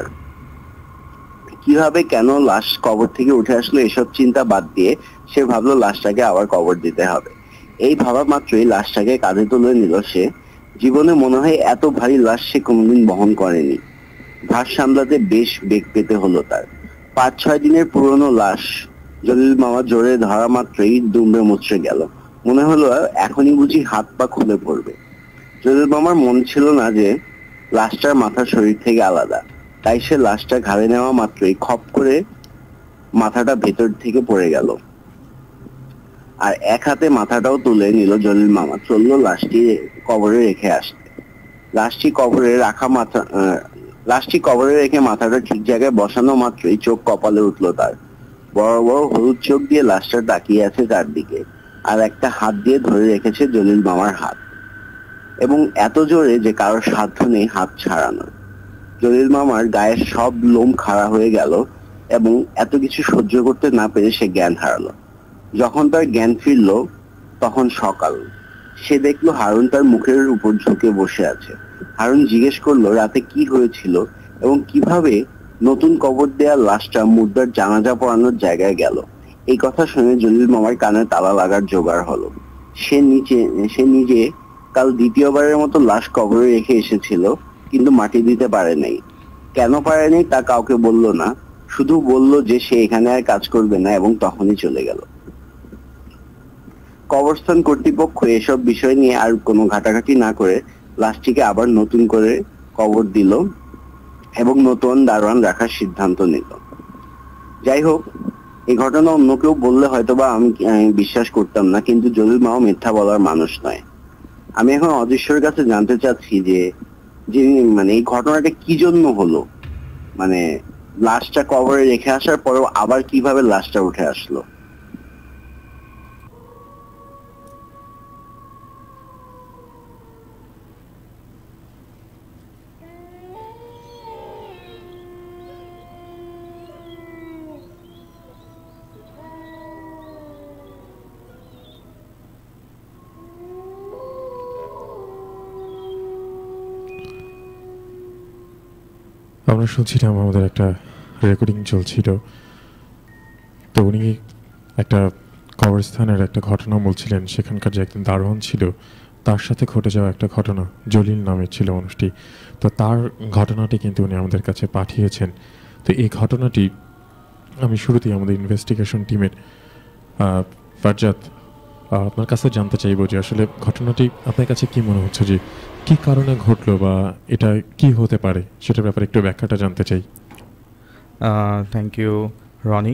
কিভাবে কেন লাশ কবর থেকে উঠে আসলো এসব চিন্তা বাদ দিয়ে সে ভাবলো লাশটাকে আবার কবর দিতে হবে। এই ভাবা মাত্রই লাশটাকে কাঁধে তুলে নিল সে। জীবনে মনে হয় এত ভারী লাশ সে কোনোদিন বহন করেনি। ভার সামলাতে বেশ বেগ পেতে হলো তার। পাঁচ ছয় দিনের পুরনো লাশ জলিল মামা জোরে ধরা মাত্রই দুমড়ে মুচড়ে গেল। মনে হলো এখনই বুঝি হাত পা খুলে পড়বে। জলিল মামার মন ছিল না যে লাশটার মাথা শরীর থেকে আলাদা, তাই সে লাশটা ঘাড়ে নেওয়া মাত্রই খপ করে মাথাটা ভেতর থেকে পড়ে গেল। আর এক হাতে মাথাটাও তুলে নিল জলিল মামা। চললো লাশটি কবরে রেখে আসতে। লাশটি কবরে রাখা মাথা লাশটি কবরে রেখে মাথাটা ঠিক জায়গায় বসানো মাত্রই চোখ কপালে উঠলো তার। বড় বড় হলুদ চোখ দিয়ে লাশটা তাকিয়ে আছে চারদিকে, আর একটা হাত দিয়ে ধরে রেখেছে জলিল মামার হাত, এবং এত জোরে যে কারোর সাধ্য নেই হাত ছাড়ানোর। জলিল মামার গায়ের সব লোম খাড়া হয়ে গেল, এবং এত কিছু সহ্য করতে না পেরে সে জ্ঞান হারালো। যখন তার জ্ঞান ফিরল তখন সকাল। সে দেখলো হারুন তার মুখের উপর ঝুঁকে বসে আছে। হারুন জিজ্ঞেস করলো রাতে কি হয়েছিল এবং কিভাবে নতুন কবর দেয়া লাশটা মুর্দার জানাজা পড়ানোর জায়গায় গেল। এই কথা শুনে জলিল মামার কানে তালা লাগার জোগাড় হলো। সে নিচে সে নিজে কাল দ্বিতীয়বারের মতো লাশ কবরে রেখে এসেছিল, কিন্তু মাটি দিতে পারে নাই। কেন পারেনি তা কাউকে বলল না, শুধু বলল যে সে এখানে আর কাজ করবে না, এবং তখনই চলে গেল। কবরস্থান কর্তৃপক্ষ এসব বিষয় নিয়ে আর কোনো ঘাটাঘাটি না করে লাশটিকে আবার নতুন করে কবর দিল এবং নতুন দারোয়ান রাখার সিদ্ধান্ত নিল। যাই হোক, এই ঘটনা অন্য কেউ বললে হয়তোবা আমি বিশ্বাস করতাম না, কিন্তু জলিল মামা মিথ্যা বলার মানুষ নয়। আমি এখন অদৃশ্যের কাছে জানতে চাচ্ছি যে যিনি মানে এই ঘটনাটা কি জন্য হলো, মানে লাশটা কবরে রেখে আসার পরেও আবার কিভাবে লাশটা উঠে আসলো। আমরা শুনছিলাম আমাদের একটা রেকর্ডিং চলছিল, তো উনি একটা কবরস্থানের একটা ঘটনা বলছিলেন। সেখানকার যে একজন দারোয়ান ছিল তার সাথে ঘটে যাওয়া একটা ঘটনা, জলিল নামে ছিল মানুষটি, তো তার ঘটনাটি কিন্তু উনি আমাদের কাছে পাঠিয়েছেন। তো এই ঘটনাটি আমি শুরুতেই আমাদের ইনভেস্টিগেশন টিমের ফারজাদ আপনার কাছে জানতে চাইবো যে আসলে ঘটনাটি আপনার কাছে কি মনে হচ্ছে, যে কি কারণে ঘটলো বা এটা কি হতে পারে সেটার ব্যাপারে একটু ব্যাখ্যাটা জানতে চাই। Thank you Roni.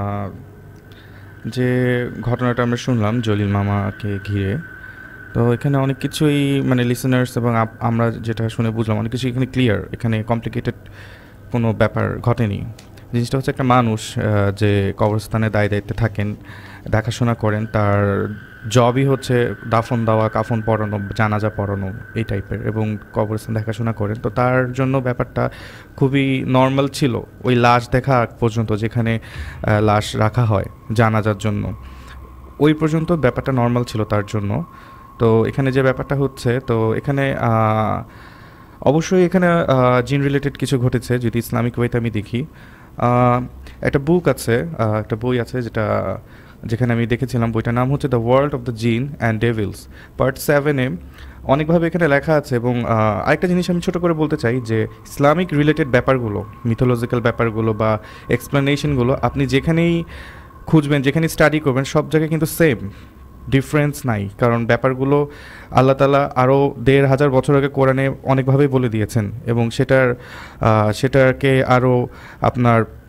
যে ঘটনাটা আমরা শুনলাম জলিল মামাকে ঘিরে, তো এখানে অনেক কিছুই মানে লিসেনার্স এবং আমরা যেটা শুনে বুঝলাম অনেক কিছু এখানে ক্লিয়ার, এখানে কমপ্লিকেটেড কোনো ব্যাপার ঘটেনি। জিনিসটা হচ্ছে একটা মানুষ যে কবরস্থানে দায় দায়িত্বে থাকেন, দেখাশোনা করেন, তার জবই হচ্ছে দাফন দেওয়া, কাফন পরানো, জানাজা পরানো এই টাইপের, এবং কবরস্থান দেখাশোনা করেন। তো তার জন্য ব্যাপারটা খুবই নর্মাল ছিল ওই লাশ দেখা পর্যন্ত, যেখানে লাশ রাখা হয় জানাজার জন্য, ওই পর্যন্ত ব্যাপারটা নর্মাল ছিল তার জন্য। তো এখানে যে ব্যাপারটা হচ্ছে, তো এখানে অবশ্যই এখানে জিন রিলেটেড কিছু ঘটেছে। যদি ইসলামিক ওয়েতে আমি দেখি, একটা বুক আছে, একটা বই আছে যেটা যেখানে আমি দেখেছিলাম, বইটার নাম হচ্ছে the world of the jinn and devils part সেভেনে অনেকভাবে এখানে লেখা আছে। এবং আরেকটা জিনিস আমি ছোটো করে বলতে চাই যে ইসলামিক রিলেটেড ব্যাপারগুলো, মিথোলজিক্যাল ব্যাপারগুলো বা এক্সপ্লেনেশনগুলো আপনি যেখানেই খুঁজবেন, যেখানেই স্টাডি করবেন, সব জায়গায় কিন্তু সেম, ডিফারেন্স নাই। কারণ ব্যাপারগুলো আল্লাহ তাআলা আরও দেড় হাজার বছর আগে কোরআনে অনেকভাবেই বলে দিয়েছেন, এবং সেটার সেটাকে আরও আপনার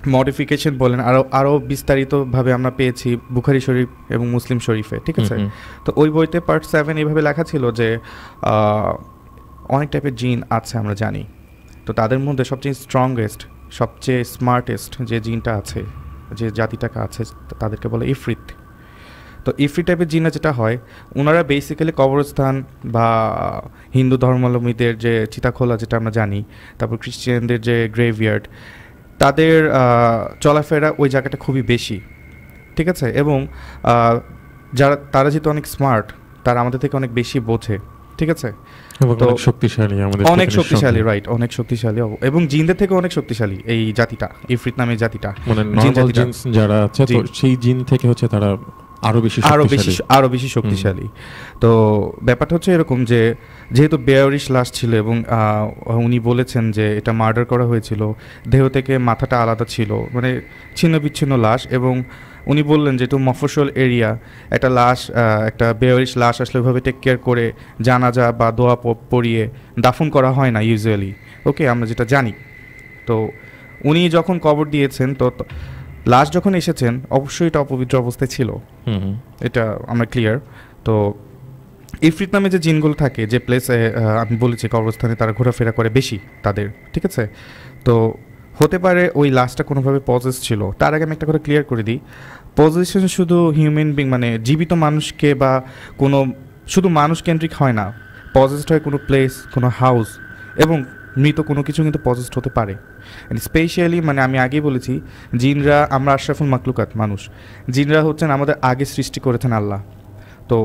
মডিফিকেশন বলেন আরও আরও বিস্তারিতভাবে আমরা পেয়েছি বুখারী শরীফ এবং মুসলিম শরীফে, ঠিক আছে? হুম, তো ওই বইতে পার্ট সেভেন এইভাবে লেখা ছিল যে আহ, অনেক টাইপের জিন আছে আমরা জানি, তো তাদের মধ্যে সবচেয়ে স্ট্রংগেস্ট, সবচেয়ে স্মার্টেস্ট যে জিনটা আছে, যে জাতিটাকে আছে, তাদেরকে বলে ইফরিত। তো ইফরিত টাইপের জিনরা যেটা হয়, ওনারা বেসিক্যালি কবরস্থান বা হিন্দু ধর্মাবলম্বীদের যে চিতাখোলা যেটা আমরা জানি, তারপর খ্রিস্টানদের যে গ্রেভইয়ার্ড, তাদের আহ, চলাফেরা ওই জায়গাটা খুবই বেশি, ঠিক আছে? এবং আহ, যারা তারা যেহেতু অনেক স্মার্ট, তারা আমাদের থেকে অনেক বেশি বোঝে, ঠিক আছে? এবং তো অনেক শক্তিশালী, আমাদের অনেক থেকে শক্তিশালী, নিঃসন্দেহে। রাইট, অনেক শক্তিশালী অব- এবং জিনদের থেকে অনেক শক্তিশালী এই জাতিটা, ইফরিত নামের জাতিটা, মানে জিন নরমাল জাতিটা। জিনস যারা আছে, তো জি। সেই জিন থেকে হচ্ছে তারা আরো বেশি আরো বেশি শক্তিশালী। আরো বেশি শক্তিশালী। তো ব্যাপারটা হচ্ছে এরকম যে যেহেতু বেয়ারিশ লাশ ছিল এবং আহ, উনি বলেছেন যে এটা মার্ডার করা হয়েছিল, দেহ থেকে মাথাটা আলাদা ছিল, মানে ছিন্ন বিচ্ছিন্ন লাশ, এবং উনি বললেন যে একটু মফস্বল এরিয়া, একটা লাশ, আহ, একটা বেয়ারিশ লাশ আসলে ওইভাবে টেক কেয়ার করে জানাজা বা দোয়া প- পড়িয়ে দাফন করা হয় না ইউজুয়ালি, ওকে, আমরা যেটা জানি। তো উনি যখন কবর দিয়েছেন, তো তো লাশ যখন এসেছেন অবশ্যই এটা অপবিত্র অবস্থায় ছিল, হুম হুম। এটা আমরা ক্লিয়ার। তো ইফরিত নামে যে জিনগুলো থাকে, যে প্লেসে আমি বলেছি কবরস্থানে তারা ঘোরাফেরা করে বেশি তাদের, ঠিক আছে? তো হতে পারে ওই লাশটা কোনোভাবে পজেস ছিল। তার আগে আমি একটা কথা ক্লিয়ার করে দিই, পজিশন শুধু হিউম্যান বিং মানে জীবিত মানুষকে বা কোনো শুধু মানুষ কেন্দ্রিক হয় না, পজেসড হয় কোনো প্লেস, কোনো হাউস এবং মৃত কোনো কিছু কিন্তু পজেসড হতে পারে। স্পেশালি মানে আমি আগেই বলেছি, জিনরা, আমরা আশরাফুল মাকলুকাত মানুষ, জিনরা হচ্ছেন আমাদের আগে সৃষ্টি করেছেন আল্লাহ। তো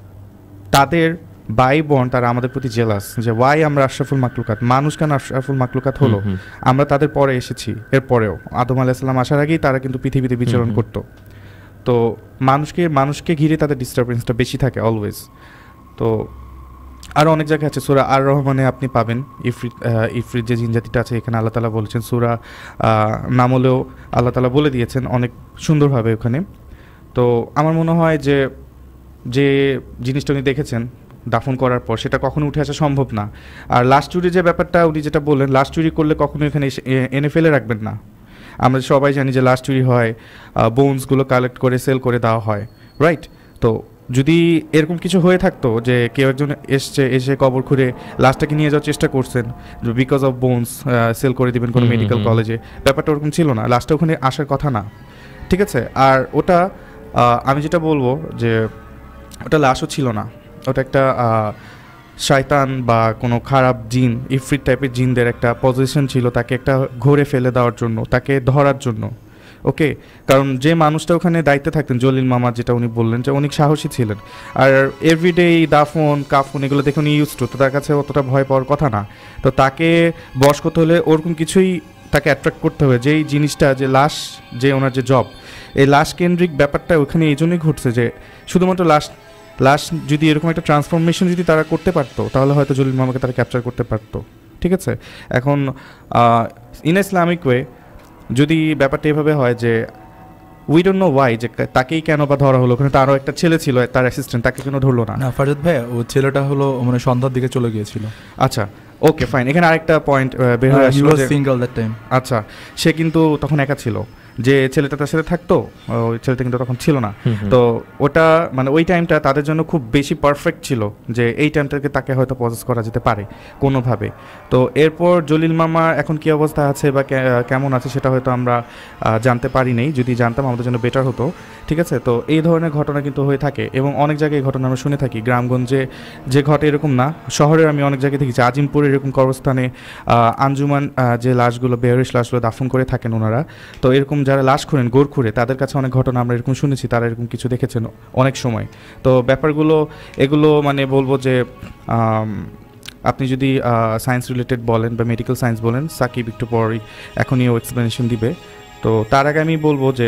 তাদের বাই বর্ন তারা আমাদের প্রতি জেলাস যে ওয়াই আমরা আশরাফুল মাকলুকাত, মানুষ কেন আশরাফুল মাকলুকাত হলো, হুম, হুম। আমরা তাদের পরে এসেছি। এরপরেও আদম আলাইহিস সালাম আসার আগেই তারা কিন্তু পৃথিবীতে বিচরণ হুম, হুম। করতো। তো মানুষকে মানুষকে ঘিরে তাদের ডিস্টারবেন্সটা বেশি থাকে অলওয়েজ। তো আরও অনেক জায়গায় আছে, সূরা আর রহমানে আপনি পাবেন ইফরিত আহ, ইফরিত যে জিনজাতিটা আছে, এখানে আল্লাহ তাআলা বলেছেন, সূরা আহ, নামলেও আল্লাহ তাআলা বলে দিয়েছেন অনেক সুন্দরভাবে ওখানে। তো আমার মনে হয় যে যে জিনিসটা উনি দেখেছেন দাফন করার পর, সেটা কখনো উঠে আসা সম্ভব না। আর লাশ চুরি যে ব্যাপারটা উনি যেটা বললেন, লাশ চুরি করলে কখনো এখানে এসে- এ- এনে ফেলে রাখবেন না। আমরা সবাই জানি যে লাশ চুরি হয়, বোনসগুলো কালেক্ট করে সেল করে দেওয়া হয়, রাইট? তো যদি এরকম কিছু হয়ে থাকতো যে কেউ একজন এসছে, এসে কবর খুঁড়ে লাশটাকে নিয়ে যাওয়ার চেষ্টা করছেন, বিকজ অফ বোনস সেল করে দিবেন কোনো হুম, হুম, মেডিকেল হুম। কলেজে, ব্যাপারটা ওরকম ছিল না, লাশটা ওখানে আসার কথা না, ঠিক আছে? আর ওটা আহ, আমি যেটা বলবো যে ওটা লাশও ছিল না, ওটা একটা আহ, শয়তান বা কোনো খারাপ জিন, ইফরিত টাইপের জিনদের একটা পজিশন ছিল, তাকে একটা ঘুরে ফেলে দেওয়ার জন্য, তাকে ধরার জন্য, ওকে? কারণ যে মানুষটা ওখানে দায়িত্বে থাকতেন, জলিল মামা, যেটা উনি বললেন যে অনেক সাহসী ছিলেন, আর এভরিডে দাফন কাফন এগুলো দেখে উনি ইউজ টু, তো তার কাছে অতটা ভয় পাওয়ার কথা না। তো তাকে বশ করতে হলে ওরকম কিছুই তাকে অ্যাট্রাক্ট করতে হবে, যেই জিনিসটা, যে লাশ, যে ওনার যে জব, এই লাশ কেন্দ্রিক ব্যাপারটা ওখানে এই জন্যই ঘটছে যে শুধুমাত্র লাশ লাশ যদি এরকম একটা ট্রান্সফরমেশন যদি তারা করতে পারতো, তাহলে হয়তো জলিল মামাকে তারা ক্যাপচার করতে পারতো, ঠিক আছে? এখন ইন ইসলামিক ওয়ে যদি ব্যাপারটা এভাবে হয় যে উই ডোন্ট নো ওয়াই, যে তাকেই কেন বা ধরা হলো, ওখানে তারও একটা ছেলে ছিল তার অ্যাসিস্ট্যান্ট, তাকে কেন ধরলো না? না ফারজাদ ভাই, ও ছেলেটা হলো মানে সন্ধ্যার দিকে চলে গিয়েছিল। আচ্ছা, ওকে, ফাইন। এখানে আরেকটা পয়েন্ট বের হয়ে হি আসলো ওয়াজ যে সিঙ্গেল দ্যাট টাইম। আচ্ছা, সে কিন্তু তখন একা ছিল, যে ছেলেটা তার সাথে থাকতো ওই ছেলেটা কিন্তু তখন ছিল না। হুম, হুম। তো ওটা মানে ওই টাইমটা তাদের জন্য খুব বেশি পারফেক্ট ছিল, যে এই টাইমটাকে তাকে হয়তো পজেস করা যেতে পারে কোনোভাবে। তো এরপর জলিল মামা এখন কী অবস্থা আছে বা কে- কেমন আছে সেটা হয়তো আমরা আহ, জানতে পারি নেই, যদি জানতাম আমাদের জন্য বেটার হতো, ঠিক আছে? তো এই ধরনের ঘটনা কিন্তু হয়ে থাকে এবং অনেক জায়গায় এই ঘটনা আমরা শুনে থাকি, গ্রামগঞ্জে যে ঘটে এরকম না, শহরে আমি অনেক জায়গায় দেখেছি, আজিমপুরে এরকম কবরস্থানে আহ, আঞ্জুমান আহ, যে লাশগুলো, বেহরিশ লাশগুলো দাফন করে থাকেন ওনারা, তো এরকম যারা লাশ খুঁড়েন, গোর খুঁড়ে, তাদের কাছে অনেক ঘটনা আমরা এরকম শুনেছি, তারা এরকম কিছু দেখেছেন অনেক সময়। তো ব্যাপারগুলো এগুলো মানে বলবো যে আম, আপনি যদি সায়েন্স রিলেটেড বলেন বা মেডিকেল সায়েন্স বলেন, সাকিব একটু পরই এখনই ও এক্সপ্লেনেশন দিবে। তো তার আগে আমি বলবো যে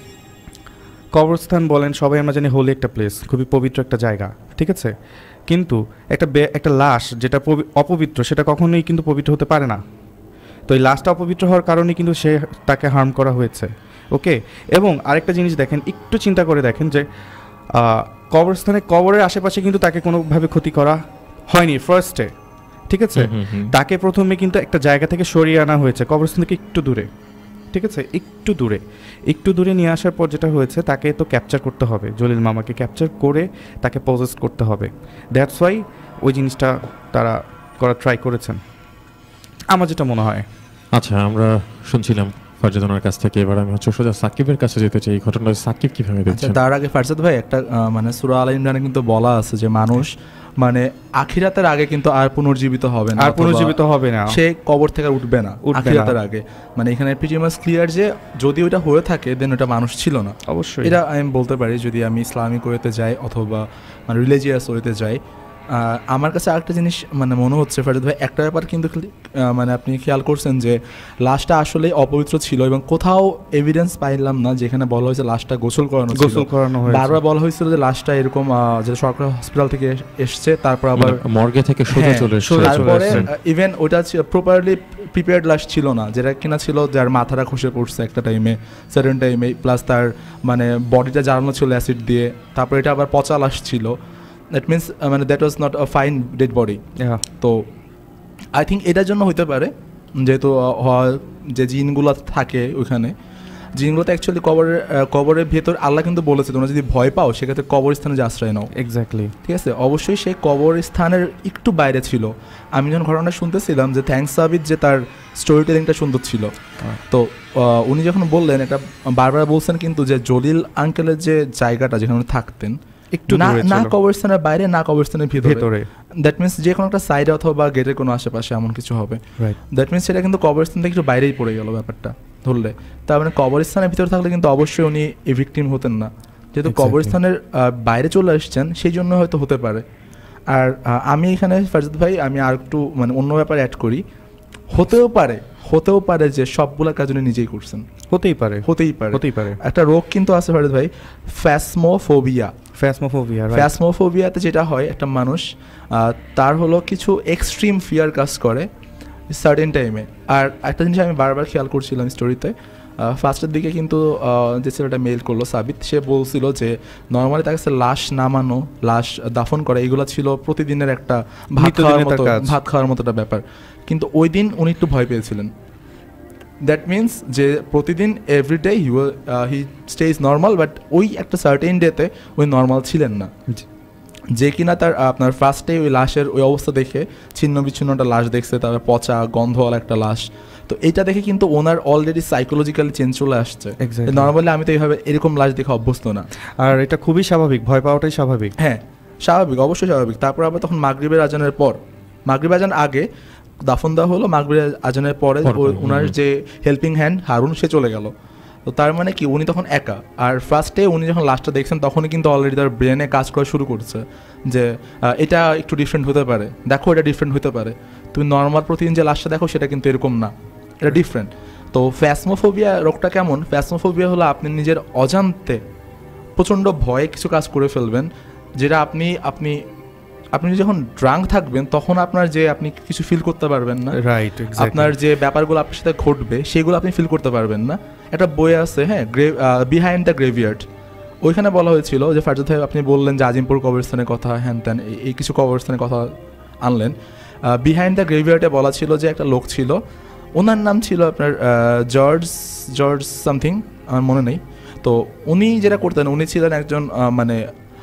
কবরস্থান বলেন, সবাই আমরা জানি হোলি একটা প্লেস, খুবই পবিত্র একটা জায়গা, ঠিক আছে? কিন্তু একটা বে- একটা লাশ যেটা পবি- অপবিত্র, সেটা কখনোই কিন্তু পবিত্র হতে পারে না। তো এই লাশটা অপবিত্র হওয়ার কারণে কিন্তু সে তাকে হার্ম করা হয়েছে, ওকে? এবং আরেকটা জিনিস দেখেন, একটু চিন্তা করে দেখেন যে আহ, কবরস্থানে কবরের আশেপাশে কিন্তু তাকে কোনোভাবে ক্ষতি করা হয়নি ফার্স্টে, ঠিক আছে? হুম, হুম, হুম। তাকে প্রথমে কিন্তু একটা জায়গা থেকে সরিয়ে আনা হয়েছে, কবরস্থান থেকে একটু দূরে, ঠিক আছে, একটু দূরে একটু দূরে নিয়ে আসার পর যেটা হয়েছে, তাকে তো ক্যাপচার করতে হবে, জলিল মামাকে ক্যাপচার করে তাকে পজেস করতে হবে। দ্যাটস ওয়াই ওই জিনিসটা তারা করা ট্রাই করেছেন, আমার যেটা মনে হয়। আচ্ছা, আমরা শুনছিলাম ফারজাদ ওনার কাছ থেকে, এবার আমি হচ্ছে সোজা সাকিবের কাছে যেতে চাই। এই ঘটনাটা সাকিব কিভাবে আচ্ছা, দেখছেন? তার আগে ফারজাদ ভাই একটা আহ, মানে সূরা আল ইমরানে কিন্তু বলা আছে যে মানুষ মানে আখিরাতের আগে কিন্তু আর পুনর্জীবিত হবে না, আর অথবা পুনর্জীবিত হবে না, সে কবর থেকে আর উঠবে না উঠবে না। আখিরাতের আগে। মানে এখানে প্রিটি মাচ ক্লিয়ার যে যদি ওটা হয়ে থাকে দেন ওটা মানুষ ছিল না। অবশ্যই এটা আমি বলতে পারি যদি আমি ইসলামিক ওয়েতে যাই অথবা মানে রিলিজিয়াস ওয়েতে যাই। আহ, আমার কাছে আরেকটা জিনিস মানে মনে হচ্ছে ফারজাদ ভাই, একটা ব্যাপার কিন্তু আহ, মানে আপনি খেয়াল করছেন যে লাশটা আসলে অপবিত্র ছিল এবং কোথাও এভিডেন্স পাইলাম না যেখানে বলা হয়েছে লাশটা গোসল করানো ছিল। গোসল করানো হয়েছে, বারবার বলা হয়েছিল যে লাশটা এরকম আহ, যে সরকারি হসপিটাল থেকে এস- এসছে, তারপর আবার মর্গে থেকে সোজা হ্যাঁ, চলে এসেছে। সোজা চলে তারপরে এসছে। ইভেন ওটা প্রপারলি প্রিপেয়ার্ড লাশ ছিল না, যেটা কিনা ছিল যার মাথাটা খসে পড়ছে একটা টাইমে, সার্টেন টাইমে, প্লাস তার মানে বডিটা জ্বালানো ছিল অ্যাসিড দিয়ে, তারপরে এটা আবার পচা লাশ ছিল। দ্যাট মিনস মানে that was not a fine dead body. Yeah. তো আই থিঙ্ক এটার জন্য হইতে পারে, যেহেতু আহ, হয় যে জিনগুলো থাকে ওইখানে, জিনগুলো তো অ্যাকচুয়ালি কবরের আহ, কবরের ভেতর আল্লাহ কিন্তু বলেছে তোমরা যদি ভয় পাও সেক্ষেত্রে কবরস্থানে যে আশ্রয় নাও। এক্স্যাক্টলি, ঠিক আছে, অবশ্যই সে কবরস্থানের একটু বাইরে ছিল। আমি যখন ঘটনাটা শুনতেছিলাম যে থ্যাঙ্কস সাবিত যে তার স্টোরি টেলিংটা সুন্দর ছিল, তো আহ, উনি যখন বললেন এটা বারবার বলছেন কিন্তু যে জলিল আঙ্কেলের যে জায়গাটা যেখানে উনি থাকতেন একটু না দূরে না ছিল, কবরস্থানের বাইরে না কবরস্থানের ভিতরে, ভেতরে, দ্যাট মিনস যে কোনো একটা সাইডে অথবা গেটের কোনো আশেপাশে এমন কিছু হবে। রাইট। দ্যাট মিনস সেটা কিন্তু কবরস্থান থেকে একটু বাইরেই পড়ে গেল ব্যাপারটা ধরলে। তার মানে কবরস্থানের ভিতরে থাকলে কিন্তু অবশ্যই উনি ভিকটিম হতেন না, যেহেতু Exactly. কবরস্থানের আহ, বাইরে চলে আসছেন সেই জন্য হয়তো হতে পারে। আর আহ, আমি এখানে ফারজাদ ভাই আমি আর একটু মানে অন্য ব্যাপারে অ্যাড করি, হতেও পারে হতেও পারে যে সবগুলা কাজ উনি নিজেই করছেন, হতেই পারে, হতেই পারে। হতেই পারে। একটা রোগ কিন্তু আছে ফারজাদ ভাই, ফ্যাসমোফোবিয়া। ফ্যাসমোফোবিয়া, রাইট। ফ্যাসমোফোবিয়াতে যেটা হয় একটা মানুষ আহ, তার হলো কিছু এক্সট্রিম ফিয়ার কাজ করে সার্টেন টাইমে। আর একটা জিনিস আমি বারবার খেয়াল করছিলাম স্টোরিতে, ফার্স্টের দিকে কিন্তু আহ, যে ছেলেটা মেল করলো সাবিত, সে বলছিল যে নর্মালি তার কাছে লাশ নামানো, লাশ দাফন করা এগুলো ছিল প্রতিদিনের একটা ভাত খাওয়ার নিত্যদিনের মতো কাজ। ভাত খাওয়ার মতো একটা ব্যাপার। কিন্তু ওই দিন উনি একটু ভয় পেয়েছিলেন। দ্যাট মিনস যে প্রতিদিন everyday he he stage normal, but ওই একটা সার্টেন ডেতে ওই নর্মাল ছিলেন না। যে কিনা তার আপনার ফার্স্টে ওই লাশের ওই অবস্থা দেখে ছিন্ন বিচ্ছিন্ন একটা লাশ দেখছে, তারপরে পচা গন্ধওয়ালা একটা লাশ, তো এটা দেখে কিন্তু ওনার অলরেডি সাইকোলজিক্যালি চেঞ্জ চলে আসছে। Exactly. নর্মালি আমি তো এইভাবে এরকম লাশ দেখে অভ্যস্ত না। আর এটা খুবই স্বাভাবিক, ভয় পাওয়াটাই স্বাভাবিক। হ্যাঁ স্বাভাবিক, অবশ্যই স্বাভাবিক। তারপর আবার তখন মাগরিবের আজানের পর, মাগরিব আজান আগে দাফন দেওয়া হলো, মাগরিবের আজানের পরে পর পর, ওই- ওনার হুম। যে হেল্পিং হ্যান্ড হারুন সে চলে গেল। তো তার মানে কি উনি তখন একা। আর ফার্স্টে উনি যখন লাস্টটা দেখছেন তখনই কিন্তু অলরেডি তার ব্রেনে কাজ করা শুরু করছে যে আহ, এটা একটু ডিফারেন্ট হতে পারে, দেখো এটা ডিফারেন্ট হতে পারে, তুমি নর্মাল প্রতিদিন যে লাস্টটা দেখো সেটা কিন্তু এরকম না, এটা ডিফারেন্ট। তো ফ্যাসমোফোবিয়া রোগটা কেমন? ফ্যাসমোফোবিয়া হলো আপনি নিজের অজান্তে প্রচণ্ড ভয়ে কিছু কাজ করে ফেলবেন, যেটা আপনি আপনি আপনি যখন ড্রাঙ্ক থাকবেন তখন আপনার যে আপনি কিছু ফিল করতে পারবেন না, রাইট, আপনার যে ব্যাপারগুলো আপনার সাথে ঘটবে সেগুলো আপনি ফিল করতে পারবেন না। একটা বই আছে, হ্যাঁ, গ্রেভ বিহাইন্ড দ্য গ্রেভিয়ার্ড, ওইখানে বলা হয়েছিল যে ফারজাদ ভাই আপনি বললেন যে আজিমপুর কবরস্থানের কথা, হ্যান ত্যান এই- এই কিছু কবরস্থানের কথা আনলেন। বিহাইন্ড দ্য গ্রেভিয়ার্ডে বলা ছিল যে একটা লোক ছিল, ওনার নাম ছিল আপনার আহ, জর্জ জর্জ সামথিং, আমার মনে নেই। তো উনি যেটা করতেন, উনি ছিলেন একজন আহ, মানে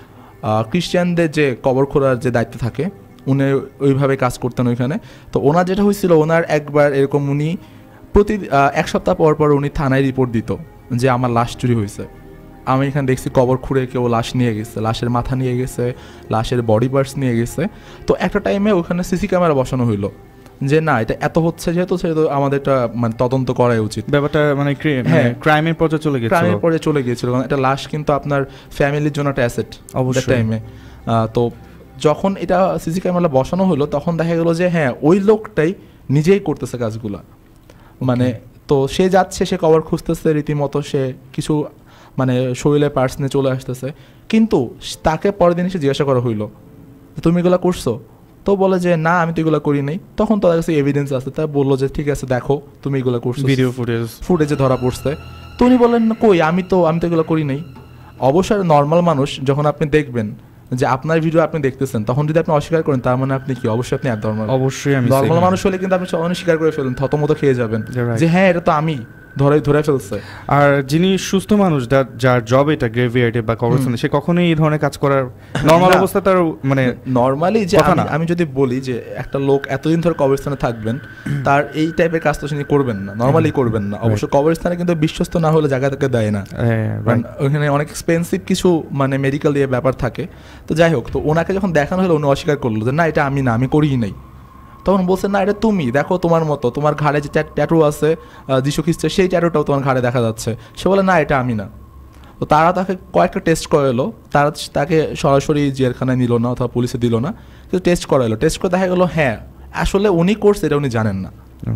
আহ, খ্রিস্টানদের যে কবর খোঁড়ার যে দায়িত্ব থাকে উনি ওইভাবে কাজ করতেন ওইখানে। তো ওনার যেটা হয়েছিল, ওনার একবার এরকম উনি প্রতি আহ, এক সপ্তাহ পর পর উনি থানায় রিপোর্ট দিত যে আমার লাশ চুরি হয়েছে, আমি এখানে দেখছি কবর খুঁড়ে কেউ লাশ নিয়ে গেছে, লাশের মাথা নিয়ে গেছে, লাশের বডি পার্টস নিয়ে গেছে। তো একটা টাইমে ওখানে সিসি ক্যামেরা বসানো হইলো যে না এটা এত হচ্ছে যেহেতু সেহেতু আমাদের এটা মানে তদন্ত করাই উচিত। ব্যাপারটা মানে হ্যাঁ। ক্রাইমের পর্যায়ে চলে গেছে, ক্রাইমের পরে চলে গিয়েছিল, কারণ একটা লাশ কিন্তু আপনার ফ্যামিলির জন্য একটা অ্যাসেট অবশ্যই। টাইমে। তো যখন এটা সিসি ক্যামেরা বসানো হলো তখন দেখা গেল যে হ্যাঁ ওই লোকটাই নিজেই করতেছে কাজগুলা, মানে তো সে যাচ্ছে, সে কবর খুঁজতেছে রীতিমতো, সে কিছু মানে শরীরে পার্টস নিয়ে চলে আসতেছে, কিন্তু তাকে পরের দিন এসে জিজ্ঞাসা করা হইলো তুমি এগুলো করছো, তো বলে যে না আমি তো এগুলো করি নাই। তখন তাদের কাছে এভিডেন্স আছে, তাই বললো যে ঠিক আছে দেখো তুমি এগুলো করছো, ভিডিও ফুটেজ ফুটেজে ধরা পড়ছে। তো উনি বললেন কই আমি তো আমি তো এগুলো করি নাই। অবশ্যই নর্মাল মানুষ যখন আপনি দেখবেন যে আপনার ভিডিও আপনি দেখতেছেন, তখন যদি আপনি অস্বীকার করেন তার মানে আপনি কি অবশ্যই আপনি অ্যাবনর্মাল। অবশ্যই আমি নর্মাল মানুষ হলে কিন্তু আপনি সবাই স্বীকার করে ফেলেন, থতমত খেয়ে যাবেন You're right. যে হ্যাঁ এটা তো আমি ধরে ধরে ফেলছে। আর যিনি সুস্থ মানুষ যার- যার জব এটা গ্রেভিয়ার্ডে বা কবরস্থানে, সে কখনোই এই ধরনের কাজ করার নর্মাল না। অবস্থা তার মানে নর্মালি যে কথা আমি না। আমি যদি বলি যে একটা লোক এতদিন ধরে কবরস্থানে থাকবেন, তার এই টাইপের কাজ তো তিনি করবেন না, নর্মালি করবেন না। অবশ্য কবরস্থানে কিন্তু বিশ্বস্ত না হলে জায়গা থেকে দেয় না, হ্যাঁ, কারণ right. ওখানে অনেক এক্সপেন্সিভ কিছু মানে মেডিকেল দিয়ে ব্যাপার থাকে। তো যাই হোক, তো ওনাকে যখন দেখানো হলো উনি অস্বীকার করলো যে না এটা আমি না, আমি করিই নাই। তখন বলছে না এটা তুমি, দেখো তোমার মতো, তোমার ঘাড়ে যে ট্যাটু আছে যিশু খ্রিস্টের, সেই ট্যাটুটাও তোমার ঘাড়ে দেখা যাচ্ছে। সে বলে না এটা আমি না। তো তারা তাকে কয়েকটা টেস্ট করালো, তারা তাকে সরাসরি জেলখানায় নিল না অথবা পুলিশে দিল না, কিন্তু টেস্ট করালো। টেস্ট করে দেখা গেলো হ্যাঁ আসলে উনি করছে এটা উনি জানেন না।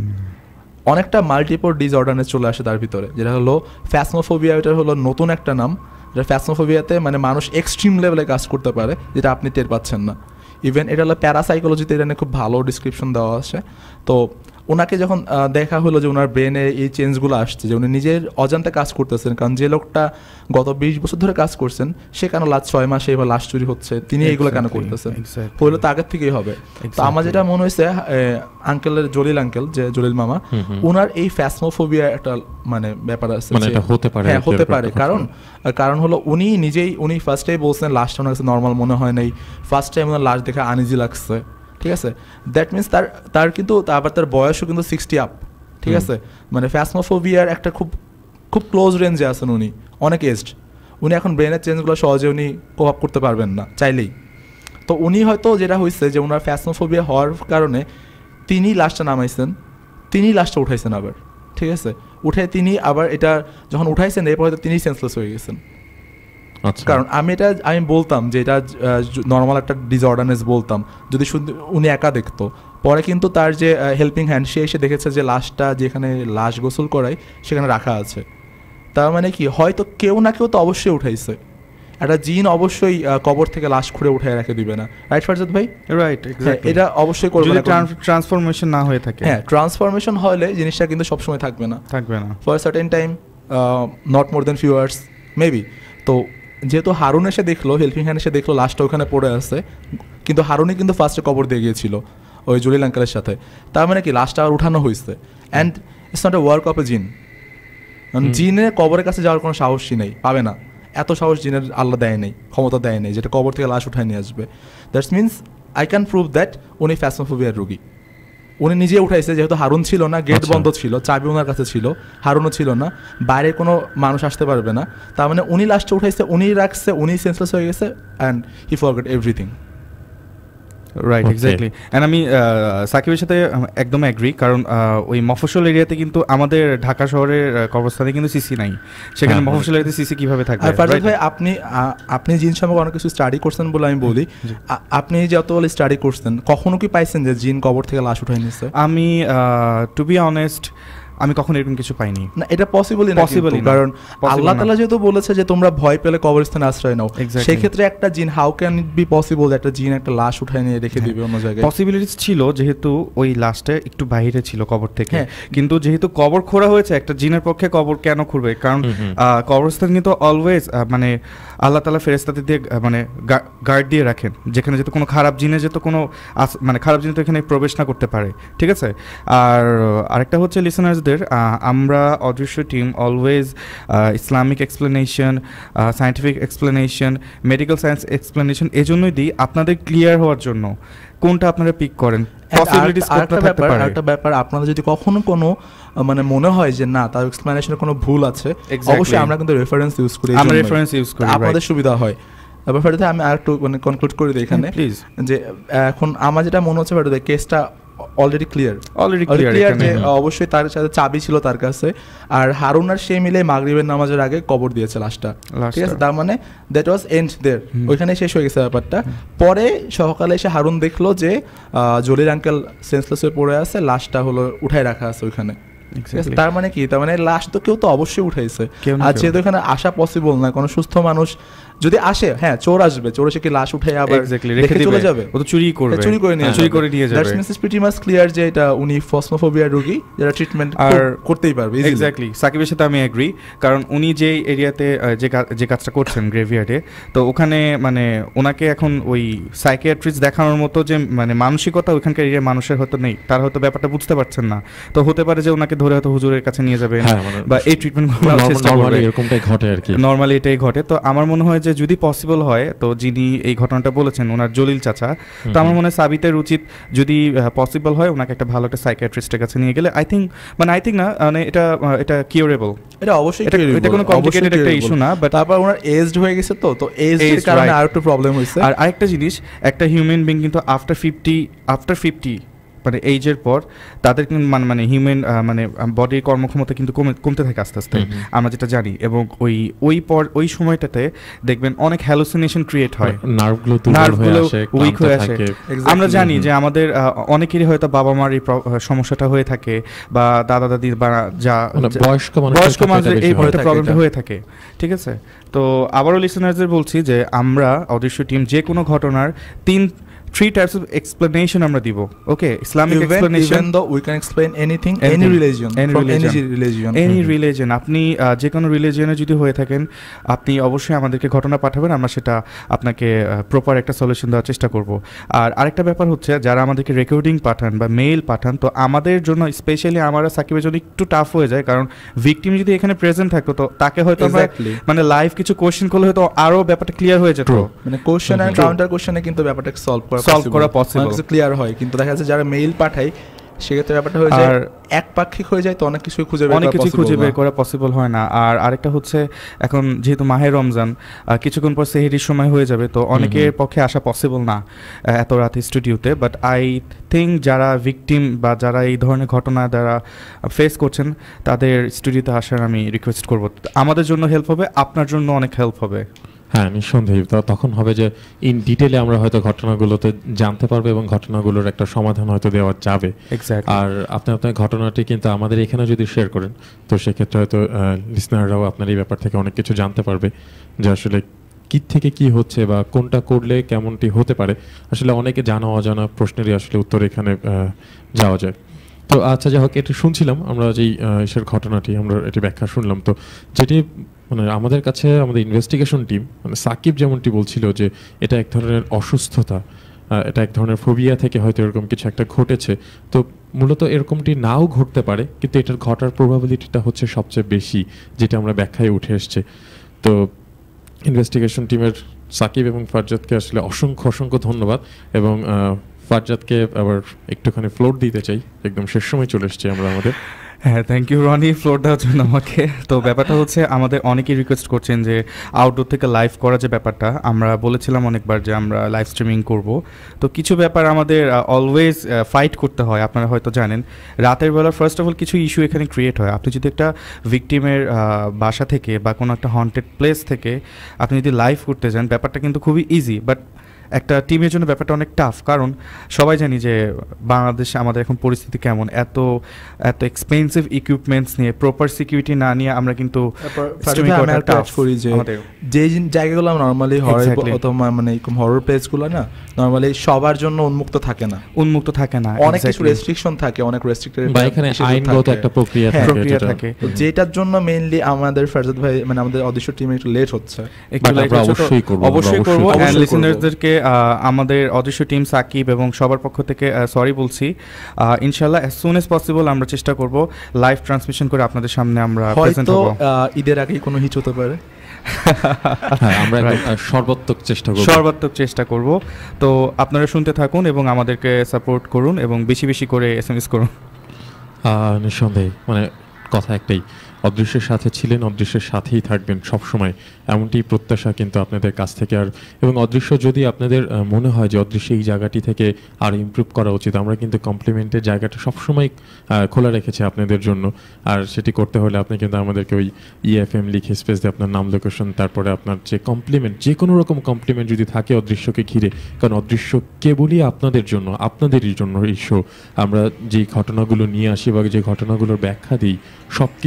অনেকটা মাল্টিপল ডিসঅর্ডারনেস চলে আসে তার ভিতরে, যেটা হলো ফ্যাসমোফোবিয়া। এটা হলো নতুন একটা নাম, যেটা ফ্যাসমোফোবিয়াতে মানে মানুষ এক্সট্রিম লেভেলে কাজ করতে পারে যেটা আপনি টের পাচ্ছেন না। ইভেন এটা হলো প্যারাসাইকোলজিতে এটা নিয়ে খুব ভালো ডিসক্রিপশন দেওয়া আছে। তো ওনাকে যখন আহ, দেখা হলো যে ওনার ব্রেনে এই চেঞ্জগুলো আসছে, যে উনি নিজের অজান্তে কাজ করতেছেন, কারণ যে লোকটা গত বিশ বছর ধরে কাজ করছেন সে কেন লাস্ট ছয় মাসে এবার লাশ চুরি হচ্ছে, তিনি এইগুলো কেন Exactly, করতেছেন? exactly. হইলে তো আগের থেকেই হবে। তো আমার যেটা মনে হয়েছে আঙ্কেলের জলিল আঙ্কেল যে জলিল মামা, ওনার এই ফ্যাসমোফোবিয়া একটা মানে ব্যাপার আছে, মানে যে- এটা হতে পারে হ্যাঁ আর কি, হতে এরকম পারে। একটা কারণ কারণ হলো উনি নিজেই উনি ফার্স্টেই বলছেন লাশটা ওনার কাছে নর্মাল মনে হয় নাই, ফার্স্ট টাইম ওনার লাশ দেখে আনইজি লাগছে, ঠিক আছে। দ্যাট মিনস তার তার কিন্তু আবার তার বয়সও কিন্তু সিক্সটি আপ, ঠিক আছে। মানে ফ্যাসমোফোবিয়ার একটা খুব খুব ক্লোজ রেঞ্জে আছেন উনি, অনেক এজড। উনি এখন ব্রেনের চেঞ্জগুলো সহজে উনি কোপ করতে পারবেন না চাইলেই। তো উনি হয়তো যেটা হয়েছে যে ওনার ফ্যাসমোফোবিয়া হওয়ার কারণে তিনি লাশটা নামাইছেন, তিনি লাশটা উঠাইছেন আবার, ঠিক আছে। উঠে তিনি আবার এটা যখন উঠাইছেন এরপর হয়তো তিনি সেন্সলেস হয়ে গেছেন। আচ্ছা, কারণ আমি এটা আমি বলতাম যে এটা নর্মাল একটা ডিসঅর্ডারনেস বলতাম যদি শুধু উনি একা দেখতো। পরে কিন্তু তার যে হেল্পিং হ্যান্ড সে এসে দেখেছে যে লাশটা যেখানে লাশ গোসল করায় সেখানে রাখা আছে। তার মানে কি হয়তো কেউ না কেউ তো অবশ্যই উঠাইছে। একটা জিন অবশ্যই আহ, কবর থেকে লাশ খুঁড়ে উঠায় রেখে দিবে না, রাইট ফারজাদ ভাই? রাইট, হ্যাঁ, এটা অবশ্যই করবে যদি না, কারণ- ট্রান্সফরমেশন না হয়ে থাকে, হ্যাঁ ট্রান্সফরমেশন হলে জিনিসটা কিন্তু সবসময় থাকবে না, থাকবে না। For certain time, not more than few hours maybe. তো যেহেতু হারুন এসে দেখলো, হেল্পিং হ্যান্ড এসে দেখলো লাশটা ওখানে পড়ে আছে, কিন্তু হারুনই কিন্তু ফার্স্টে কবর দিয়ে গিয়েছিল ওই জলিল আঙ্কেলের সাথে। তার মানে কি লাশটা আর উঠানো হয়েছে। And it's not a work of a jinn. জিনের কবরের কাছে যাওয়ার কোনো সাহসই নেই, পাবে না। এত সাহস জিনের আল্লাহ দেয় নেই, ক্ষমতা দেয় নেই যেটা কবর থেকে লাশ উঠায় নিয়ে আসবে। That's means I can prove that উনি ফ্যাসমোফোবিয়ার রোগী। উনি নিজে উঠাইছে, যেহেতু হারুন ছিল না, গেট আচ্ছা। বন্ধ ছিল, চাবি ওনার কাছে ছিল, হারুনও ছিল না, বাইরে কোনো মানুষ আসতে পারবে না। তার মানে উনি লাস্টে উঠাইছে, উনি রাখছে, উনি সেন্সলেস হয়ে গেছে, and he forgot everything. Right, Okay. Exactly. And আমি আহ, সাকিবের সাথে একদম অ্যাগ্রি, কারণ আহ, ওই মফস্বল এরিয়াতে কিন্তু আমাদের ঢাকা শহরের আহ, কবরস্থানে কিন্তু সিসি নাই, সেখানে হ্যাঁ, মফস্বল এরিয়াতে সিসি কিভাবে থাকবে? আর ফারজাদ right? ভাই আপনি আ- আপনি জিন সম্পর্কে অনেক কিছু স্টাডি করছেন বলে আমি বলি, আ- আপনি যত বলে স্টাডি করছেন কখনো কি পাইছেন যে জিন কবর থেকে লাশ উঠাই নিচ্ছে? আমি টু বি অনেস্ট আমি কখনো এরকম কিছু পাইনি। না, এটা পসিবলই না, Possible-ই কিন্তু, না। কারণ Possible আল্লাহ না। তাআলা যেহেতু বলেছে যে তোমরা ভয় পেলে কবরস্থানে আশ্রয় নাও, Exactly. সেই ক্ষেত্রে একটা জিন, how can it be possible একটা জিন একটা লাশ উঠায় নিয়ে রেখে দিবে অন্য জায়গায়? পসিবিলিটিস ছিল, যেহেতু ওই লাশটা একটু বাইরে ছিল কবর থেকে, হ্যাঁ। কিন্তু যেহেতু কবর খোঁড়া হয়েছে, একটা জিনের পক্ষে কবর কেন খুঁড়বে? কারণ হুম, হুম। আহ, কবরস্থান কিন্তু অলওয়েজ মানে আল্লাহ তাআলা ফেরেশতাদের দিয়ে আহ, মানে গার্ড দিয়ে রাখেন, যেখানে যেহেতু কোনো খারাপ জিনে যেহেতু কোনো আস- মানে খারাপ জিনিস তো এখানে প্রবেশ না করতে পারে, ঠিক আছে। আর আরেকটা হচ্ছে লিসেনার্সদের, আমরা Odrissho team always Islamic explanation, scientific explanation, medical science explanation এজন্যই দিই আপনাদের ক্লিয়ার হওয়ার জন্য কোনটা আপনারা পিক করেন। পসিবিলিটিস আরেকটা কোনটা থাকতে ব্যাপার পারে। আরেকটা ব্যাপার আপনাদের যদি কখনো কোনো আহ, মানে মনে হয় যে না তার এক্সপ্লেনেশনে কোনো ভুল আছে, Exactly. অবশ্যই আমরা কিন্তু রেফারেন্স ইউজ করি, আমরা এজন্যই। রেফারেন্স ইউজ করি, আপনাদের সুবিধা হয়। ব্যাপারটাতে আমি আরেকটু মানে কনক্লুড করে দিই এখানে, প্লিজ। যে আহ, এখন আমার যেটা মনে হচ্ছে ব্যাপারটা কেসটা already clear already clear clear যে এখানে। অবশ্যই তার সাথে চাবি ছিল তার কাছে, আর হারুন আর সে মিলে মাগরিবের নামাজের আগে কবর দিয়েছে লাশটা, ঠিক আছে। তার মানে দ্যাট ওয়াজ এন্ড দেয়ার, ওইখানে শেষ হয়ে গেছে ব্যাপারটা। পরে সকালে এসে হারুন দেখলো যে আহ, জলির আঙ্কেল সেন্সলেস হয়ে পড়ে আছে, লাশটা হলো উঠায় রাখা আছে ওইখানে, ঠিক আছে। তার মানে কি, তার মানে লাশ তো কেউ তো অবশ্যই উঠাইছে। কেউ না আর কেউ। যেহেতু এখানে আসা পসিবল না, কোনো সুস্থ মানুষ যদি আসে হ্যাঁ চোর আসবে, চোর এসে কি লাশ উঠে আবার এক্স্যাক্টলি রেখে চলে যাবে? ও তো চুরি করবে, চুরি করে নিয়ে চুরি করে নিয়ে যাবে। That's means pretty much clear যে এটা উনি ফসমোফোবিয়া রোগী, যারা ট্রিটমেন্ট আর করতেই পারবে। এক্স্যাক্টলি সাকিবের সাথে আমি এগ্রি, কারণ উনি যে এরিয়াতে যে যে কাজটা করছেন গ্রেভিয়ার্ডে, তো ওখানে মানে ওনাকে এখন ওই সাইকিয়াট্রিস্ট দেখানোর মতো যে মানে মানসিকতা ওইখানকার এরিয়ার মানুষের হয়তো নেই, তারা হয়তো ব্যাপারটা বুঝতে পারছেন না। তো হতে পারে যে ওনাকে ধরে হয়তো হুজুরের কাছে নিয়ে যাবে বা এই ট্রিটমেন্ট নরমালি এরকমটাই ঘটে আর কি, নরমালি এটাই ঘটে। তো আমার মনে হয় যে যদি পসিবল হয়, তো যিনি এই ঘটনাটা বলেছেন ওনার জলিল চাচা, তো আমার মনে হয় সাবিতের উচিত যদি পসিবল হয় ওনাকে একটা ভালো একটা সাইকিয়াট্রিস্টের কাছে নিয়ে গেলে আই থিঙ্ক মানে আই থিঙ্ক না মানে এটা এটা কিউরেবল, এটা অবশ্যই এটা কোনো কমপ্লিকেটেড একটা ইস্যু না। বাট তারপর ওনার এজড হয়ে গেছে, তো তো এজের কারণে আর একটু প্রবলেম হয়েছে। আর আরেকটা জিনিস, একটা হিউম্যান বিং কিন্তু আফটার ফিফটি আফটার ফিফটি মানে এইজের পর তাদের কিন্তু মানে মানে হিউম্যান মানে বডির কর্মক্ষমতা কিন্তু কমে কমতে থাকে আস্তে আস্তে, আমরা যেটা জানি। এবং ওই ওই পর ওই সময়টাতে দেখবেন অনেক হ্যালুসিনেশন ক্রিয়েট হয়, নার্ভগুলো নার্ভগুলো উইক হয়ে আসে। আমরা জানি যে আমাদের অনেকেরই হয়তো বাবা মার এই সমস্যাটা হয়ে থাকে, বা দাদা দাদি বা যা বয়স্ক বয়স্ক মানুষের এই প্রবলেমটা হয়ে থাকে, ঠিক আছে? তো আবারও লিসেনারদের বলছি যে আমরা অদৃশ্য টিম যে কোনো ঘটনার তিন three types of explanation আমরা দিব। Okay, Islamic explanation, even though we can explain anything, any religion, from any religion, any religion, আপনি যে কোনো রিলিজিয়নে যদি হয়ে থাকেন আপনি অবশ্যই আমাদেরকে ঘটনা পাঠাবেন, আমরা সেটা আপনাকে প্রপার একটা সলিউশন দেওয়ার চেষ্টা করব। আর আরেকটা ব্যাপার হচ্ছে, যারা আমাদেরকে রেকর্ডিং পাঠান বা মেইল পাঠান, তো আমাদের জন্য স্পেশালি আমরা সাকিবের জন্য একটু টাফ হয়ে যায়, কারণ ভিকটিম যদি এখানে প্রেজেন্ট থাকতো তো তাকে হয়তো আমরা মানে লাইভ কিছু কোশ্চেন করলে হয়তো আরো ব্যাপারটা ক্লিয়ার হয়ে যেত, মানে কোশ্চেন এন্ড কাউন্টার কোশ্চেনে কিন্তু ব্যাপারটা সলভ করা সলভ করা পসিবল, ক্লিয়ার হয়। কিন্তু দেখা যাচ্ছে যারা মেইল পাঠায় সেক্ষেত্রে ব্যাপারটা হয়ে যায় একপাক্ষিক হয়ে যায়, তো অনেক কিছু খুঁজে বের অনেক কিছু খুঁজে বের করা পসিবল হয় না। আর আরেকটা হচ্ছে, এখন যেহেতু মাহে রমজান, কিছুক্ষণ পর সেহরির সময় হয়ে যাবে, তো অনেকের পক্ষে আসা পসিবল না এত রাতে স্টুডিওতে। বাট আই থিঙ্ক যারা ভিকটিম বা যারা এই ধরনের ঘটনা যারা ফেস করছেন তাদের স্টুডিওতে আসার আমি রিকোয়েস্ট করব। আমাদের জন্য হেল্প হবে, আপনার জন্য অনেক হেল্প হবে। হ্যাঁ, নিঃসন্দেহে তখন হবে যে ইন ডিটেলে আমরা হয়তো ঘটনাগুলোতে জানতে পারবো এবং ঘটনাগুলোর একটা সমাধান হয়তো দেওয়া যাবে। আর আপনি আপনার ঘটনাটি কিন্তু আমাদের এখানে যদি শেয়ার করেন, তো সেক্ষেত্রে হয়তো লিসনাররাও আপনার এই ব্যাপার থেকে অনেক কিছু জানতে পারবে, যে আসলে কী থেকে কি হচ্ছে বা কোনটা করলে কেমনটি হতে পারে। আসলে অনেকে জানা অজানা প্রশ্নেরই আসলে উত্তর এখানে যাওয়া যায়। তো আচ্ছা, যাই হোক, এটা শুনছিলাম আমরা যেই এসের ঘটনাটি, আমরা এটি ব্যাখ্যা শুনলাম। তো যেটি মানে আমাদের কাছে আমাদের ইনভেস্টিগেশন টিম মানে সাকিব যেমনটি বলছিল যে এটা এক ধরনের অসুস্থতা, এটা এক ধরনের ফোবিয়া থেকে হয়তো এরকম কিছু একটা ঘটেছে। তো মূলত এরকমটি নাও ঘটতে পারে, কিন্তু এটার ঘটার প্রবাবিলিটিটা হচ্ছে সবচেয়ে বেশি, যেটা আমরা ব্যাখ্যায় উঠে এসছে। তো ইনভেস্টিগেশন টিমের সাকিব এবং ফারজাদকে আসলে অসংখ্য অসংখ্য ধন্যবাদ। এবং ফারজাদকে আবার একটুখানি ফ্লোর দিতে চাই, একদম শেষ সময় চলে এসছে আমরা আমাদের। হ্যাঁ, থ্যাংক ইউ রনি ফ্লোর দেওয়ার জন্য আমাকে। তো ব্যাপারটা হচ্ছে, আমাদের অনেকেই রিকোয়েস্ট করছেন যে আউটডোর থেকে লাইভ করা যে ব্যাপারটা, আমরা বলেছিলাম অনেকবার যে আমরা লাইভ স্ট্রিমিং করব। তো কিছু ব্যাপার আমাদের অলওয়েজ ফাইট করতে হয়, আপনারা হয়তো জানেন। রাতের বেলা ফার্স্ট অফ অল কিছু ইস্যু এখানে ক্রিয়েট হয়। আপনি যদি একটা ভিকটিমের বাসা থেকে বা কোনো একটা হন্টেড প্লেস থেকে আপনি যদি লাইভ করতে যান, ব্যাপারটা কিন্তু খুবই ইজি, বাট একটা টিমের জন্য ব্যাপারটা অনেক টাফ। কারণ সবাই জানি যে বাংলাদেশে আমাদের এখন পরিস্থিতি কেমন, এত এত এক্সপেন্সিভ ইকুইপমেন্টস নিয়ে প্রপার সিকিউরিটি না নিয়ে আমরা কিন্তু করি যে যে জায়গাগুলো নর্মালি হরর অথবা মানে এরকম হরর প্লেসগুলো না নর্মালি সবার জন্য উন্মুক্ত থাকে না, উন্মুক্ত থাকে না, অনেক কিছু রেস্ট্রিকশন থাকে, অনেক রেস্ট্রিক্টেড বা এখানে আইনগত একটা প্রক্রিয়া থাকে, যেটার জন্য মেইনলি আমাদের ফারজাদ ভাই মানে আমাদের অদৃশ্য টিম একটু লেট হচ্ছে। অবশ্যই করব অবশ্যই করব এন্ড লিসেনারদেরকে আমাদের অদৃশ্য টিম সাকিব এবং সবার পক্ষ থেকে সরি বলছি। ইনশাআল্লাহ অ্যাজ সুন অ্যাজ পসিবল আমরা চেষ্টা করব লাইভ ট্রান্সমিশন করে আপনাদের সামনে আমরা প্রেজেন্ট হব। হয়তো ঈদের আগেই কোনো হিচ হতে পারে, হ্যাঁ আমরা সর্বাত্মক চেষ্টা করব সর্বাত্মক চেষ্টা করব। তো আপনারা শুনতে থাকুন এবং আমাদেরকে সাপোর্ট করুন এবং বেশি বেশি করে এসএমএস করুন। নিঃসন্দেহে মানে কথা একটাই, অদৃশ্যের সাথে ছিলেন, অদৃশ্যের সাথেই থাকবেন সব সময়, এমনটি প্রত্যাশা কিন্তু আপনাদের কাছ থেকে। আর এবং অদৃশ্য যদি আপনাদের মনে হয় যে অদৃশ্য এই জায়গাটি থেকে আর ইমপ্রুভ করা উচিত, আমরা কিন্তু কমপ্লিমেন্টের জায়গাটা সবসময় খোলা রেখেছি আপনাদের জন্য। আর সেটি করতে হলে আপনি কিন্তু আমাদেরকে ওই ইএফএম লিখে স্পেস দিয়ে আপনার নাম, লোকেশন, তারপরে আপনার যে কমপ্লিমেন্ট, যে কোনো রকম কমপ্লিমেন্ট যদি থাকে অদৃশ্যকে ঘিরে, কারণ অদৃশ্য কেবলই আপনাদের জন্য, আপনাদেরই জন্য এই শো। আমরা যে ঘটনাগুলো নিয়ে আসি বা যে ঘটনাগুলোর ব্যাখ্যা দিই সব কিছুই কিন্তু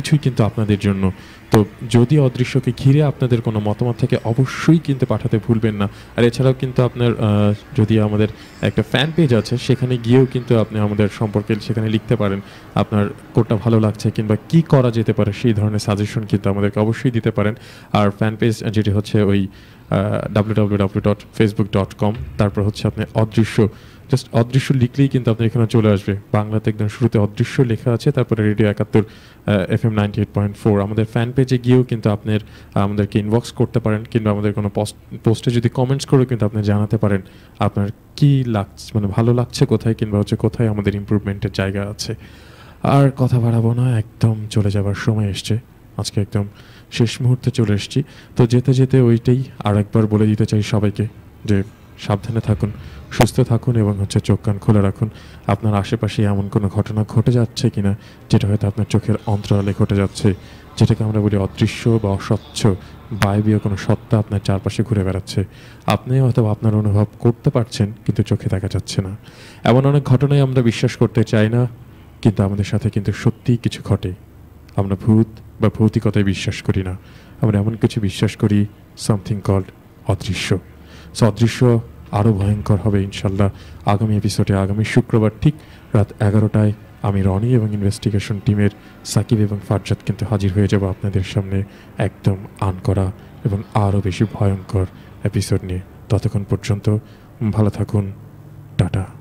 আপনাদের জন্য। তো যদি অদৃশ্যকে ঘিরে আপনাদের কোনো মতামত থাকে অবশ্যই কিন্তু পাঠাতে ভুলবেন না। আর এছাড়াও কিন্তু আপনার আহ, যদি আমাদের একটা ফ্যান পেজ আছে সেখানে গিয়েও কিন্তু আপনি আমাদের সম্পর্কে সেখানে লিখতে পারেন আপনার কোনটা ভালো লাগছে কিংবা কি করা যেতে পারে সেই ধরনের সাজেশন কিন্তু আমাদেরকে অবশ্যই দিতে পারেন। আর ফ্যান পেজ যেটি হচ্ছে ওই W W W dot Facebook dot com, তারপর হচ্ছে আপনি অদৃশ্য জাস্ট অদৃশ্য লিখলেই কিন্তু আপনি এখানে চলে আসবে। বাংলাতে একদম শুরুতে অদৃশ্য লেখা আছে, তারপরে Radio Ekattor F M ninety eight point four. আমাদের ফ্যান পেজে গিয়েও কিন্তু আপনার আমাদেরকে ইনবক্স করতে পারেন কিংবা আমাদের কোনো পোস্ট পোস্টে যদি কমেন্টস করে কিন্তু আপনি জানাতে পারেন আপনার কি লাগছে, মানে ভালো লাগছে কোথায় কিংবা হচ্ছে কোথায় আমাদের ইমপ্রুভমেন্টের জায়গা আছে। আর কথা বাড়াবো না, একদম চলে যাবার সময় এসছে, আজকে একদম শেষ মুহূর্তে চলে এসেছি। তো যেতে যেতে ওইটাই আর একবার বলে দিতে চাই সবাইকে যে সাবধানে থাকুন, সুস্থ থাকুন এবং হচ্ছে চোখ কান খোলা রাখুন। আপনার আশেপাশে এমন কোনো ঘটনা ঘটে যাচ্ছে কিনা যেটা হয়তো আপনার চোখের অন্তরালে ঘটে যাচ্ছে, যেটাকে আমরা বলি অদৃশ্য বা অস্বচ্ছ বায়বীয় কোনো সত্তা আপনার চারপাশে ঘুরে বেড়াচ্ছে। আপনি হয়তো আপনার অনুভব করতে পারছেন কিন্তু চোখে দেখা যাচ্ছে না। এমন অনেক ঘটনায় আমরা বিশ্বাস করতে চাই না, কিন্তু আমাদের সাথে কিন্তু সত্যিই কিছু ঘটে। আমরা ভূত বা ভৌতিকতায় বিশ্বাস করি না, আমরা এমন কিছু বিশ্বাস করি সামথিং কল্ড অদৃশ্য। সো অদৃশ্য আরও ভয়ঙ্কর হবে ইনশাল্লাহ আগামী এপিসোডে। আগামী শুক্রবার ঠিক রাত এগারোটায় আমি রনি এবং ইনভেস্টিগেশন টিমের সাকিব এবং ফারজাদ কিন্তু হাজির হয়ে যাব আপনাদের সামনে একদম আনকরা এবং আরও বেশি ভয়ঙ্কর এপিসোড নিয়ে। ততক্ষণ পর্যন্ত ভালো থাকুন, টাটা।